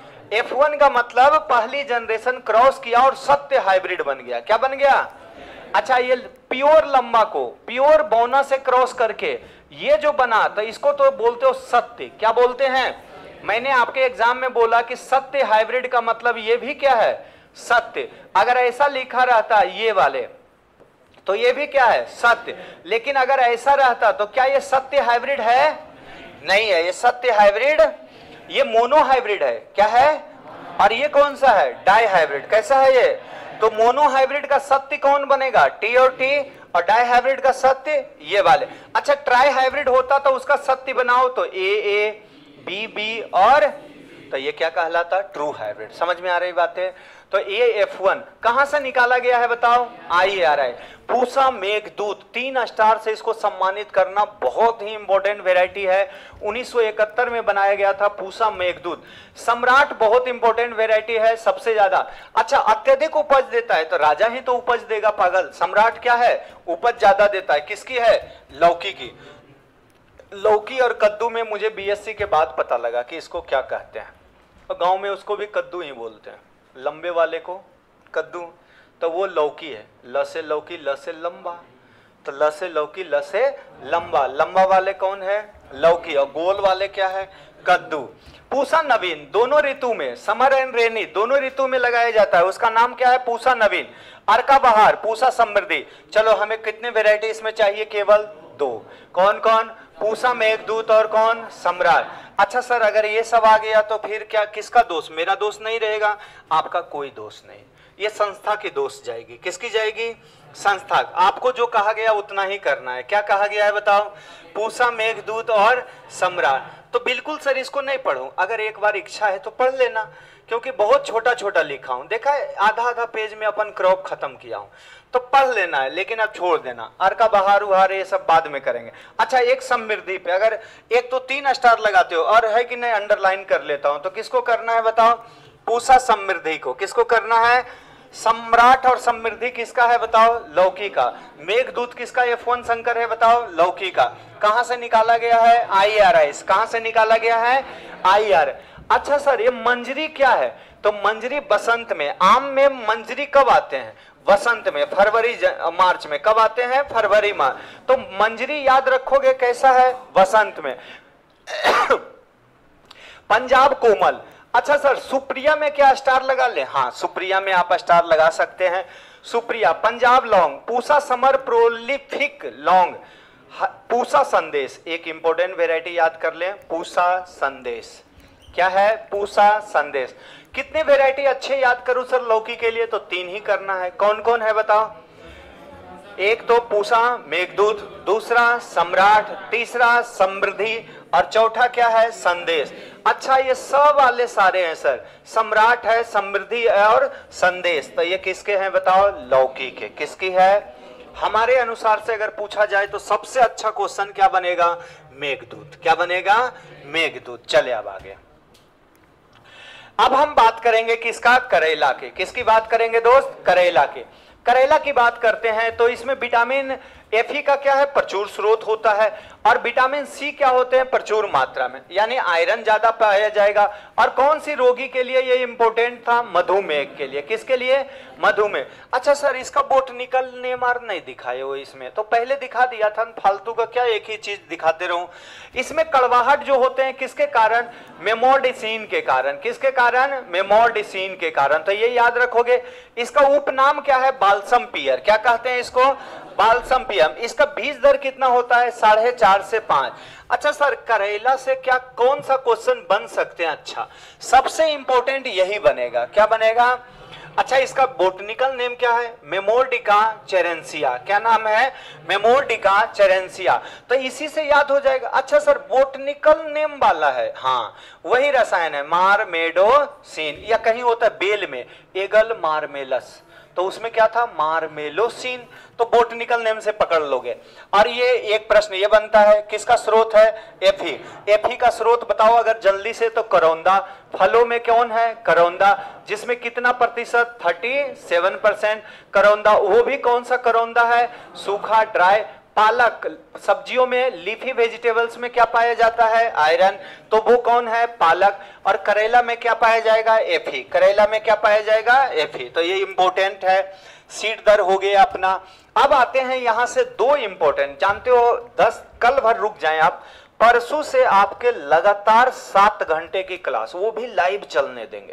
F1 का मतलब पहली जनरेशन क्रॉस किया और सत्य हाइब्रिड बन गया। क्या बन गया? अच्छा, ये प्योर लंबा को प्योर बौना से क्रॉस करके ये जो बना, तो इसको तो बोलते हो सत्य। क्या बोलते हैं? मैंने आपके एग्जाम में बोला कि सत्य हाइब्रिड का मतलब ये भी क्या है? सत्य। अगर ऐसा लिखा रहता ये वाले तो ये भी क्या है? सत्य। लेकिन अगर ऐसा रहता तो क्या ये सत्य हाइब्रिड है? नहीं है, ये सत्य हाइब्रिड, ये मोनो हाइब्रिड है। क्या है? और ये कौन सा है? Dihybrid. कैसा है ये? तो मोनो हाइब्रिड का सत्य कौन बनेगा? टी और टी, और डाई हाइब्रिड का सत्य ये वाले। अच्छा, ट्राई हाइब्रिड होता तो उसका सत्य बनाओ तो ए बी बी, और तो ये क्या कहलाता? True hybrid. समझ में आ रही बातें? तो ये F1 कहां से निकाला गया है बताओ? IARI। पूसा मेघदूत 3 स्टार से इसको सम्मानित करना बहुत ही इंपॉर्टेंट वेराइटी है। 1971 में बनाया गया था पूसा मेघदूत। सम्राट बहुत इंपॉर्टेंट वेराइटी है, सबसे ज्यादा। अच्छा, अत्यधिक उपज देता है तो राजा ही तो उपज देगा पागल। सम्राट क्या है? उपज ज्यादा देता है। किसकी है? लौकी की। लौकी और कद्दू में मुझे BSc के बाद पता लगा कि इसको क्या कहते हैं, और गांव में उसको भी कद्दू ही बोलते हैं, लंबे वाले को कद्दू। तो वो लौकी है, ल से लौकी, ल से लंबा। तो ल से लौकी, ल से लंबा, लंबा वाले कौन है? लौकी, और गोल वाले क्या है? कद्दू। पूसा नवीन दोनों ऋतु में, समर एंड रेनी दोनों ऋतु में लगाया जाता है, उसका नाम क्या है? पूसा नवीन। अर्का बहार, पूसा समृद्धि। चलो हमें कितने वेराइटी इसमें चाहिए? केवल 2। कौन कौन? पूसा मेघदूत और कौन? सम्राट। अच्छा सर, अगर ये सब आ गया तो फिर क्या, किसका दोष? मेरा दोष नहीं रहेगा, आपका कोई दोष नहीं, ये संस्था की दोष जाएगी। किसकी जाएगी? संस्था। आपको जो कहा गया उतना ही करना है। क्या कहा गया है बताओ? पूसा मेघदूत और सम्राट। तो बिल्कुल सर इसको नहीं पढ़ो, अगर एक बार इच्छा है तो पढ़ लेना, क्योंकि बहुत छोटा छोटा लिखा हूं, देखा है आधा आधा पेज में अपन क्रॉप खत्म किया हूं, तो पढ़ लेना है, लेकिन अब छोड़ देना। अर्का बहार उहार ये सब बाद में करेंगे। अच्छा, एक समृद्धि पे अगर एक तो 3 स्टार लगाते हो और है कि नहीं अंडरलाइन कर लेता हूं, तो किसको करना है बताओ? पूसा समृद्धि को। किसको करना है? सम्राट और समृद्धि किसका है बताओ? लौकी का। मेघदूत किसका? F1 शंकर है बताओ? लौकी का। कहां से निकाला गया है? IRS। कहां से निकाला गया है? IR। अच्छा सर, ये मंजरी क्या है? तो मंजरी बसंत में। आम में मंजरी कब आते हैं? वसंत में, फरवरी मार्च में। कब आते हैं? फरवरी मार्च। तो मंजरी याद रखोगे कैसा है? वसंत में। पंजाब कोमल। अच्छा सर, सुप्रिया में क्या स्टार लगा ले? हाँ, सुप्रिया में आप स्टार लगा सकते हैं। सुप्रिया। पंजाब लौंग, पूसा समर प्रोलिफिक लौंग, पूसा संदेश। एक इंपॉर्टेंट वेराइटी याद कर लें, पूसा संदेश। क्या है? पूसा संदेश। कितने वेराइटी अच्छे याद करूं सर लौकी के लिए? तो 3 ही करना है। कौन कौन है बताओ? एक तो पूसा मेघदूत, दूसरा सम्राट, तीसरा समृद्धि, और चौथा क्या है? संदेश। अच्छा, ये सब वाले सारे हैं सर, सम्राट है, समृद्धि है और संदेश, तो ये किसके हैं बताओ? लौकी के। किसकी है? हमारे अनुसार से अगर पूछा जाए तो सबसे अच्छा क्वेश्चन क्या बनेगा? मेघदूत। क्या बनेगा? मेघदूत। चले अब आगे। अब हम बात करेंगे किसका? करेला के। किसकी बात करेंगे दोस्त? करेला के। करेला की बात करते हैं तो इसमें विटामिन Fe का क्या है? प्रचुर स्रोत होता है। और विटामिन C क्या होते हैं? प्रचुर मात्रा में, यानी आयरन ज्यादा पाया जाएगा। और कौन सी रोगी के लिए ये इंपॉर्टेंट था? मधुमेह के लिए। किसके लिए? मधुमेह। अच्छा सर, इसका बोटनिकल नेम आर नहीं दिखाए हो इसमें, तो पहले दिखा दिया था, फालतू का क्या एक ही चीज दिखाते रहूं। इसमें कड़वाहट जो होते हैं किसके कारण? मेमोडिसिन के कारण। किसके कारण? मेमोडिसिन के कारण। तो ये याद रखोगे। इसका उपनाम क्या है? Balsam pear. क्या कहते हैं इसको? Balsam pear. इसका बीज दर कितना होता है? 4.5 से 5। अच्छा सर, करेला से क्या कौन सा क्वेश्चन बन सकते हैं? अच्छा, सबसे इंपॉर्टेंट यही बनेगा। क्या बनेगा? अच्छा, इसका बोटनिकल नेम क्या है? मेमोर्डिका चेरेंसिया। क्या नाम है? मेमोर्डिका चेरेंसिया। तो इसी से याद हो जाएगा। अच्छा सर, बोटनिकल नेम वाला है? हाँ, वही रसायन है, मारमेडोसिन, या कहीं होता है बेल में एगल मार्मेलस, तो उसमें क्या था? मार्मेलोसिन। तो बोटनिकल नेम से पकड़ लोगे। और ये एक प्रश्न ये बनता है, किसका स्रोत है? Fe। Fe का स्रोत बताओ अगर जल्दी से, तो करौंदा। फलों में कौन है? करौंदा, जिसमें कितना प्रतिशत? 37% करौंदा। वो भी कौन सा करौंदा है? सूखा, ड्राई। पालक, सब्जियों में लीफी वेजिटेबल्स में क्या पाया जाता है? आयरन, तो वो कौन है? पालक। और करेला में क्या पाया जाएगा? Fe। करेला में क्या पाया जाएगा? Fe। तो ये इंपॉर्टेंट है। सीड दर हो गया अपना। अब आते हैं यहां से 2 इंपॉर्टेंट, जानते हो 10, कल भर रुक जाएं आप, परसों से आपके लगातार 7 घंटे की क्लास, वो भी लाइव चलने देंगे।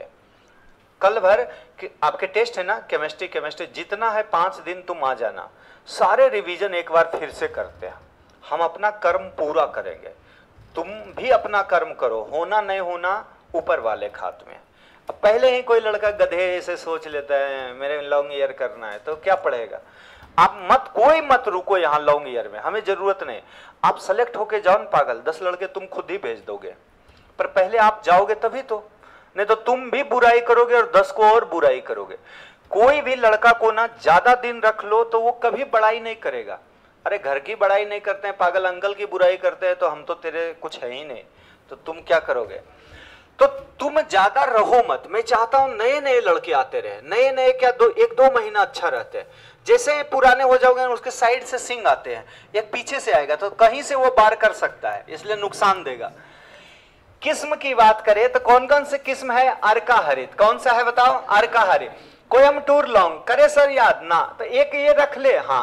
कल भर आपके टेस्ट है ना, केमिस्ट्री जितना है 5 दिन तुम आ जाना, सारे रिवीजन एक बार फिर से करते हैं। हम अपना कर्म पूरा करेंगे, तुम भी अपना कर्म करो, होना नहीं होना ऊपर वाले खात में। अब पहले ही कोई लड़का गधे ऐसे सोच लेता है मेरे लॉन्ग ईयर करना है, तो क्या पढ़ेगा? आप कोई मत रुको यहाँ लॉन्ग ईयर में, हमें जरूरत नहीं। आप सेलेक्ट होके जाओ पागल, 10 लड़के तुम खुद ही भेज दोगे, पर पहले आप जाओगे तभी तो, नहीं तो तुम भी बुराई करोगे और 10 को और बुराई करोगे। कोई भी लड़का को ना ज्यादा दिन रख लो तो वो कभी बड़ाई नहीं करेगा। अरे घर की बड़ाई नहीं करते हैं पागल, अंकल की बुराई करते हैं तो हम तो तेरे कुछ है ही नहीं, तो तुम क्या करोगे? तो तुम ज्यादा रहो मत। मैं चाहता हूं नए नए लड़के आते रहे, नए नए क्या 1-2 महीना अच्छा रहते हैं। जैसे पुराने हो जाओगे उसके साइड से सिंग आते हैं, एक पीछे से आएगा तो कहीं से वो बार कर सकता है, इसलिए नुकसान देगा। किस्म की बात करें तो कौन कौन से किस्म है? अर्का हरित। कौन सा है बताओ? अर्का हरित। कोयम्बटूर लौंग करे सर याद ना, तो एक ये रख ले। हाँ,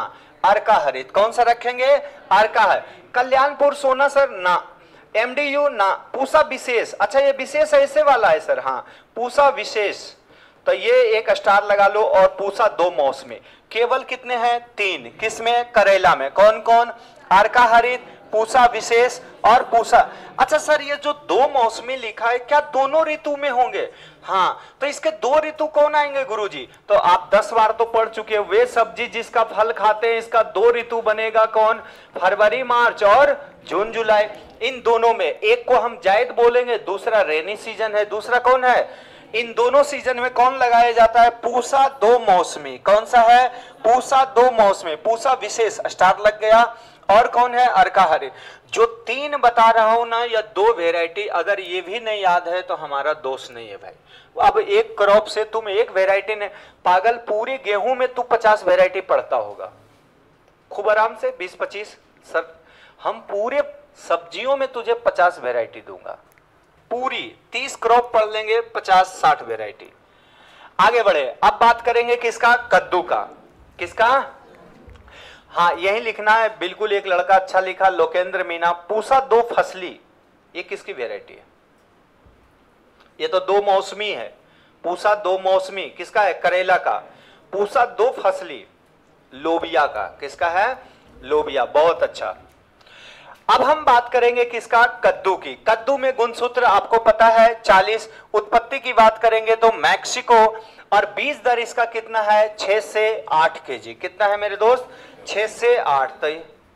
अर्का हरित। कौन सा रखेंगे? अर्का हरित। कल्याणपुर सोना सर ना, एमडीयू ना, पूसा विशेष, अच्छा ये विशेष ऐसे वाला है सर, हाँ पूसा विशेष, तो ये एक स्टार लगा लो। और पूसा दो मौसमी, केवल कितने हैं? 3। किसमें? करेला में। कौन कौन? अर्का हरित, पूसा विशेष और पूसा। अच्छा सर ये जो दो मौसमी लिखा है क्या दोनों ऋतु में होंगे? हाँ, तो इसके 2 ऋतु कौन आएंगे गुरुजी? तो आप 10 बार तो पढ़ चुके हो, वे सब्जी जिसका फल खाते हैं इसका 2 ऋतु बनेगा। कौन? फरवरी मार्च और जून जुलाई। इन दोनों में एक को हम जायद बोलेंगे, दूसरा रेनी सीजन है। दूसरा कौन है? इन दोनों सीजन में कौन लगाया जाता है? पूसा दो मौसमी। कौन सा है? पूसा दो मौसमी। पूसा विशेष स्टार लग गया। और कौन है? अर्का हरित। जो 3 बता रहा हूं ना, या 2 वेराइटी, अगर ये भी नहीं याद है तो हमारा दोष नहीं है भाई। अब एक क्रॉप से तुम एक वेराइटी ने, पागल पूरे गेहूं में तू 50 वेराइटी पढ़ता होगा खूब आराम से, 20-25। सर हम पूरे सब्जियों में तुझे 50 वेराइटी दूंगा, पूरी 30 क्रॉप पढ़ लेंगे, 50-60 वेराइटी। आगे बढ़े, अब बात करेंगे किसका? कद्दू का। किसका? हाँ यही लिखना है बिल्कुल। एक लड़का अच्छा लिखा, लोकेंद्र मीना, पूसा दो फसली, ये किसकी वेराइटी है? ये तो दो मौसमी है। पूसा दो मौसमी किसका है? करेला का। पूसा दो फसली लोबिया का। किसका है? लोबिया। बहुत अच्छा। अब हम बात करेंगे किसका? कद्दू की। कद्दू में गुणसूत्र आपको पता है 40। उत्पत्ति की बात करेंगे तो मैक्सिको, और बीज दर इसका कितना है? 6 से 8 केजी। कितना है मेरे दोस्त? 6 से 8। तो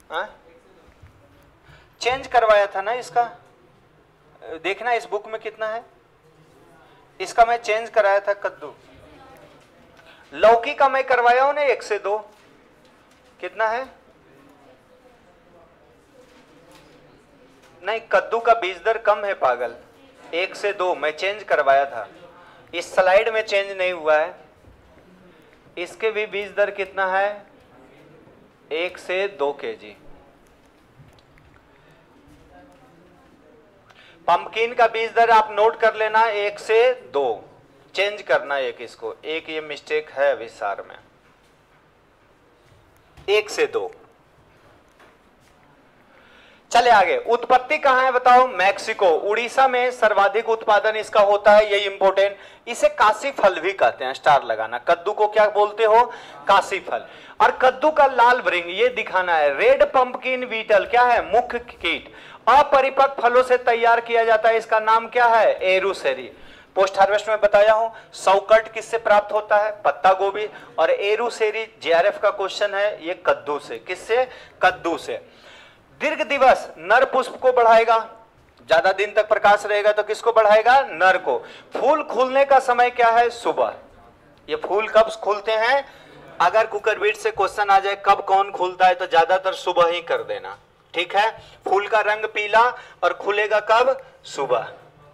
चेंज करवाया था ना इसका, देखना इस बुक में कितना है इसका, मैं चेंज कराया था। कद्दू लौकी का मैं करवाया हूं ना 1 से 2। कितना है? नहीं, कद्दू का बीज दर कम है पागल, 1 से 2 मैं चेंज करवाया था। इस स्लाइड में चेंज नहीं हुआ है। इसके भी बीज दर कितना है? 1 से 2 केजी। पंपकिन का बीज दर आप नोट कर लेना, 1 से 2। चेंज करना एक, इसको एक, ये मिस्टेक है विस्तार में, 1 से 2। चले आगे, उत्पत्ति कहां है बताओ? मैक्सिको। उड़ीसा में सर्वाधिक उत्पादन इसका होता है, ये इंपोर्टेंट। इसे काशी फल भी कहते हैं, स्टार लगाना। कद्दू को क्या बोलते हो? काशी फल। और कद्दू का लाल भृंग ये दिखाना है। रेड पंपकिन बीटल क्या है? मुख्य कीट। अपरिपक्व फलों से तैयार किया जाता है, इसका नाम क्या है? एरुसेरी। पोस्ट हार्वेस्ट में बताया हूं। सौकट किससे प्राप्त होता है? पत्ता गोभी। और एरुसेरी जेआरएफ का क्वेश्चन है, ये कद्दू से। किससे? कद्दू से। दीर्घ दिवस नर पुष्प को बढ़ाएगा, ज्यादा दिन तक प्रकाश रहेगा तो किसको बढ़ाएगा? नर को। फूल खुलने का समय क्या है? सुबह। ये फूल कब खुलते हैं? अगर कुकरबीट से क्वेश्चन आ जाए कब कौन खुलता है तो ज्यादातर सुबह ही कर देना, ठीक है। फूल का रंग पीला और खुलेगा कब? सुबह।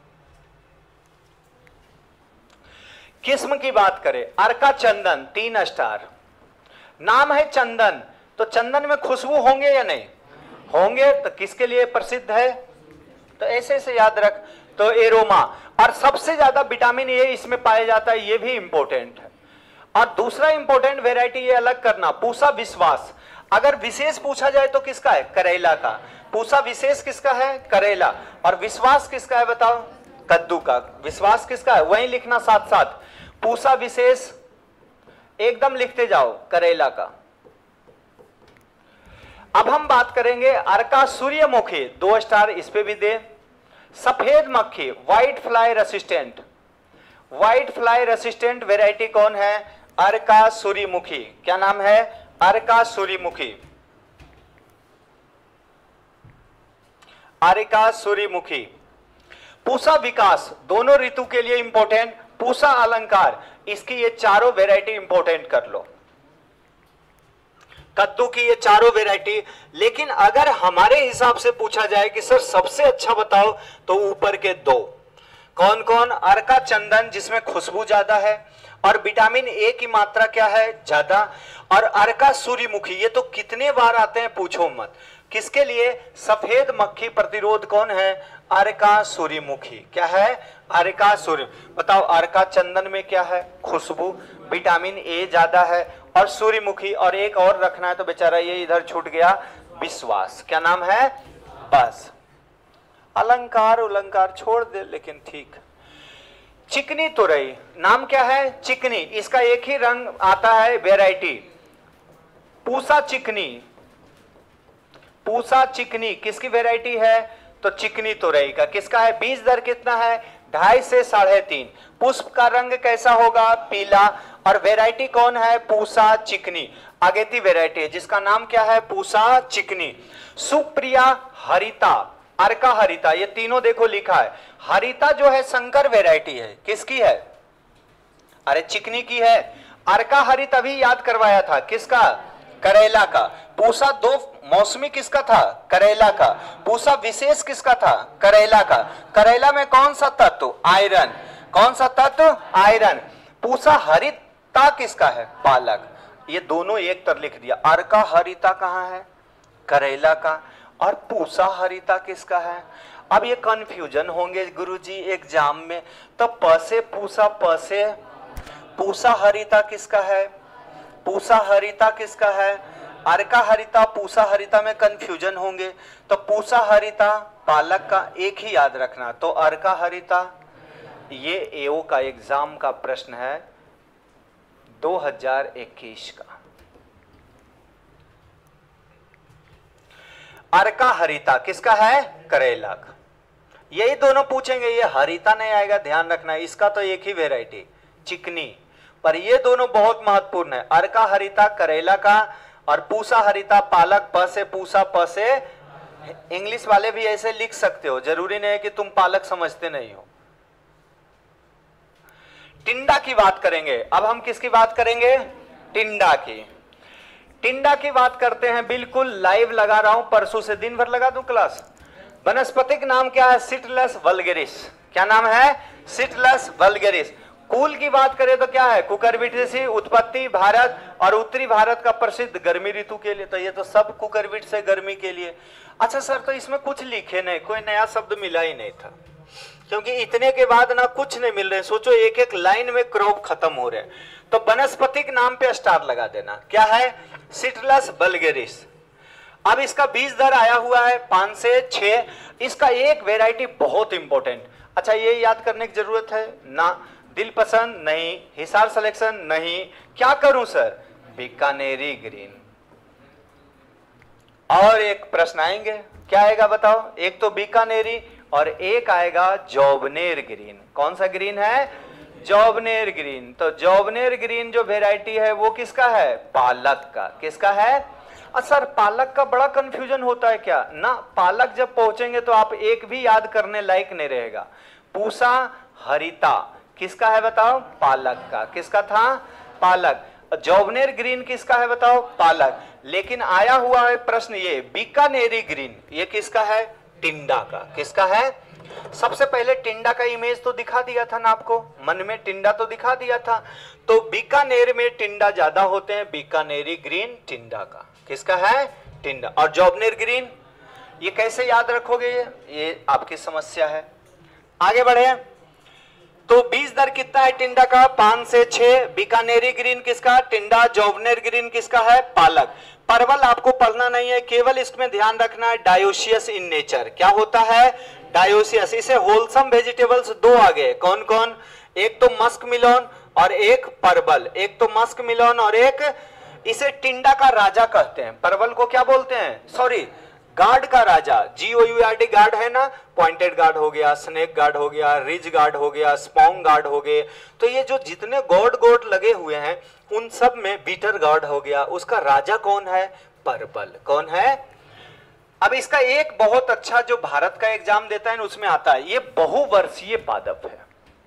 किस्म की बात करें, अर्का चंदन 3 स्टार। नाम है चंदन, तो चंदन में खुशबू होंगे या नहीं होंगे? तो किसके लिए प्रसिद्ध है? तो ऐसे ऐसे याद रख, तो एरोमा। और सबसे ज्यादा विटामिन ए इसमें पाया जाता है, ये भी इंपॉर्टेंट है। और दूसरा इंपॉर्टेंट वेराइटी ये अलग करना, पूसा विश्वास। अगर विशेष पूछा जाए तो किसका है? करेला का। पूसा विशेष किसका है? करेला। और विश्वास किसका है बताओ? कद्दू का। विश्वास किसका है? वही लिखना साथ साथ। पूसा विशेष एकदम लिखते जाओ, करेला का। अब हम बात करेंगे अर्का सूर्यमुखी, 2 स्टार इस पे भी दे। सफेद मक्खी, whitefly resistant. Whitefly resistant variety कौन है? अर्का सूर्यमुखी। क्या नाम है? अर्का सूर्यमुखी। अर्का सूर्यमुखी। पूसा विकास, दोनों ऋतु के लिए इंपॉर्टेंट। पूसा अलंकार, इसकी ये चारों वेराइटी इंपॉर्टेंट कर लो। कद्दू की ये चारों वेराइटी। लेकिन अगर हमारे हिसाब से पूछा जाए कि सर सबसे अच्छा बताओ, तो ऊपर के 2 कौन कौन? अर्का चंदन जिसमें खुशबू ज्यादा है और विटामिन ए की मात्रा क्या है? ज्यादा। और अर्का सूर्यमुखी, ये तो कितने बार आते हैं पूछो मत। किसके लिए? सफेद मक्खी प्रतिरोध कौन है? अर्का सूर्यमुखी। क्या है? अर्का सूर्य। बताओ अर्का चंदन में क्या है? खुशबू, विटामिन ए ज्यादा है और सूर्यमुखी, और एक और रखना है तो बेचारा ये इधर छूट गया, विश्वास। क्या नाम है? बस अलंकार उलंकार छोड़ दे, लेकिन ठीक। चिकनी तुरई, नाम क्या है? चिकनी। इसका एक ही रंग आता है, वेराइटी। पूसा चिकनी, पूसा चिकनी किसकी वेराइटी है? तो चिकनी तुरई का। किसका है? बीज दर कितना है? 2.5 से 3.5। पुष्प का रंग कैसा होगा? पीला। और वेराइटी कौन है? पूसा चिकनी। अगेती वेराइटी है जिसका नाम क्या है? पूसा चिकनी। सुप्रिया हरिता, अर्का हरिता, ये तीनों देखो लिखा है। हरिता जो है संकर वेराइटी है। किसकी है? अरे चिकनी की है। अर्का हरित अभी याद करवाया था, किसका? करेला का। पूसा दो मौसमी किसका था? करेला का। पूसा विशेष किसका था? करेला का। करेला में कौन सा तत्व? आयरन। कौन सा तत्व? आयरन। पूसा हरिता किसका है? पालक। ये दोनों एक तर लिख दिया। अर्का हरिता कहाँ है? करेला का। और पूसा हरिता किसका है? अब ये कंफ्यूजन होंगे गुरुजी एग्जाम में, तो प से पूसा, प से पूसा हरिता किसका है? पूसा हरिता किसका है? अर्का हरिता, पूसा हरिता में कंफ्यूजन होंगे, तो पूसा हरिता पालक का एक ही याद रखना। तो अर्का हरिता, ये एओ का एग्जाम का प्रश्न है 2021 का। अर्का हरिता किसका है? करेला का। यही दोनों पूछेंगे, ये हरिता नहीं आएगा, ध्यान रखना। इसका तो एक ही वेराइटी चिकनी, पर ये दोनों बहुत महत्वपूर्ण है। अर्का हरिता करेला का और पूसा हरिता पालक। प से पूसा, प से। इंग्लिश वाले भी ऐसे लिख सकते हो, जरूरी नहीं है कि तुम पालक समझते नहीं हो। टिंडा की बात करेंगे। अब हम किसकी बात करेंगे? टिंडा की। टिंडा की बात करते हैं, बिल्कुल लाइव लगा रहा हूं, परसों से दिन भर लगा दूं क्लास। वनस्पतिक नाम क्या है? Citrus vulgaris. क्या नाम है? Citrus vulgaris. कुल की बात करें तो क्या है? कुकुरबिटेसी। उत्पत्ति भारत और उत्तरी भारत का प्रसिद्ध गर्मी ऋतु के लिए। तो ये तो सब कुकुरबिट से गर्मी के लिए। अच्छा सर, तो इसमें कुछ लिखे नहीं, कोई नया शब्द मिला ही नहीं था, क्योंकि इतने के बाद ना कुछ नहीं मिल रहे। सोचो एक एक लाइन में क्रॉप खत्म हो रहे हैं। तो वनस्पतिक नाम पे स्टार लगा देना। क्या है? Citrus vulgaris. अब इसका बीज दर आया हुआ है 5 से 6। इसका एक वेराइटी बहुत इंपॉर्टेंट। अच्छा, ये याद करने की जरूरत है ना? दिल पसंद नहीं, हिसार सिलेक्शन नहीं, क्या करूं सर? बीकानेरी ग्रीन। और एक प्रश्न आएंगे, क्या आएगा बताओ? एक तो बीकानेरी और एक आएगा जौबनेर ग्रीन। कौन सा ग्रीन है? जौबनेर ग्रीन। तो जौबनेर ग्रीन जो वेराइटी है वो किसका है? पालक का। किसका है? सर पालक का बड़ा कंफ्यूजन होता है क्या ना? पालक जब पहुंचेंगे तो आप एक भी याद करने लायक नहीं रहेगा। पूसा हरिता किसका है बताओ? पालक का। किसका था? पालक। जौबनेर ग्रीन किसका है बताओ? पालक। लेकिन आया हुआ है प्रश्न ये, बीकानेरी ग्रीन ये किसका है? टिंडा का। किसका है? सबसे पहले टिंडा का इमेज तो दिखा दिया था ना आपको, मन में टिंडा तो दिखा दिया था। तो बीकानेर में टिंडा ज्यादा होते हैं, बीकानेरी ग्रीन टिंडा का। किसका है? टिंडा। और जौबनेर ग्रीन ये कैसे याद रखोगे? ये आपकी समस्या है। आगे बढ़े तो बीज दर कितना है टिंडा का? 5 से 6। बीकानेरी ग्रीन किसका? टिंडा। जौबनेर ग्रीन किसका है? पालक। परवल आपको पढ़ना नहीं है, केवल इसमें ध्यान रखना है डायोसियस इन नेचर। क्या होता है? डायोसियस। इसे होलसम वेजिटेबल्स दो आ गए। कौन कौन? एक तो मस्क मिलोन और एक परवल। एक तो मस्क मिलोन और एक, इसे टिंडा का राजा कहते हैं। परवल को क्या बोलते हैं? सॉरी, गार्ड का राजा। GOURD गार्ड है ना? पॉइंटेड गार्ड हो गया, स्नेक गार्ड हो गया, रिज गार्ड हो गया, स्पॉन्ग गार्ड हो गए। तो ये जो जितने गॉड लगे हुए हैं उन सब में बीटर गार्ड हो गया। उसका राजा कौन है? परवल। कौन है? अब इसका एक बहुत अच्छा जो भारत का एग्जाम देता है उसमें आता है, ये बहुवर्षीय पादप है।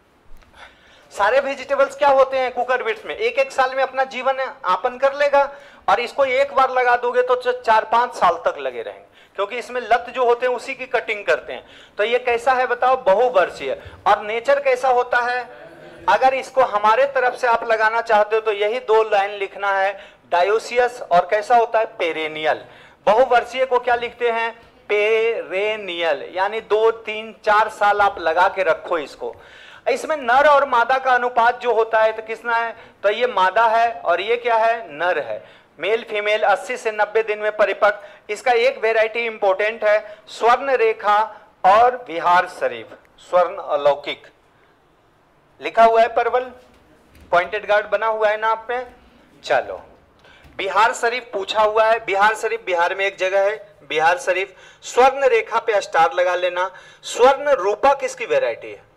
सारे वेजिटेबल्स क्या होते हैं कुकुरबिट्स में? एक एक साल में अपना जीवन यापन कर लेगा, और इसको एक बार लगा दोगे तो 4-5 साल तक लगे रहेंगे, क्योंकि इसमें लत जो होते हैं उसी की कटिंग करते हैं। तो ये कैसा है बताओ? बहुवर्षीय। और नेचर कैसा होता है? अगर इसको हमारे तरफ से आप लगाना चाहते हो तो यही 2 लाइन लिखना है, डायोसियस। और कैसा होता है? पेरेनियल। बहुवर्षीय को क्या लिखते हैं? पेरेनियल। यानी 2, 3, 4 साल आप लगा के रखो इसको। इसमें नर और मादा का अनुपात जो होता है तो कितना है, तो ये मादा है और ये क्या है, नर है। मेल फीमेल 80 से 90 दिन में परिपक्व। इसका एक वेराइटी इंपॉर्टेंट है, स्वर्ण रेखा और विहार शरीफ, स्वर्ण अलौकिक लिखा हुआ है, परवल पॉइंटेड गार्ड बना हुआ है ना आप में। चलो बिहार शरीफ पूछा हुआ है, बिहार शरीफ बिहार में एक जगह है, बिहार शरीफ। स्वर्ण रेखा पे स्टार लगा लेना। स्वर्ण रूपा किसकी वेराइटी है,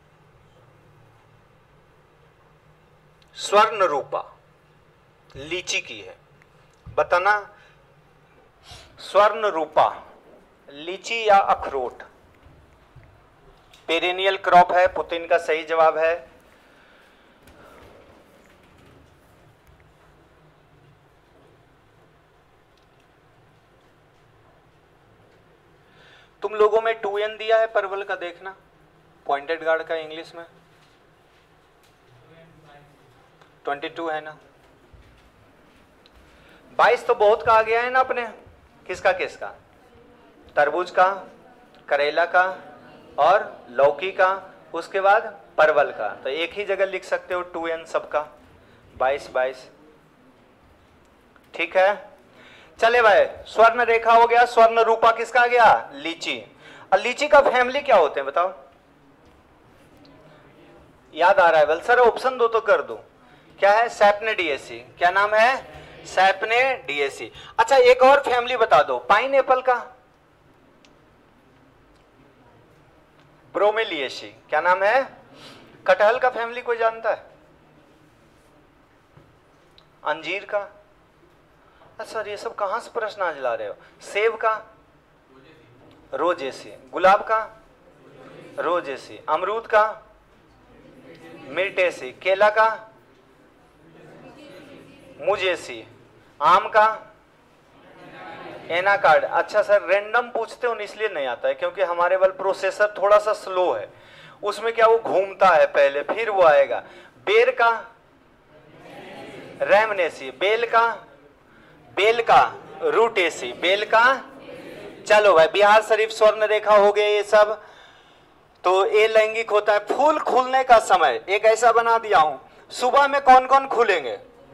स्वर्ण रूपा लीची की है, बताना। स्वर्ण रूपा लीची या अखरोट, पेरेनियल क्रॉप है, पुतिन का सही जवाब है। तुम लोगों में 2n दिया है परवल का, देखना पॉइंटेड गार्ड का इंग्लिश में 22 है ना। 22 तो बहुत का आ गया है ना अपने, किसका किसका, तरबूज का, करेला का और लौकी का, उसके बाद परवल का। तो एक ही जगह लिख सकते हो 2n सबका, 22। ठीक है, चले भाई। स्वर्ण रेखा हो गया, स्वर्ण रूपा किसका आ गया, लीची। और लीची का फैमिली क्या होते हैं बताओ, याद आ रहा है बल सर, ऑप्शन दो तो कर दो। क्या है, सैपनेडिएसी। क्या नाम है, सैपनेडिएसी। अच्छा एक और फैमिली बता दो, पाइनएप्पल का, ब्रोमेलिएसी। क्या नाम है, कटहल का फैमिली कोई जानता है, अंजीर का। सर ये सब कहां से प्रश्न आज ला रहे हो। सेब का, रोजेसी। गुलाब का, रोजेसी। अमरूद का, मिर्टेसी। केला का, मुजेसी। आम का, एनाकार्ड। अच्छा सर रैंडम पूछते हो इसलिए नहीं आता है, क्योंकि हमारे वाला प्रोसेसर थोड़ा सा स्लो है, उसमें क्या वो घूमता है पहले फिर वो आएगा। बेर का, रैमनेसी। बेल का, बेल का रूटेसी। बेल का, चलो भाई बिहार शरीफ स्वर्ण रेखा हो गए ये सब। तो ये लैंगिक होता है। फूल खुलने का समय एक ऐसा बना दिया हूं, सुबह में कौन कौन खुलेंगे।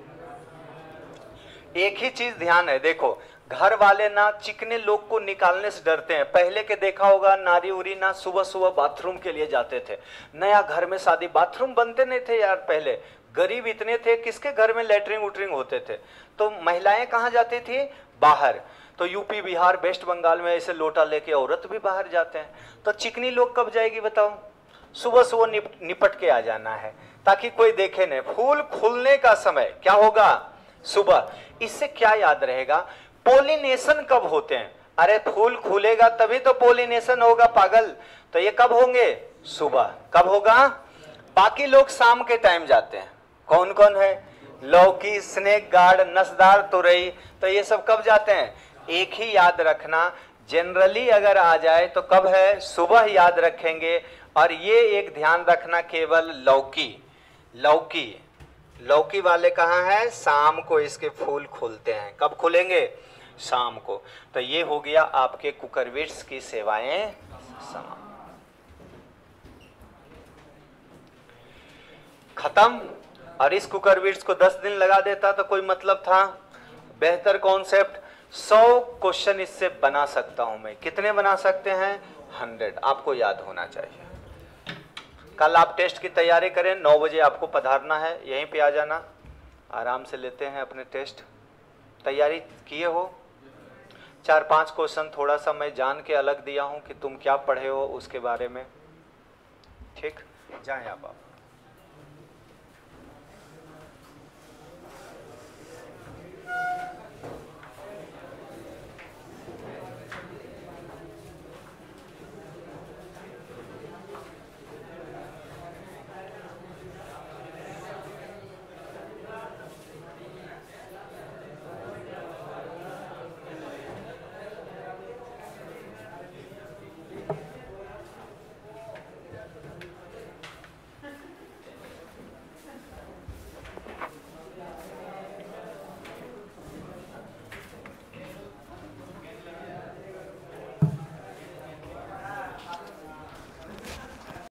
एक ही चीज ध्यान है, देखो घर वाले ना चिकने लोग को निकालने से डरते हैं। पहले के देखा होगा नारी उरी ना सुबह सुबह बाथरूम के लिए जाते थे। नया घर में शादी, बाथरूम बनते नहीं थे यार पहले, गरीब इतने थे, किसके घर में लेटरिंग उटरिंग होते थे। तो महिलाएं कहाँ जाती थी, बाहर। तो यूपी बिहार वेस्ट बंगाल में ऐसे लोटा लेके औरत भी बाहर जाते हैं। तो चिकनी लोग कब जाएगी बताओ, सुबह सुबह निपट के आ जाना है ताकि कोई देखे नहीं। फूल खुलने का समय क्या होगा, सुबह। इससे क्या याद रहेगा, पोलिनेशन कब होते हैं। अरे फूल खुलेगा तभी तो पोलिनेशन होगा पागल। तो ये कब होंगे, सुबह। कब होगा, बाकी लोग शाम के टाइम जाते हैं। कौन कौन है, लौकी, स्नेक गार्ड, नसदार तुरई। तो ये सब कब जाते हैं, एक ही याद रखना, जनरली अगर आ जाए तो कब है, सुबह याद रखेंगे। और ये एक ध्यान रखना, केवल लौकी, लौकी लौकी वाले कहाँ है, शाम को इसके फूल खुलते हैं। कब खुलेंगे, शाम को। तो ये हो गया आपके कुकरविट्स की सेवाएं समाप्त, खत्म। और इस कुकरविट्स को 10 दिन लगा देता तो कोई मतलब था। बेहतर कॉन्सेप्ट, 100 क्वेश्चन इससे बना सकता हूं मैं। कितने बना सकते हैं, 100। आपको याद होना चाहिए। कल आप टेस्ट की तैयारी करें, 9 बजे आपको पधारना है, यहीं पे आ जाना। आराम से लेते हैं अपने टेस्ट। तैयारी किए हो, 4-5 क्वेश्चन थोड़ा सा मैं जान के अलग दिया हूं कि तुम क्या पढ़े हो उसके बारे में। ठीक, जाएं आप।